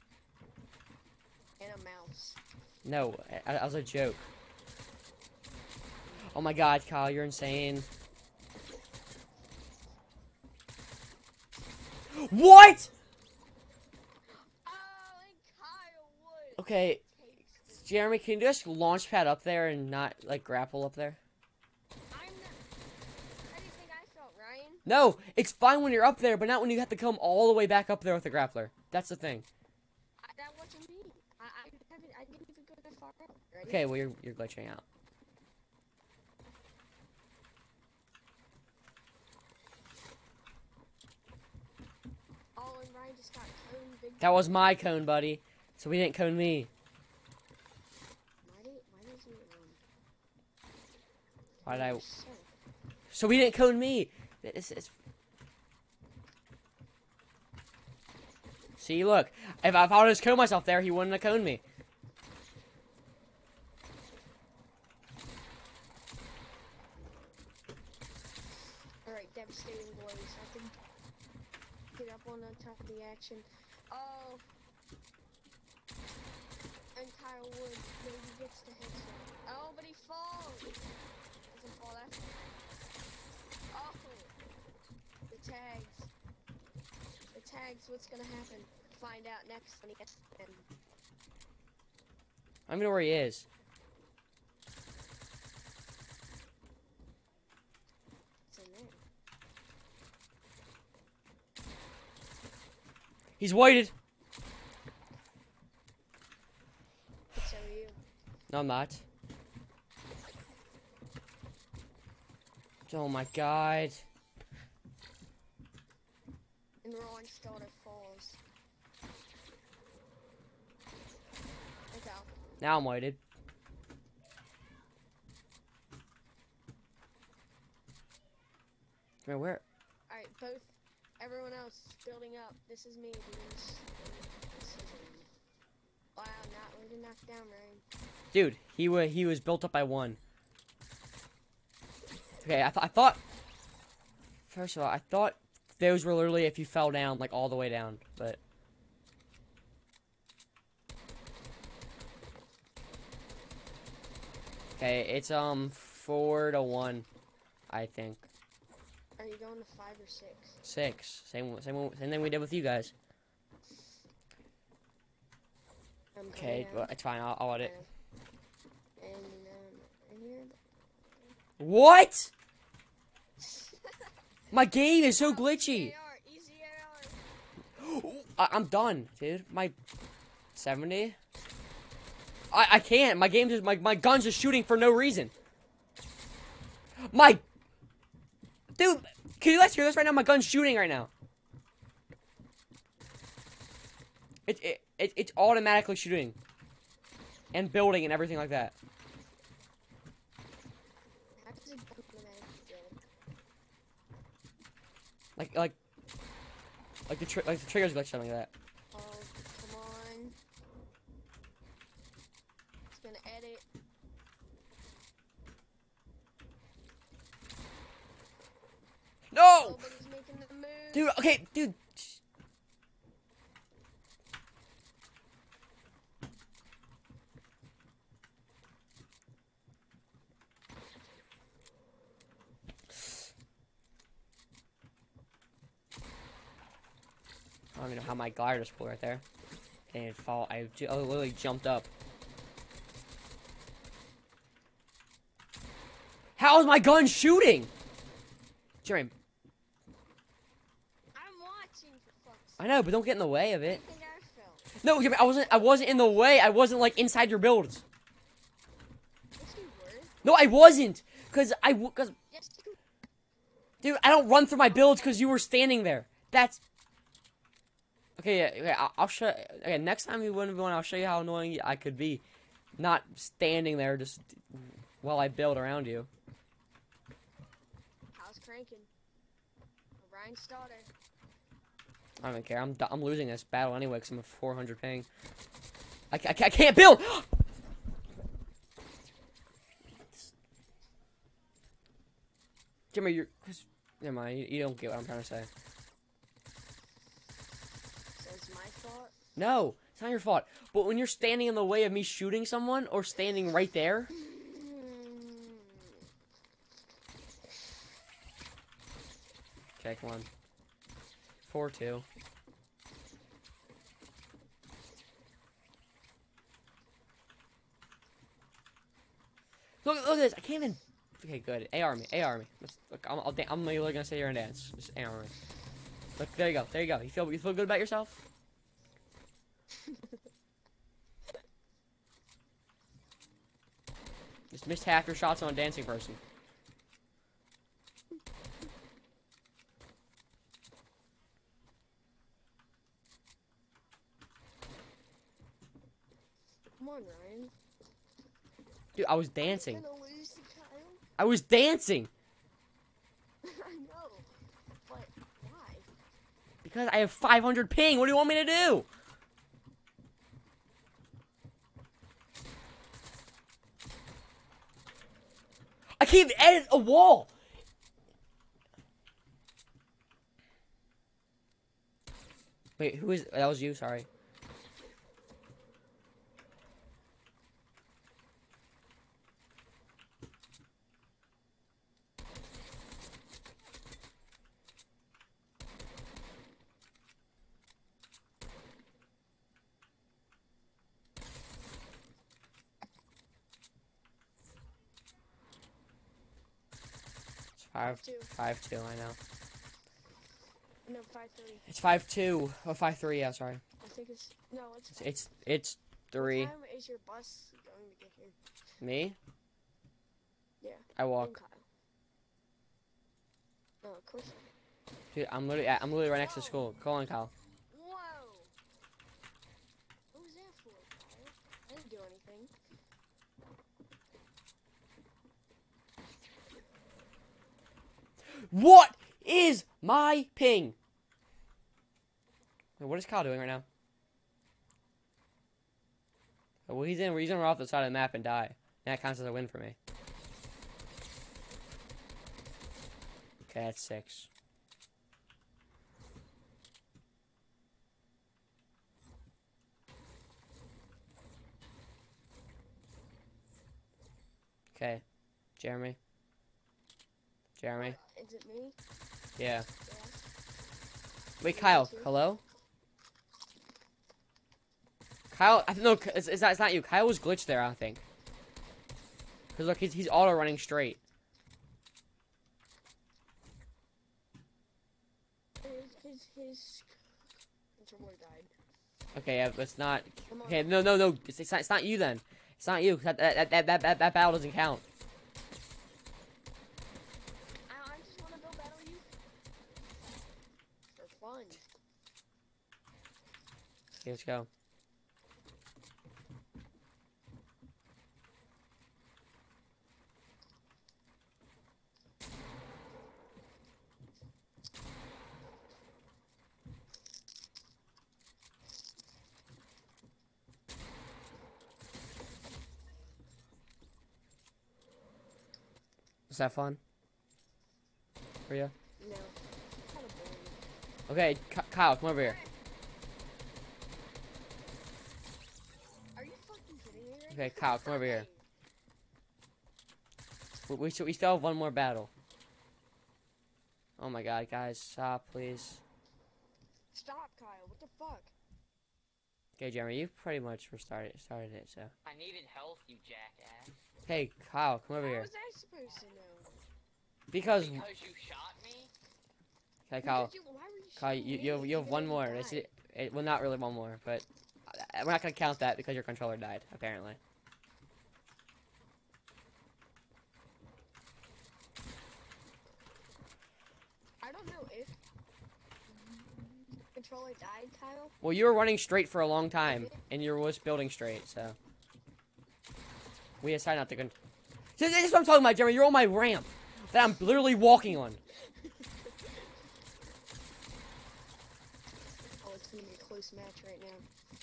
S6: And a mouse.
S1: No, that was a joke. Oh my God, Kyle, you're insane. What?
S6: Oh, and Kyle would.
S1: Okay, Jeremy, can you just launch pad up there and not like grapple up there?
S6: I'm not. How do you think I felt, Ryan?
S1: No, it's fine when you're up there, but not when you have to come all the way back up there with the grappler. That's the thing.
S6: That wasn't me. I didn't even go that far up. Ready?
S1: Okay, well you're glitching out.
S6: Oh, and Ryan just got coned big.
S1: That was my cone, buddy. So he didn't cone me.
S6: Why did you?
S1: Why did I?
S6: you're so-
S1: So he didn't cone me. It's... See, look. If I would just cone myself there, he wouldn't have coned me.
S6: Alright, devastating blows. I have to get up on the top of the action. Oh. And Kyle Wood maybe gets the headshot. Oh, but he falls. Doesn't fall that far. Oh. The tags. The tags, what's gonna happen? Find out next on ESPN.
S1: I don't even know where he is.
S6: It's in there.
S1: He's whited.
S6: So are you.
S1: No, I'm not. Oh my God.
S6: And Ron started falls. Okay.
S1: Now I'm whited. Wait, where?
S6: Alright, everyone else building up. This is me, dudes. Wow, not way to knock down, Ryan.
S1: Dude, he was built up by one. Okay, I thought. First of all, I thought those were literally if you fell down, like all the way down, but. Okay, it's 4-1, I think.
S6: Are you going to 5 or 6?
S1: 6. Same thing we did with you guys.
S6: I'm
S1: Okay,
S6: coming
S1: well,
S6: down.
S1: it's fine. I'll let it.
S6: And here.
S1: What? My game is so glitchy.
S6: Easy AR.
S1: I'm done, dude. My 70. I can't. My game just my gun's just shooting for no reason. My dude, can you guys hear this right now? My gun's shooting right now. It's automatically shooting and building and everything like that.
S6: How does it go when I build?
S1: Like the triggers glitch, something like that.
S6: Oh, come on. It's gonna edit.
S1: No,
S6: Nobody's making the move.
S1: dude. Okay, dude. I don't even know how my glider just pulled right there. And it fall. I literally jumped up. How is my gun shooting? Jeremy,
S6: I'm watching for fuck's sake.
S1: I know, but don't get in the way of
S6: I
S1: it.
S6: think I fell.
S1: No, Jeremy, I wasn't in the way. I wasn't like inside your builds.
S6: Yes, you were.
S1: No, I wasn't. Cause
S6: Yes, you
S1: dude, I don't run through my builds because you were standing there. That's okay. Yeah, okay. I'll show. Okay, next time you win one, I'll show you how annoying I could be, not standing there just while I build around you.
S6: How's cranking? Ryan starter.
S1: I don't even care. I'm losing this battle anyway because I'm a 400 ping. I can't build. Jimmy, never mind. You don't get what I'm trying to say.
S6: So it's my fault.
S1: No, it's not your fault. But when you're standing in the way of me shooting someone or standing right there, okay, come on. 4-2. Look at this. I can't even. Okay, good. AR me. AR me. Look, I'm literally gonna sit here and dance. Just AR me. Look, there you go. There you go. You feel good about yourself? Just missed half your shots on a dancing person.
S6: Come on, Ryan.
S1: Dude, I was dancing.
S6: I'm gonna lose to Kyle.
S1: I was dancing
S6: I know. But why?
S1: because I have 500 ping. What do you want me to do? I can't edit a wall. Wait, who is that? Was you? Sorry. It's 5-2. I know.
S6: No, 5-3.
S1: It's 5-2. Oh, 5-3. Yeah, sorry.
S6: I think it's no.
S1: It's 3.
S6: What time is your bus going to get here?
S1: Me?
S6: Yeah.
S1: I
S6: And
S1: walk.
S6: Kyle. Oh, of course.
S1: Dude, I'm literally right next to school. Call on Kyle.
S6: Whoa. What was that for, Kyle? I didn't do anything.
S1: What is my ping? Wait, what is Kyle doing right now? Oh, well, he's in off the side of the map and die. That counts as a win for me. Okay, that's 6. Okay, Jeremy. Jeremy.
S6: Is it me?
S1: Yeah.
S6: Yeah.
S1: Wait, Kyle. Hello? Kyle, no, it's not you. Kyle was glitched there, I think. Cause look, he's auto running straight.
S6: His controller died.
S1: Okay, yeah, it's not.
S6: Come on.
S1: Okay, no. It's not you then. It's not you. That battle doesn't count.
S6: I just want to build battle you for fun.
S1: Okay, let's go. Was that fun? For you?
S6: No. Kind of boring.
S1: Okay, Kyle, come over here.
S6: Are you fucking kidding me right
S1: Okay, Kyle, come over here. We still have one more battle. Oh my god, guys, stop, please.
S6: Stop, Kyle. What the fuck?
S1: Okay, Jeremy, you pretty much started it, so.
S5: I needed health, you jackass.
S1: Hey, Kyle, come over
S6: How
S1: here.
S6: was I supposed to know?
S1: Because,
S5: Because you shot me?
S1: okay, Kyle,
S6: Why were you
S1: Kyle,
S6: shooting
S1: you
S6: me
S1: have
S6: even
S1: one
S6: though
S1: more.
S6: you
S1: It's,
S6: died?
S1: well, not really one more, but we're not gonna count that because your controller died, apparently.
S6: I don't know if controller died, Kyle.
S1: Well, you were running straight for a long time, and you were building straight, so. We decided not to go. See, this is what I'm talking about, Jeremy. You're on my ramp that I'm literally walking on.
S6: Oh, it's gonna be a close match right now.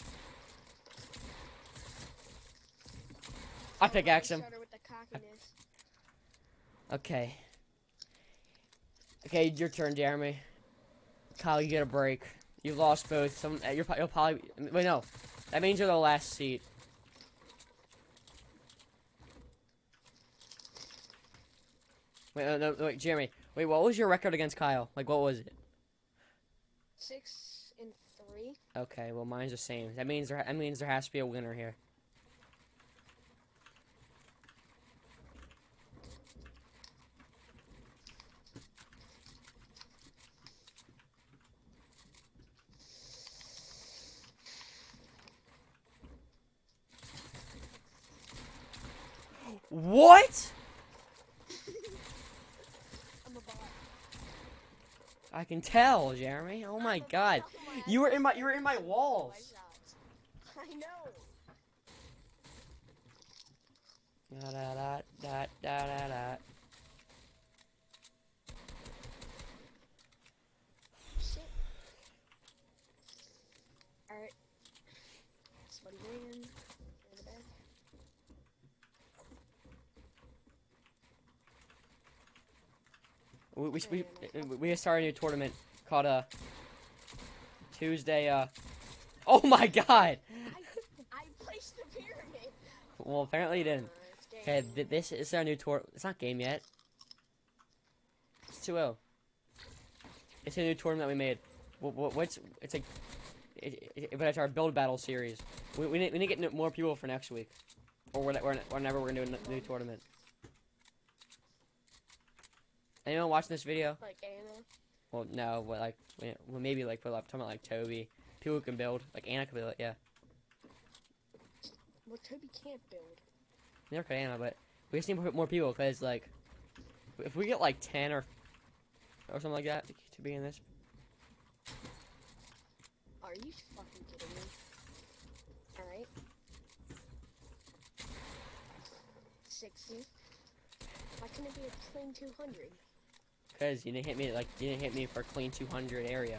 S1: I pickaxe him.
S6: Started with the cockiness.
S1: Okay. Okay, your turn, Jeremy. Kyle, you get a break. You lost both. You'll probably. Wait, no. That means you're the last seat. Wait, no, wait, Jeremy. Wait, what was your record against Kyle? Like, what was it?
S6: 6-3.
S1: Okay, well, mine's the same. That means there has to be a winner here. What?
S6: I'm a bot.
S1: I can tell, Jeremy. Oh my god. You were in my walls.
S6: I know.
S1: Da da da da da da da.
S6: Shit. Alright. Somebody ran. In the back.
S1: We started a new tournament called Tuesday Oh my god.
S6: I placed the pyramid.
S1: Well, apparently you didn't.
S6: It's game.
S1: Okay, this is our new tour. It's not game yet. It's 2-0. It's a new tournament we made. It's like, but it's our build battle series. We need to get more people for next week, or whenever we're gonna do a new tournament. Anyone watching this video?
S6: Like Anna.
S1: Well, no, but like, well, maybe like, talking about like Toby, people who can build, like Anna can build it, yeah.
S6: Well, Toby can't build.
S1: Never could Anna, but we just need more people because like, if we get like 10 or something like that to be in this.
S6: Are you fucking kidding me? Alright. 60. Why couldn't it be a clean 200?
S1: Because you didn't hit me for a clean 200 area.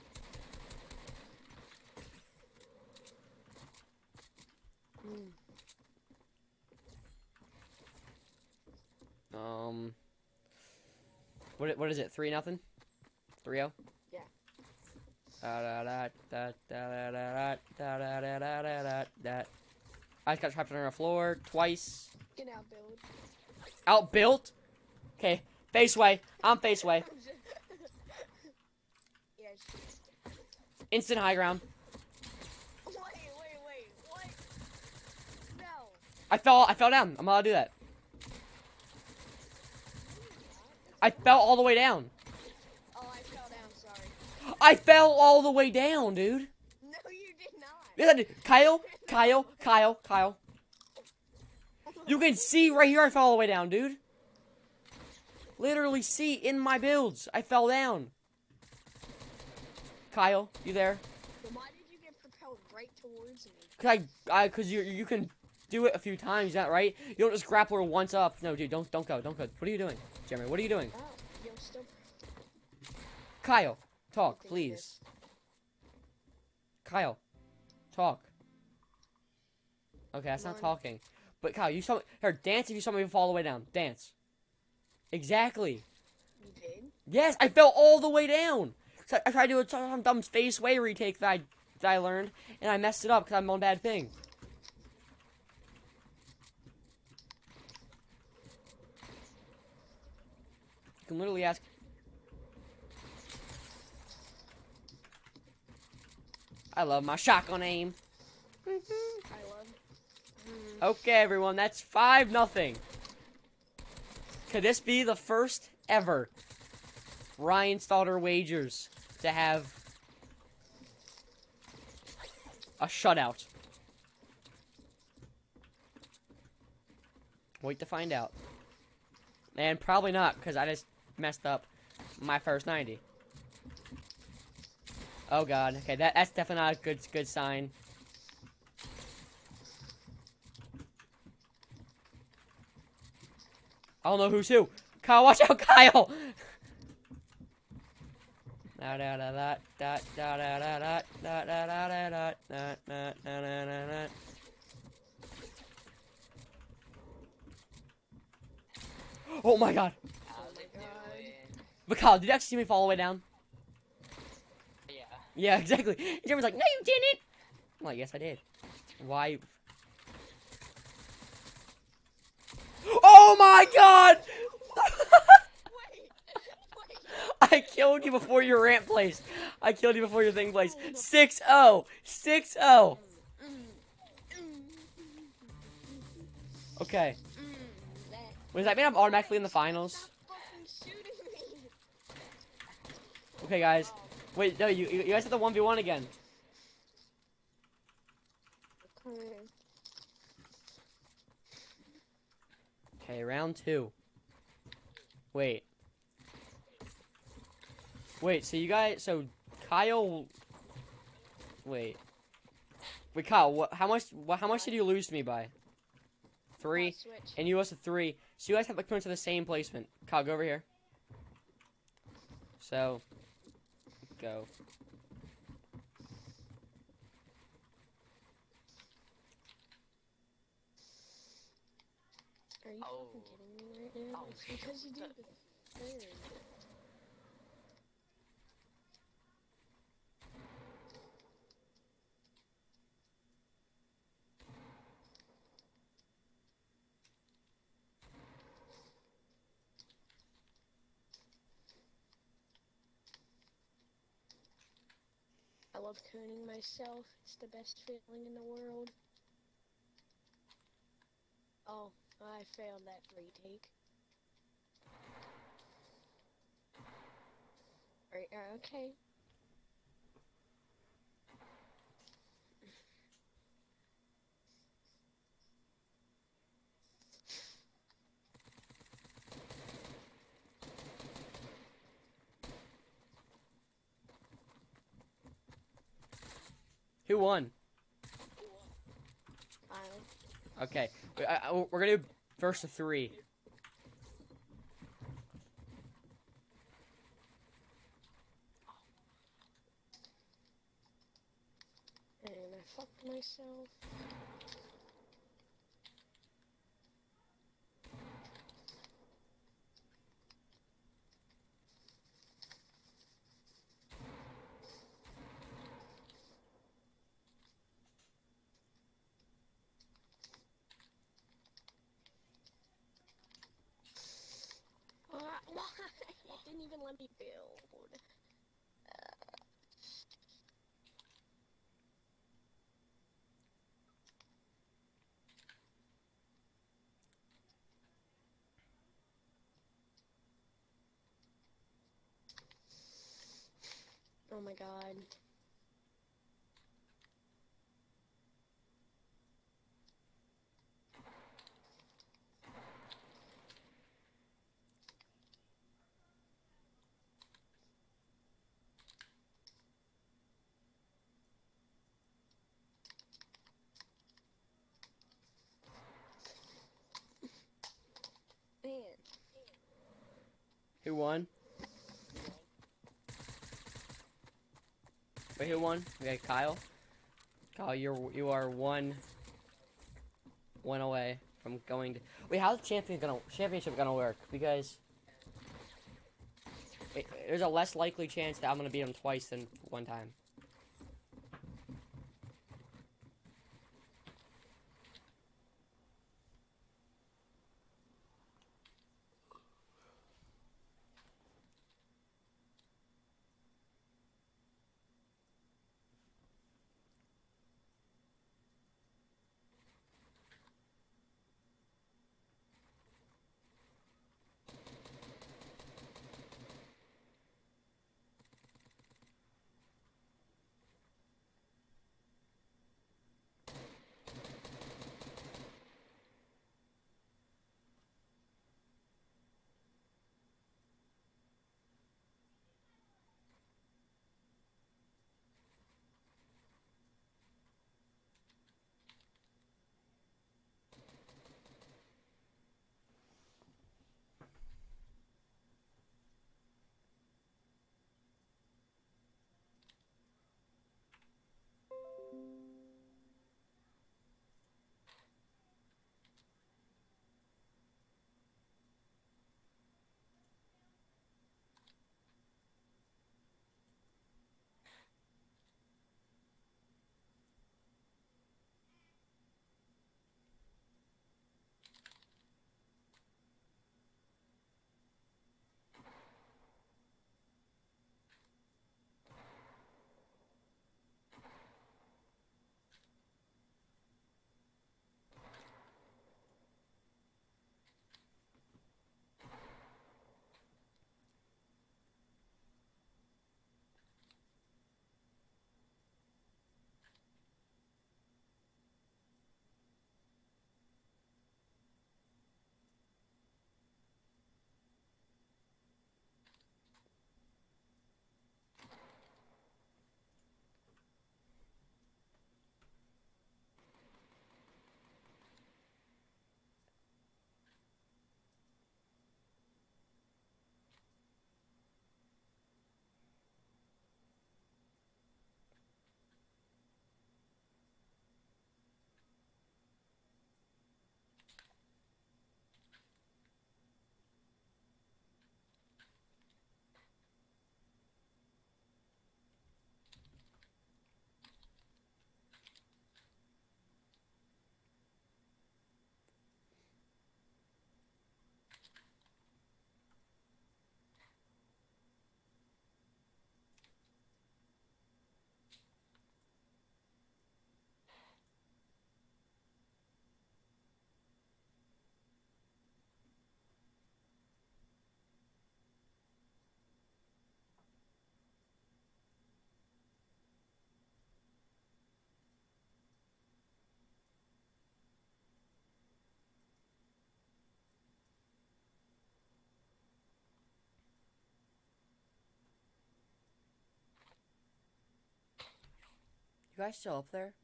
S1: What is it? 3-0? 3-0?
S6: Yeah.
S1: I just got trapped on the floor twice.
S6: Get out, build.
S1: Outbuilt? Okay, face way. I'm face way.
S6: Yeah,
S1: Instant high ground.
S6: wait.
S1: I fell down. I'm allowed to do that. I fell all the way down.
S6: Oh, I fell down, sorry.
S1: I fell all the way down, dude.
S6: No, you did not.
S1: Yes, I did. Kyle. You can see right here I fell all the way down, dude. Literally see in my builds. I fell down. Kyle, you there?
S6: Then why did you get propelled right towards me?
S1: Cause you can do it a few times, is that right? You don't just grapple her once up. No, dude, don't go. What are you doing? Jeremy, what are you doing?
S6: Oh, you're still.
S1: Kyle, talk, please. Kyle, talk. Okay, that's not talking. But Kyle, you saw here, dance if you saw me fall all the way down. Dance. Exactly.
S6: You did?
S1: Yes, I fell all the way down. So I tried to do some dumb space way retake that I learned, and I messed it up because I'm on bad thing. You can literally ask. I love my shotgun aim.
S6: I love.
S1: Okay, everyone, that's 5-0. Could this be the first ever Ryan Stalter Wagers to have a shutout? Wait to find out. And probably not, because I just messed up my first 90. Oh god, okay, that's definitely not a good sign. I don't know who's who. Kyle, watch out, Kyle! Oh my god.
S5: How's it doing?
S1: But Kyle, did you actually see me fall all the way down?
S5: Yeah.
S1: Yeah, exactly. And Jeremy's like, no, you didn't. I'm like, yes, I did. Why? Oh my god!
S6: Wait.
S1: I killed you before your ramp placed. I killed you before your thing placed. 6-0. 6-0. Okay. Does that mean I'm automatically in the finals?
S6: Stop fucking shooting me.
S1: Okay, guys. Wait, no, you guys have the 1v1 again. Okay, round 2. Wait, so you guys, so Kyle, wait, Kyle, how much did you lose to me by? 3,
S6: Switch.
S1: and you lost to 3, so you guys have like pretty much the same placement. Kyle, go over here. So, go.
S6: Are you
S5: Oh.
S6: fucking kidding me right now?
S5: Oh,
S6: It's because you did the third. I love cooning myself. It's the best feeling in the world. Oh, I failed that retake. Right, okay.
S1: Who won?
S6: I
S1: Okay, we're gonna do first to 3.
S6: and I fucked myself. Why? It didn't even let me build. Oh my god. Man.
S1: Who won? Wait, who won? Okay, Kyle. Kyle, you are one away from going to. Wait, how's the championship gonna work? Because there's a less likely chance that I'm gonna beat him twice than one time. You guys still up there?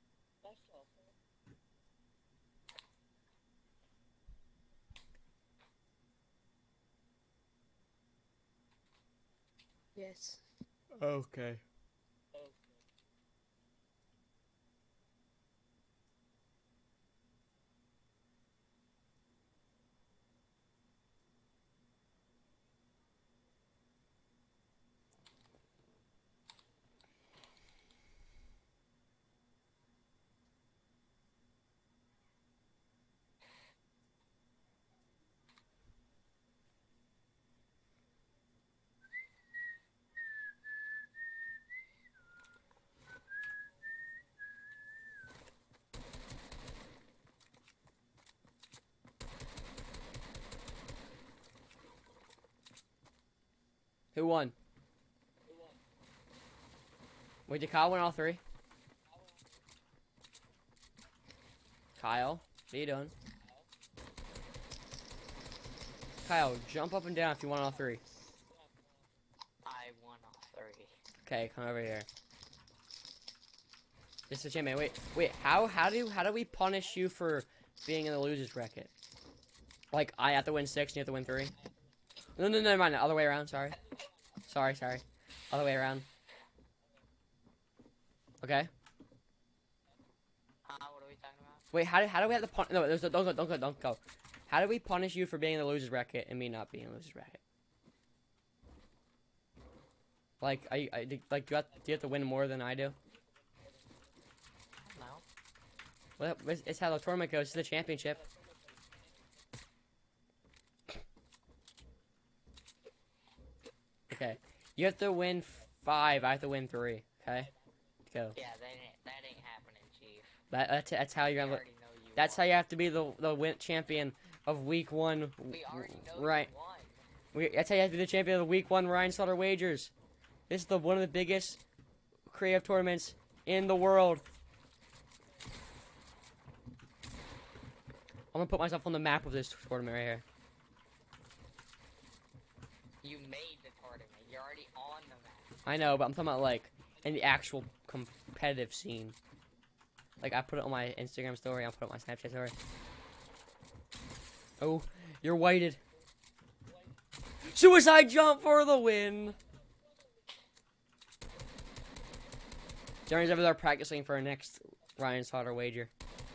S6: Yes.
S1: Okay. Who won? Wait, did Kyle win all three? Kyle, what are you doing? Kyle, jump up and down if you won all three.
S5: I won all three.
S1: Okay, come over here. This is a champion. Wait. How do we punish you for being in the losers bracket? Like I have to win 6 and you have to win 3. No, never mind. Other way around. Sorry. Other way around. Okay.
S5: What are we talking about?
S1: Wait, how do we have to punish? No, don't go. How do we punish you for being in the losers bracket and me not being in the losers bracket? Like, like, do you have to win more than I do?
S5: No.
S1: Well, it's how the tournament goes. It's the championship. Okay, you have to win 5. I have to win 3. Okay, go.
S5: Yeah, that ain't happening, Chief.
S1: That's how you're
S5: We
S1: gonna.
S5: already know you
S1: That's how
S5: won.
S1: you have to be the win champion of week 1.
S5: We already know
S1: Right.
S5: you won.
S1: That's how you have to be the champion of the week 1 Ryan Slaughter Wagers. This is one of the biggest creative tournaments in the world. I'm gonna put myself on the map of this tournament right here.
S5: You made the tournament. You're already on the map.
S1: I know, but I'm talking about like in the actual competitive scene. Like I put it on my Instagram story. I'll put it on my Snapchat story. Oh, you're whited. Suicide jump for the win. Jeremy's over there practicing for our next Ryan Slaughter wager.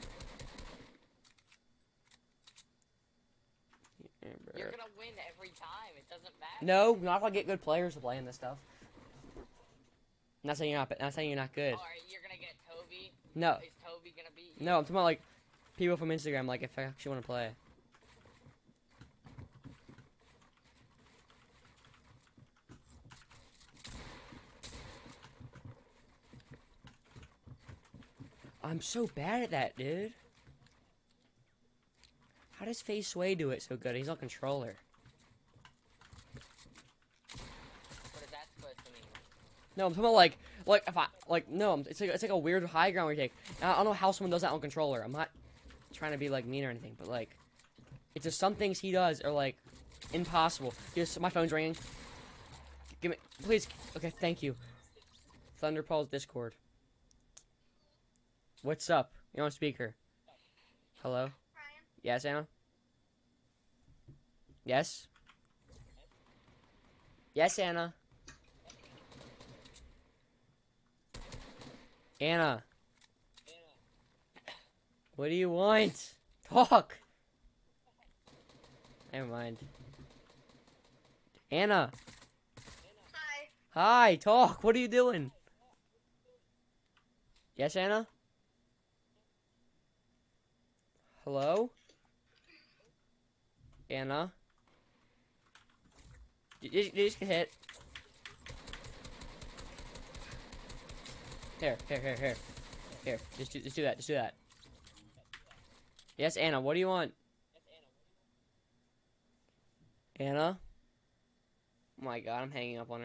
S5: You're gonna win every time. It doesn't matter.
S1: No, not if I get good players to play in this stuff. I'm not saying you're not good.
S5: Alright, you're gonna get Toby.
S1: No,
S5: Is Toby gonna beat you?
S1: no, I'm talking about like people from Instagram. Like if I actually want to play. I'm so bad at that, dude. How does Face Sway do it so good? He's on controller.
S5: What is that supposed to mean?
S1: No, I'm talking about like if I no, it's like a weird high ground we take. And I don't know how someone does that on controller. I'm not trying to be like mean or anything, but like it's just some things he does are like impossible. Just my phone's ringing. Give me, please. Okay, thank you. Thunderpaw's Discord. What's up? You're on speaker. Hello.
S3: Ryan.
S1: Yes, Anna. Yes. Yes, Anna. Anna. What do you want? Talk. Never mind. Anna.
S3: Hi.
S1: Hi, talk. What are you doing? Yes, Anna? Hello? Anna? Did you just get hit? Here. Here, just do that. Yes, Anna, what do you want? Anna? Oh my god, I'm hanging up on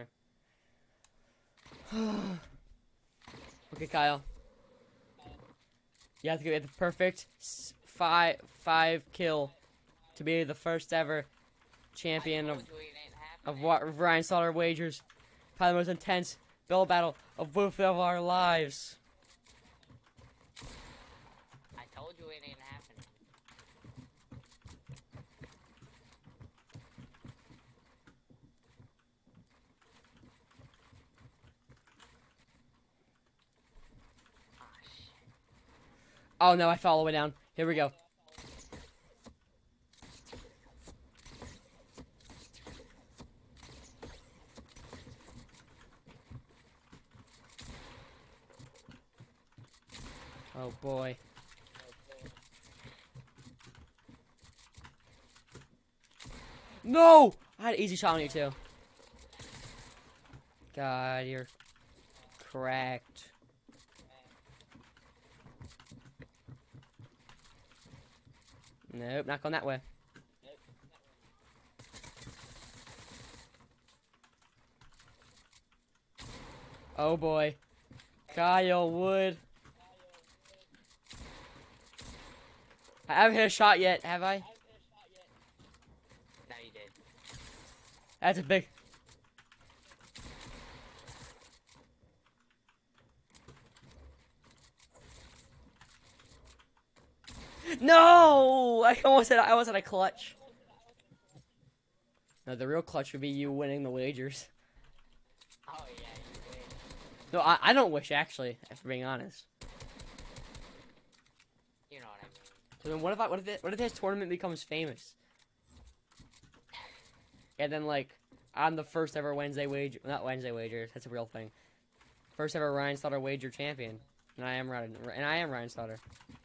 S1: her. Okay, Kyle. You have to get the perfect five kill to be the first ever champion
S5: I
S1: of
S5: told you it ain't happening.
S1: what Ryan Slaughter Wagers. Probably the most intense build battle of both of our lives.
S5: I told you it ain't happening. Ah, shit.
S1: Oh no, I fell all the way down. Here we go. Oh boy. No! I had an easy shot on you too. God, you're cracked. Nope, not going that way. Oh boy. Kyle Wood. I haven't hit a shot yet, have I?
S5: No, you did.
S1: That's a big. No! I almost had a clutch. No, the real clutch would be you winning the wagers.
S5: Oh yeah, you win.
S1: No, I don't wish actually, if we're being honest.
S5: You know what I mean.
S1: So then what if this tournament becomes famous? And then like I'm the first ever Wednesday wager, not Wednesday wager. That's a real thing. First ever Ryan Slaughter wager champion, and I am Ryan Slaughter.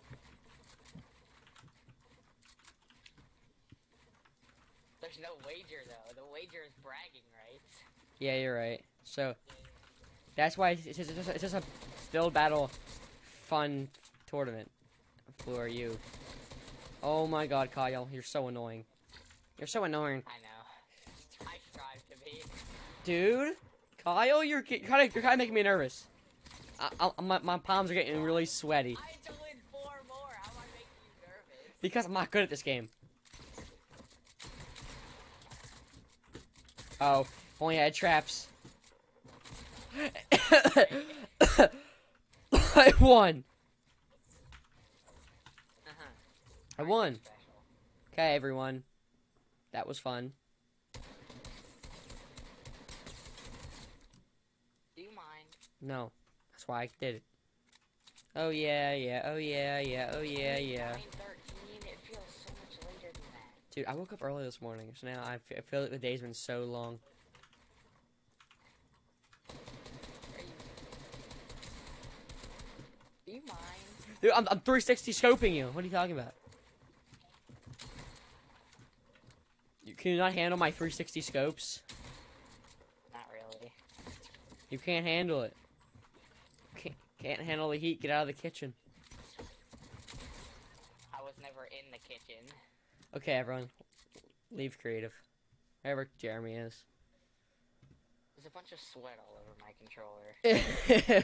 S5: There's no wager though. The wager is bragging rights.
S1: Yeah, you're right. So that's why it's just a still battle, fun tournament. Who are you? Oh my God, Kyle, you're so annoying. You're so annoying,
S5: I know. I strive to be.
S1: dude. Kyle, you're kind of making me nervous. My palms are getting really sweaty
S5: I had to win 4 more. How am I making you nervous?
S1: because I'm not good at this game. Oh, only had traps. I won. I won.
S5: Special.
S1: Okay, everyone. That was fun.
S5: Do you mind?
S1: No, that's why I did it. Oh yeah, yeah. Oh yeah, yeah. Oh yeah, yeah.
S5: 9:13. It feels so much later than that.
S1: Dude, I woke up early this morning, so now I feel like the day's been so long.
S5: Are you? Do you mind?
S1: Dude, I'm 360 scoping you. What are you talking about? Can you not handle my 360 scopes?
S5: Not really.
S1: You can't handle it. Can't handle the heat. Get out of the kitchen.
S5: I was never in the kitchen.
S1: Okay, everyone. Leave creative. Wherever Jeremy is.
S5: There's a bunch of sweat all over my controller.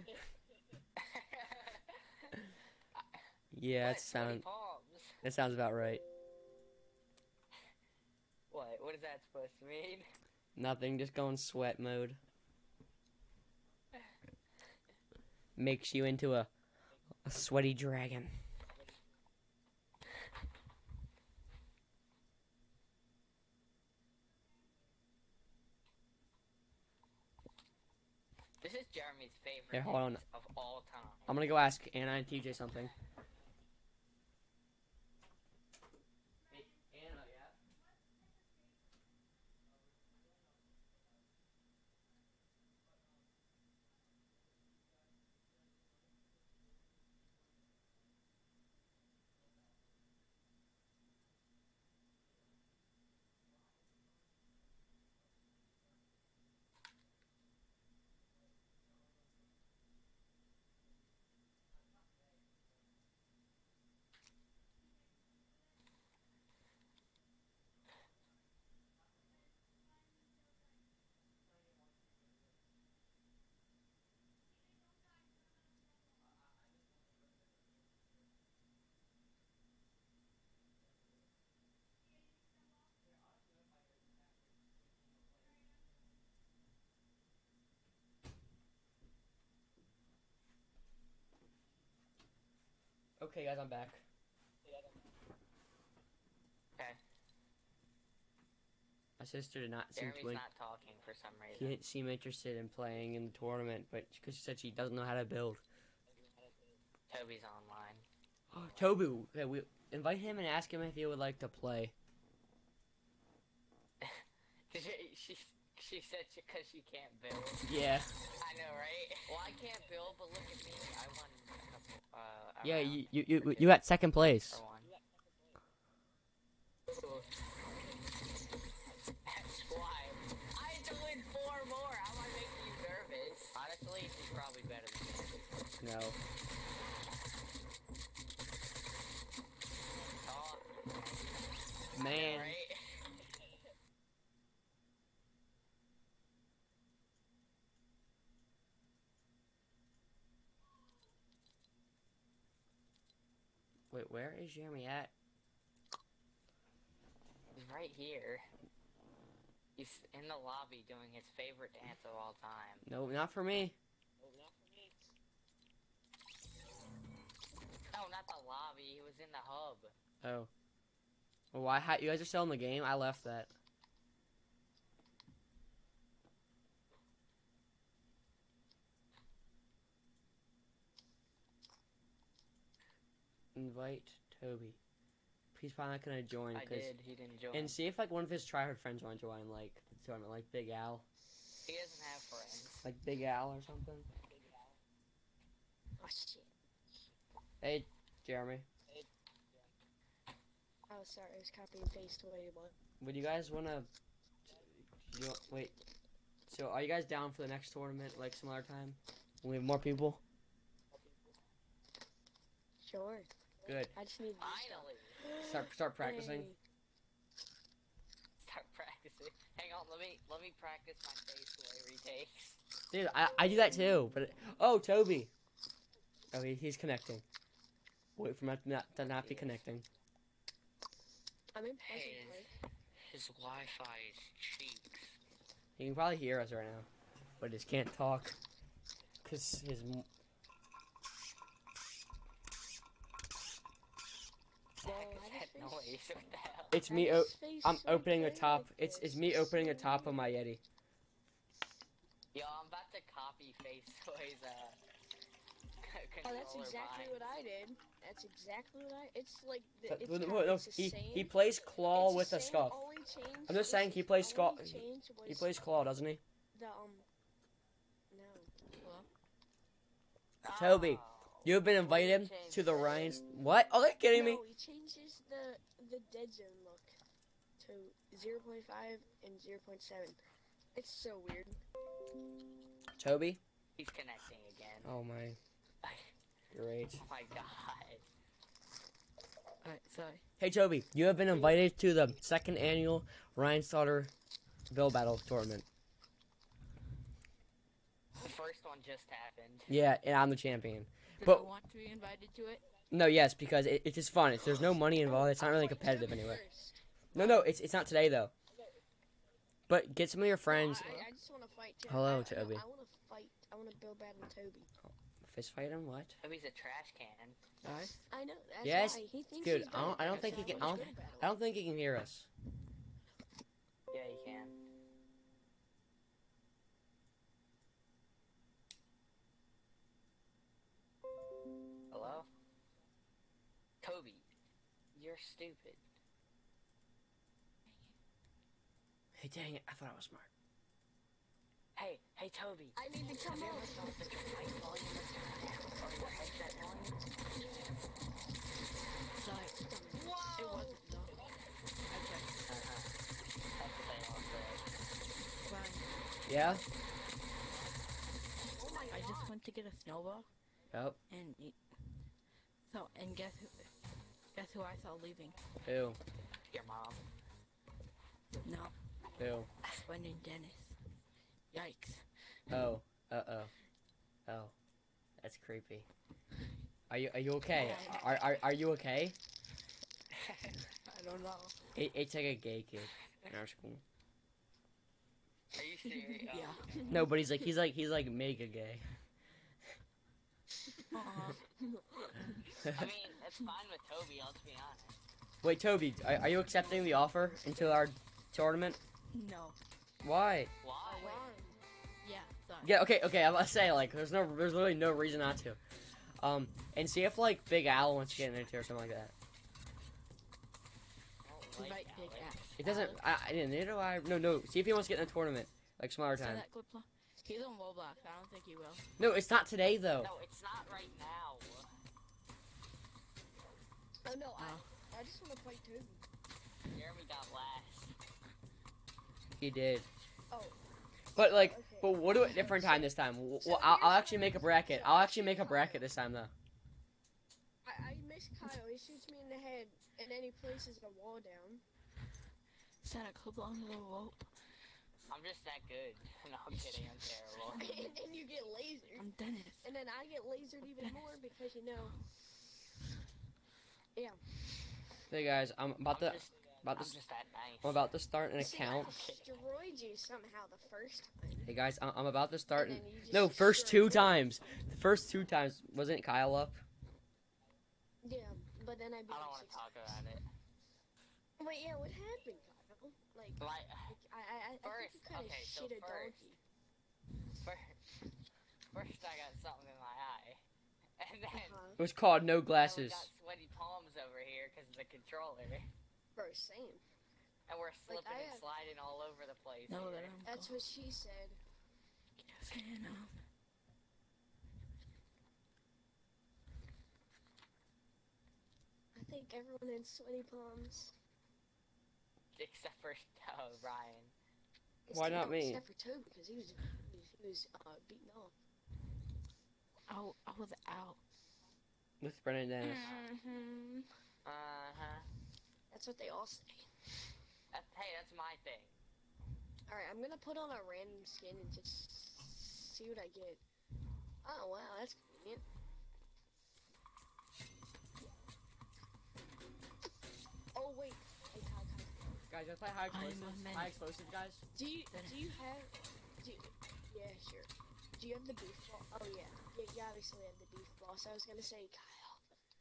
S1: Yeah,
S5: What? Sweaty palms.
S1: that sounds about right.
S5: What? What is that supposed to mean?
S1: Nothing, just go in sweat mode. Makes you into a sweaty dragon.
S5: This is Jeremy's favorite
S1: Here, hold on.
S5: dance of all time.
S1: I'm gonna go ask Anna and TJ something. Hey, Anna, yeah? Okay, guys, I'm back.
S5: Okay.
S1: My sister did not seem
S5: Jeremy's
S1: to
S5: not talking for some
S1: She
S5: reason.
S1: didn't seem interested in playing in the tournament, but because she said she doesn't know how to build.
S5: Toby's online.
S1: Tobu, okay, we invite him and ask him if he would like to play.
S5: She said because she can't build.
S1: Yeah.
S5: I know, right? Well, I can't build, but look at me. I won a couple.
S1: Yeah,
S5: round
S1: you got second place.
S5: for one. That's why. I had to win 4 more. How am I making you nervous? Honestly, she's probably better than me.
S1: No.
S5: Oh,
S1: Man.
S5: right?
S1: Wait, where is Jeremy at?
S5: He's right here. He's in the lobby doing his favorite dance of all time.
S1: No, not for me.
S5: No, not the lobby. He was in the hub.
S1: Oh. Well, you guys are still in the game? I left that. Invite Toby. He's probably not gonna join.
S5: I did. He didn't join.
S1: And see if like one of his tryhard friends want to join, like the tournament, like Big Al,
S5: He doesn't have friends.
S1: like Big Al or something.
S6: Oh shit.
S1: Hey, Jeremy.
S6: Oh, sorry, I was copy and paste. What?
S1: Would you guys wanna? Wait. So, are you guys down for the next tournament, like some other time? When we have more people.
S6: Sure.
S1: Good.
S6: I just need
S5: Finally.
S1: Start practicing.
S6: Hey.
S5: Start practicing. Hang on, let me practice my face away retakes.
S1: Dude, I do that too. But oh, Toby. Oh, he's connecting. Wait for him to not be connecting.
S6: I'm in
S5: Hey,
S6: Pleasant Park.
S5: his Wi-Fi is cheeks.
S1: He can probably hear us right now, but just can't talk. Cause his.
S6: Whoa,
S5: What's that
S6: I
S5: noise?
S6: just faced-
S5: What the hell?
S1: It's me.
S6: I just faced
S1: I'm
S6: some
S1: opening a
S6: thing
S1: top.
S6: like
S1: It's
S6: this.
S1: me opening a top of my Yeti.
S5: Yo, I'm about to copy Faceway's
S6: Oh, that's
S5: controller
S6: exactly
S5: bind.
S6: what I did. That's exactly what I. It's like the,
S1: But-
S6: it's,
S1: no,
S6: kinda,
S1: no,
S6: it's the
S1: he
S6: same.
S1: plays Claw
S6: It's
S1: with
S6: the
S1: a
S6: same,
S1: scuff.
S6: only change
S1: I'm just
S6: is-
S1: saying he plays Claw.
S6: only change
S1: He
S6: was
S1: plays Claw, doesn't he?
S6: the no.
S1: Toby,
S5: Oh.
S1: you have been
S5: What did he
S1: invited
S5: change
S1: to the
S5: to?
S1: Ryan's. What? Oh, they're kidding me.
S6: No, he changes the dead zone look to 0.5 and 0.7. It's so weird.
S1: Toby.
S5: He's connecting again.
S1: Oh my. Great.
S5: Oh my god.
S6: Alright, sorry.
S1: Hey Toby, you have been invited to the second annual Ryan Sauter Bill Battle tournament.
S5: The first one just happened.
S1: Yeah, and I'm the champion.
S7: Do
S1: But-
S7: I want to be invited to it?
S1: No, yes, because it's just fun. There's no money involved. It's not really competitive anyway. No, it's not today though. But get some of your friends.
S6: I just want to fight.
S1: Hello,
S6: I
S1: Toby.
S6: want to fight. I want to Bill battle Toby.
S1: Fist fight him? What?
S5: Toby's a trash can.
S6: I know. That's
S1: Yes,
S6: why he thinks
S1: Dude,
S6: he's
S1: I don't think he can. I don't think he can hear us.
S5: Yeah, he can. Hello? Toby, you're stupid.
S1: Hey, dang it! I thought I was smart.
S5: Hey, Toby.
S6: I need to come on.
S5: Put your mic volume or your headset volume.
S7: Sorry. It wasn't, no. I checked.
S5: That's the thing off
S7: Fine.
S1: Yeah.
S7: I just went to get a snowball,
S1: Oh.
S7: and and guess who I saw leaving?
S1: Ew.
S5: your mom.
S7: No,
S1: Ew.
S7: Gwen and Dennis. Yikes.
S1: Oh. Oh. That's creepy. Are you okay? Are you okay?
S7: I don't know.
S1: It's like a gay kid in our school.
S5: Are you serious?
S7: Yeah.
S1: No, but he's like mega gay.
S5: I mean, it's fine with Toby, let's be honest.
S1: Wait, Toby, are you accepting the offer into our tournament?
S7: No.
S1: Why?
S5: Why?
S7: Yeah, sorry.
S1: Yeah, okay, I'm gonna say, like, there's literally no reason not to. And see if, like, Big Al wants to get into it or something like that.
S5: I don't like
S7: Invite Big
S5: Alex.
S7: Al.
S1: It doesn't, neither do I, no, see if he wants to get in a tournament, like, some other
S7: Saw
S1: time.
S7: that clip? He's on Roblox. I don't think he will.
S1: No, it's not today, though.
S5: No, it's not right now.
S6: Oh no, I just want to fight Toby.
S5: Jeremy got last.
S1: He did.
S6: Oh.
S1: But, like,
S6: Okay.
S1: but we'll do it a different time this time. Well, I'll actually make a bracket. I'll actually make a bracket this time, though.
S6: I miss Kyle. He shoots me in the head, and then he places a wall down.
S7: Santa clip on the rope.
S5: I'm just that good. No, I'm kidding, I'm terrible.
S6: and you get lasered.
S7: I'm Dennis.
S6: And then I get lasered even more because, you know. Yeah.
S1: Hey guys, I'm about to
S5: I'm just that nice.
S1: I'm about to start an
S6: See,
S1: account.
S6: I destroyed you somehow the first time.
S1: Hey guys, I'm about to start.
S6: And then you just
S1: No, first
S6: destroyed
S1: 2
S6: me.
S1: times. The first 2 times wasn't Kyle up?
S6: Yeah, but then I beat
S5: I don't
S6: him
S5: want to
S6: 6
S5: talk
S6: times.
S5: about it.
S6: Wait, yeah, what happened, Kyle? Like,
S5: Like,
S6: I think
S5: first,
S6: you kind of
S5: okay, so
S6: shit a
S5: first,
S6: donkey.
S5: first I got something in my eye, and then
S1: It was called No
S5: we
S1: Glasses.
S5: got sweaty palms over here because of the controller,
S6: Bro, same.
S5: and we're slipping
S6: I
S5: and
S6: have-
S5: sliding all over the place.
S7: No,
S5: here.
S7: that I'm
S6: That's what she said. I think everyone had sweaty palms.
S5: Except for Ryan.
S1: Why not me?
S6: Except for Toby, because he was beaten off.
S7: I was out.
S1: With Brennan Dennis.
S6: Mm-hmm.
S5: Uh-huh.
S6: That's what they all say.
S5: Hey, that's my thing.
S6: Alright, I'm gonna put on a random skin and just see what I get. Oh, wow, that's convenient. Oh, wait. Hey, Kai.
S1: Guys, you play high
S7: I'm a
S1: explosives?
S7: menace.
S1: High explosives, guys?
S6: Do you have... yeah, sure. Do you have the beef ball? Oh, yeah. You obviously have the beef ball, so I was gonna say, Kyle.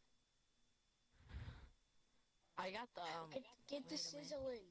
S7: I got the
S6: Get the
S7: wait a minute.
S6: sizzling.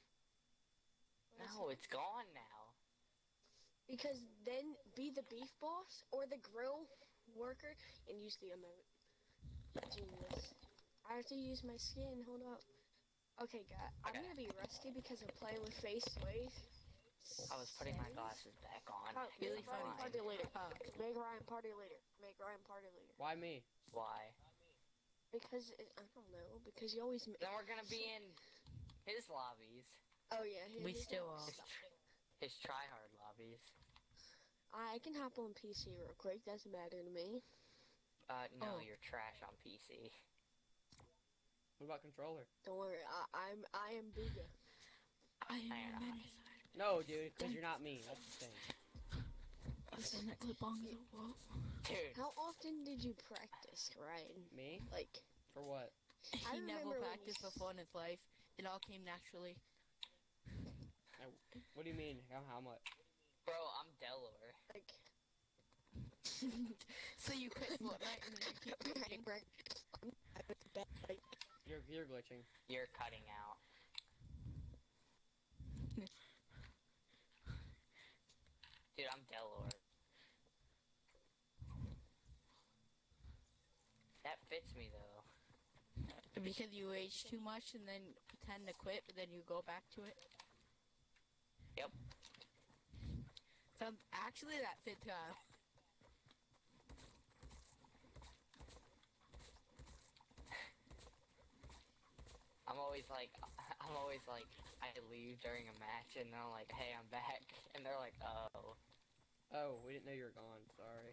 S5: No, it's gone now.
S6: Because then be the beef boss or the grill worker and use the emote. Genius. I have to use my skin. Hold up. Okay, guys. I'm
S5: Okay.
S6: gonna be rusty because I'm playing with face ways.
S5: I was putting my glasses back on.
S6: Oh,
S7: Really
S6: make Ryan
S7: funny.
S6: party leader. Make Ryan party leader. Make Ryan party leader.
S1: Why me?
S5: Why?
S6: Because I don't know. Because you always.
S5: Then we're gonna be in his lobbies.
S6: Oh yeah.
S7: We still are.
S5: His tryhard lobbies.
S6: I can hop on PC real quick. Doesn't matter to me.
S5: No,
S7: Oh.
S5: you're trash on PC.
S1: What about controller?
S6: Don't worry. I am Booga.
S7: I am
S5: Hang
S7: a
S5: on.
S7: menace.
S1: No, dude, because you're not me. That's the thing.
S7: Listen, that clip on the wall.
S5: Dude,
S6: How often did you practice, Ryan?
S1: Me?
S6: Like.
S1: For what?
S6: I
S7: He never
S6: remember when
S7: practiced before in his life. It all came naturally.
S1: What do you mean? How much?
S5: bro, I'm Delaware.
S6: Like.
S7: So you quit Fortnite and then you keep glitching?
S1: You're glitching.
S5: You're cutting out. Dude, I'm Delaware. That fits me though.
S7: Because you age too much and then tend to quit, but then you go back to it.
S5: Yep.
S7: So actually, that fits.
S5: I'm always like, I leave during a match and then I'm like, hey, I'm back, and they're like, oh.
S1: Oh, we didn't know you were gone. Sorry.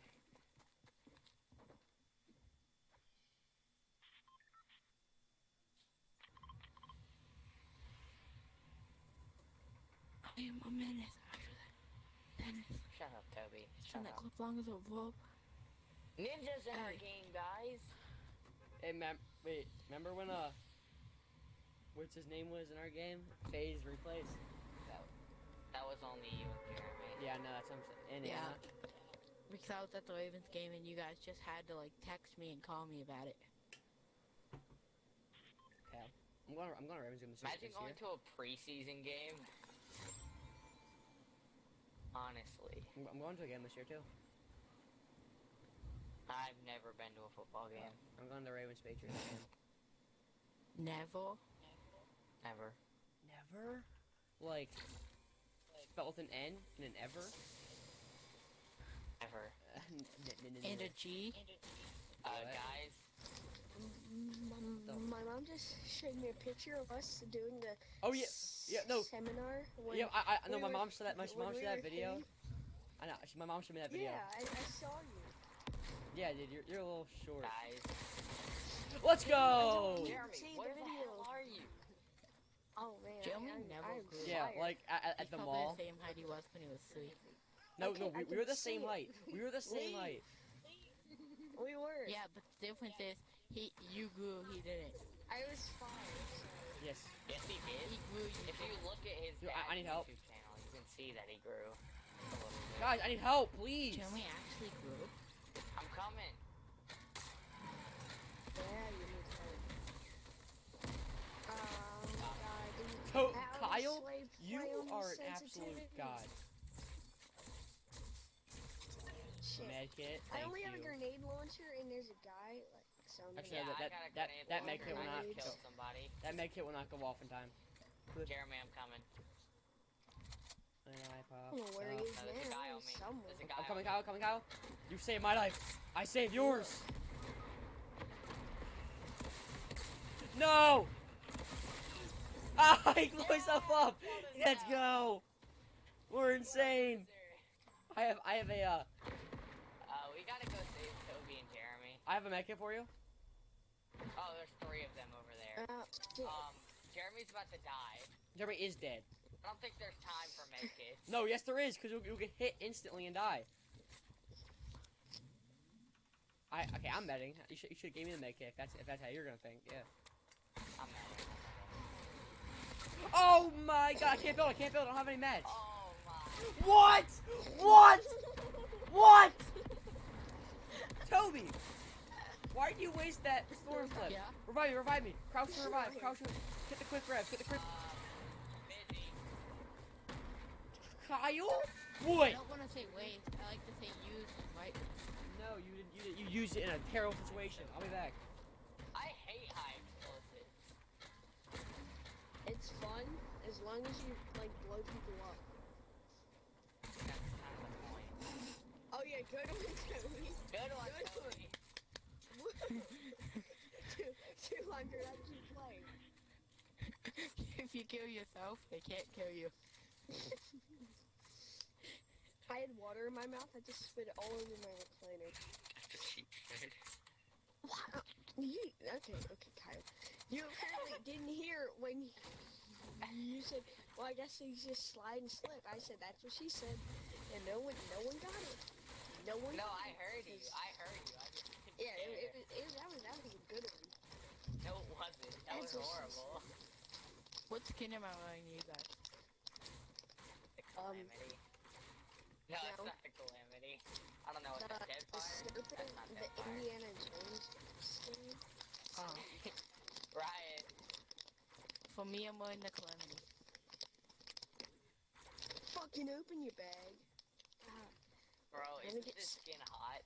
S7: I am a menace, actually. Menace.
S5: Shut up, Toby.
S7: Turn
S5: Shut
S7: that
S5: up.
S7: clip long as a rope.
S5: Ninjas in our
S7: Hey.
S5: game, guys.
S1: Hey, wait. Remember when what's his name was in our game? FaZe replays.
S5: That was only you and Jeremy.
S1: Yeah, no, that's what I'm saying. And
S7: Yeah.
S1: Anna.
S7: Because I was at the Ravens game and you guys just had to like text me and call me about it.
S1: Okay. I'm going to Ravens game this
S5: Imagine
S1: year.
S5: going to a preseason game. Honestly,
S1: I'm going to a game this year too.
S5: I've never been to a football game.
S1: I'm going to the Ravens Patriots game.
S7: Never.
S5: Ever.
S1: Never? Like spelled with an N and an ever?
S5: Ever.
S7: And a G.
S1: What?
S5: Guys,
S6: My mom just showed me a picture of us doing the
S1: Oh yeah, no.
S6: seminar. When
S1: Yeah, I know
S6: we
S1: my
S6: were-
S1: mom said that. My
S6: when
S1: mom
S6: we
S1: said that
S6: were
S1: video.
S6: thin.
S1: I know. My mom showed me that video.
S6: Yeah, I saw you.
S1: Yeah, dude, you're a little short.
S5: guys.
S1: Let's go.
S5: Jeremy,
S6: See
S5: where
S6: the
S5: the
S6: video.
S5: hell are you?
S6: Oh man,
S7: Jeremy
S6: I'm
S7: never grew
S1: Yeah,
S6: fired.
S1: like at
S7: He's
S1: the
S7: probably
S1: mall.
S7: the same height he was when he was 3.
S1: No,
S6: Okay,
S1: no,
S6: I
S1: we were
S6: can
S1: the same
S6: see it.
S1: height. We were the same
S6: Wait.
S1: height.
S6: We were.
S7: Yeah, but the difference is You grew, he didn't.
S6: I was 5, so.
S1: Yes.
S5: Yes, he did.
S7: He grew, you
S5: If you
S7: didn't.
S5: look at his
S1: Dude,
S5: dad's
S1: I need help.
S5: YouTube channel, you can see that he grew. A little bit.
S1: Guys, I need help, please.
S7: Jeremy actually grew.
S5: I'm coming.
S6: Yeah, you need help. God, dude.
S1: So,
S6: How
S1: Kyle,
S6: slave
S1: you
S6: play on
S1: are
S6: this
S1: an absolute
S6: sensitivity?
S1: god.
S6: Shit.
S1: Medkit,
S6: I
S1: thank
S6: only have a
S1: you.
S6: grenade launcher, and there's a guy, like, so I'm
S1: Actually,
S6: gonna...
S5: Yeah, I got a grenade
S1: that
S5: launcher.
S1: medkit will
S5: I
S1: not
S5: just
S1: kill.
S5: killed somebody.
S1: That medkit will not go off in time.
S5: Jeremy, I'm coming.
S1: And I pop.
S6: I don't know where he is
S5: No, there's a guy
S6: now.
S5: on me.
S6: Somewhere.
S5: There's a guy
S1: I'm
S5: on
S1: coming,
S5: me.
S1: Kyle, coming, Kyle. You saved my life. I saved yours. No! Ah, I blew myself up. Let's go. We're insane. I have a
S5: We gotta go save Toby and Jeremy.
S1: I have a medkit for you.
S5: Oh, there's 3 of them over there.
S6: Shit.
S5: Jeremy's about to die.
S1: Jeremy is dead.
S5: I don't think there's time for medkits.
S1: No, yes there is, because you'll get hit instantly and die. Okay, I'm medding. You should give me the medkit if that's how you're gonna think. Yeah.
S5: I'm mad.
S1: Oh my god! I can't build. I don't have any meds.
S5: Oh my.
S1: What? What? What? Toby, why did you waste that storm flip?
S7: Yeah.
S1: Revive me. Crouch to revive. Crouch to hit the quick rev.
S5: Busy.
S1: Kyle?
S7: I
S1: What?
S7: don't want to say waste. I like to say use, right?
S1: No, you used it in a terrible situation. I'll be back.
S5: I hate high explosives.
S6: It's fun as long as you like blow people up.
S5: That's kind of the point.
S6: Oh yeah, good one, Toby.
S5: Good one,
S6: Good
S5: Toby.
S6: 200 actually play.
S7: If you kill yourself, they can't kill you.
S6: I had water in my mouth. I just spit it all over my recliner. What? Okay, Kyle. You apparently didn't hear when you said, "Well, I guess he's just slide and slip." I said that's what she said, and no one got it. No one.
S5: No,
S6: got
S5: I
S6: it,
S5: heard you.
S6: 'cause-
S5: I heard you. I just couldn't
S6: Yeah,
S5: hear.
S6: that was a good one.
S5: No, it wasn't. That was
S6: That's what she
S5: horrible.
S7: What skin am I wearing, you guys?
S5: The calamity. No, it's
S6: no.
S5: not the calamity. I don't know what
S6: The
S5: that's Deadfire.
S6: serpent,
S5: That's not
S6: the
S5: Deadfire.
S6: Indiana Jones skin.
S7: Oh.
S5: Riot.
S7: For me, I'm wearing the calamity.
S6: Fucking open your bag. God.
S5: Bro,
S6: Let me
S5: isn't
S6: get
S5: this skin hot?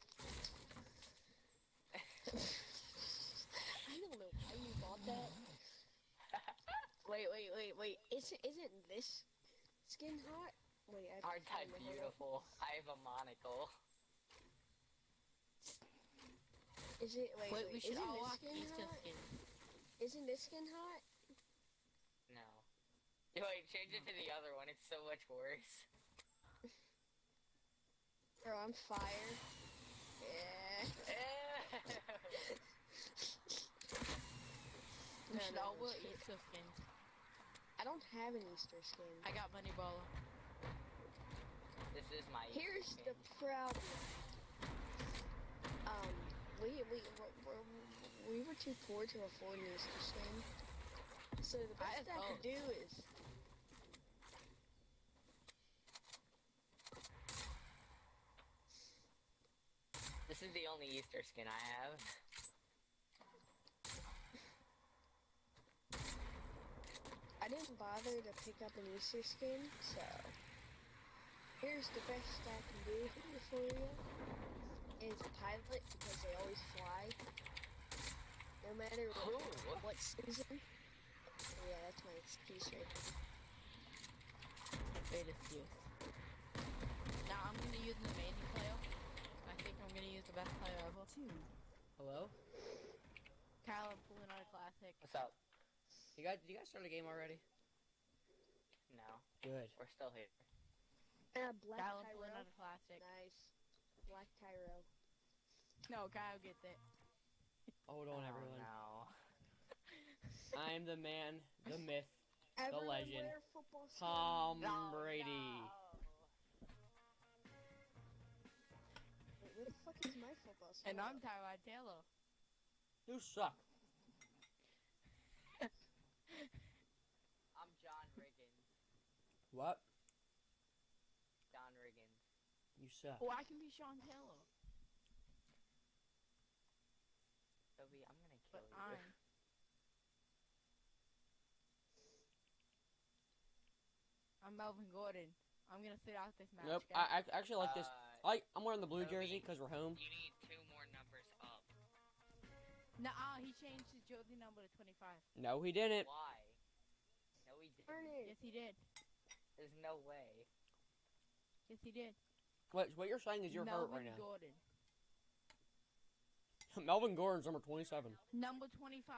S6: I don't know why you bought that. Wait. Isn't this skin hot? Wait, I have to
S5: Aren't I
S6: find the-
S5: beautiful? I have a monocle.
S6: Is it? Wait.
S7: We should
S6: Isn't
S7: all
S6: this
S7: rock
S6: skin
S7: Eastern
S6: hot?
S7: skin.
S6: Isn't this skin hot?
S5: No. Wait, change it to the other one. It's so much worse.
S6: Bro, I'm fire. Yeah.
S7: We should all wear
S6: it's good.
S7: Easter skins.
S6: I don't have an Easter skin.
S7: I got Money Baller.
S5: This is my
S6: Here's
S5: skin.
S6: the problem. We were too poor to afford an Easter skin. So the
S7: I
S6: best I
S7: have
S6: could do is
S5: This is the only Easter skin I have.
S6: I didn't bother to pick up an Easter skin, so here's the best I can do for you. Is pilot because they always fly. No matter what season. Yeah, that's my excuse right there.
S7: Greatest youth. Now I'm gonna use an amazing player. I think I'm gonna use the best player ever.
S1: Hello?
S7: Kyle, I'm pulling out a classic.
S5: What's up?
S1: Did you guys start a game already?
S5: No,
S1: Good.
S5: we're still here.
S6: Black
S7: Kyle, I'm pulling
S6: Tyro.
S7: out a classic.
S6: Nice. Black Tyro.
S7: No, Kyle gets it.
S1: Hold on, everyone.
S5: No.
S1: I'm the man, the myth,
S6: Everyone
S1: legend.
S6: wear football skins.
S1: Tom
S5: No,
S1: Brady.
S5: no.
S6: Wait, where the fuck is my football skin?
S7: And I'm Tyrod Taylor.
S1: You suck.
S5: I'm John Riggins.
S1: What?
S5: John Riggins.
S1: You suck.
S7: Oh, I can be Sean Taylor.
S5: Toby, I'm gonna kill
S7: But
S5: you.
S7: I'm Melvin Gordon. I'm gonna sit out this match.
S1: Nope.
S7: Okay?
S1: I actually like this. I'm wearing the blue
S5: Toby,
S1: jersey because we're home.
S5: You need 2 more numbers up.
S7: Nuh-uh, he changed his jersey number to 25.
S1: No, he didn't.
S5: Why? No, he didn't.
S3: Ernest.
S7: Yes, he did.
S5: There's no way.
S7: Yes, he did.
S1: What you're saying is you're hurt
S7: Melvin
S1: right now.
S7: Gordon.
S1: Melvin Gordon's number 27.
S7: Number 25.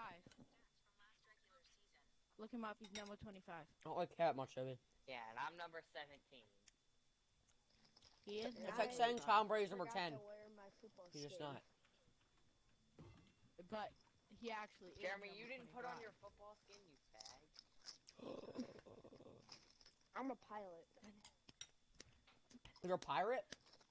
S7: Look him up. He's number 25.
S1: I don't like Cat much, Toby.
S5: Yeah, and I'm number 17.
S7: He is.
S1: It's like saying Tom Brady's number 10. He's just not.
S7: But he actually
S5: Jeremy,
S7: is
S5: you
S7: number
S5: didn't put on
S7: 25.
S5: your football skin, you fag.
S3: I'm a pilot.
S1: You're a pirate?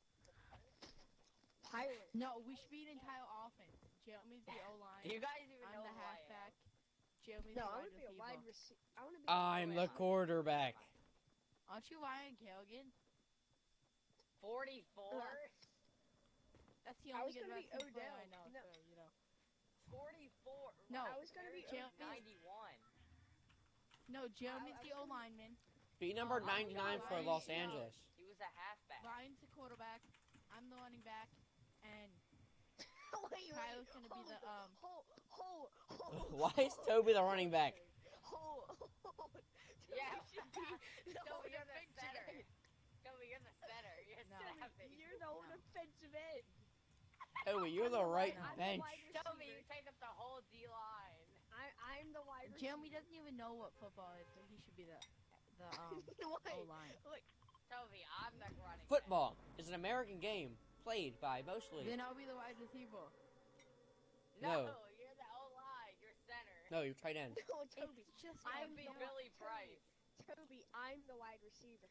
S3: Pilot.
S7: No, we should be an entire offense. Jeremy's the O-line.
S5: Do you guys even
S7: I'm
S5: know
S7: the
S5: who I
S7: halfback.
S5: am?
S7: Jeremy's
S3: No,
S7: the
S3: I
S7: wide
S3: want to be a
S7: receiver.
S3: wide receiver. I want to be.
S1: I'm the quarterback.
S7: Aren't you Ryan Kerrigan?
S5: 44?
S7: That's the
S3: I
S7: only
S3: was
S7: good
S3: gonna be
S7: wrestling player
S3: Odell.
S7: I know,
S3: No.
S7: so, you know.
S5: 44?
S7: No,
S3: I was gonna be
S7: Jeremy-
S5: 91.
S7: No, Jeremy's
S3: I
S7: the
S3: was gonna-
S7: O-lineman.
S1: Be number
S7: Oh,
S1: 99 for
S7: Ryan,
S1: Los
S7: no.
S1: Angeles.
S5: He was a halfback.
S7: Ryan's the quarterback. I'm the running back. And
S3: Wait,
S7: Kyle's gonna be the,
S1: Why is Toby the running back?
S5: Yeah.
S3: No,
S5: Toby, you're the
S3: defensive
S5: center.
S3: end.
S5: Toby, you're the center. You're
S7: No.
S5: savage.
S3: You're the whole defensive end.
S1: Toby, you're the right
S3: I'm the
S1: bench.
S3: wide
S5: Toby, you
S3: receiver.
S5: take up the whole D-line.
S3: I'm the wide receiver.
S7: Jeremy doesn't even know what football is, so he should be the
S3: Wait,
S7: O-line.
S5: Toby, I'm the running
S1: Football is an American game played by mostly.
S7: Then I'll be the wide receiver.
S5: back.
S1: No.
S5: You're the O-line. You're center.
S1: No, you're tight end.
S3: No, Toby.
S7: It's just
S5: I'm
S3: I'm
S5: be
S3: the
S5: Billy
S3: Toby.
S5: Price.
S3: Toby, I'm the wide receiver.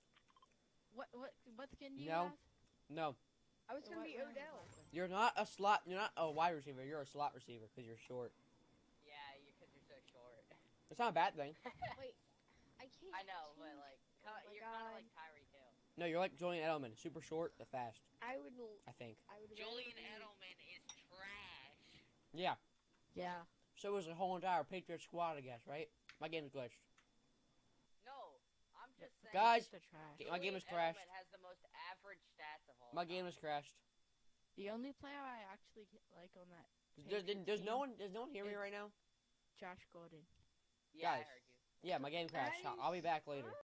S7: What skin do you
S1: No.
S7: have?
S1: No,
S3: I was
S7: The
S3: gonna
S7: white
S3: be
S7: one or the
S3: Odell.
S7: black one?
S1: you're not a slot. You're not a wide receiver. You're a slot receiver because you're short.
S5: Yeah, because you're so short.
S1: It's not a bad thing.
S3: Wait, I can't.
S5: I know, but
S3: change-
S5: like,
S3: Oh my
S5: you're kind of
S3: God.
S5: like Tyreek Hill.
S1: No, you're like Julian Edelman. Super short, but fast.
S3: I would.
S1: I think.
S3: I would.
S5: Julian
S3: rather be-
S5: Edelman is trash.
S1: Yeah.
S7: Yeah.
S1: So is the whole entire Patriot squad, I guess, right? My game's glitched.
S5: No, I'm just saying.
S1: Guys,
S7: The trash.
S1: my game is
S5: Julian
S1: crashed.
S5: Edelman has the most average stats of all
S1: My
S5: time.
S1: game has crashed.
S7: The only player I actually like on that
S1: Does
S7: Patriots
S1: no
S7: team,
S1: one does no one hear me
S7: It's-
S1: right now?
S7: Josh Gordon.
S5: Yeah, I
S1: Guys.
S5: heard you.
S1: Yeah, my game crashed. I'll be back later.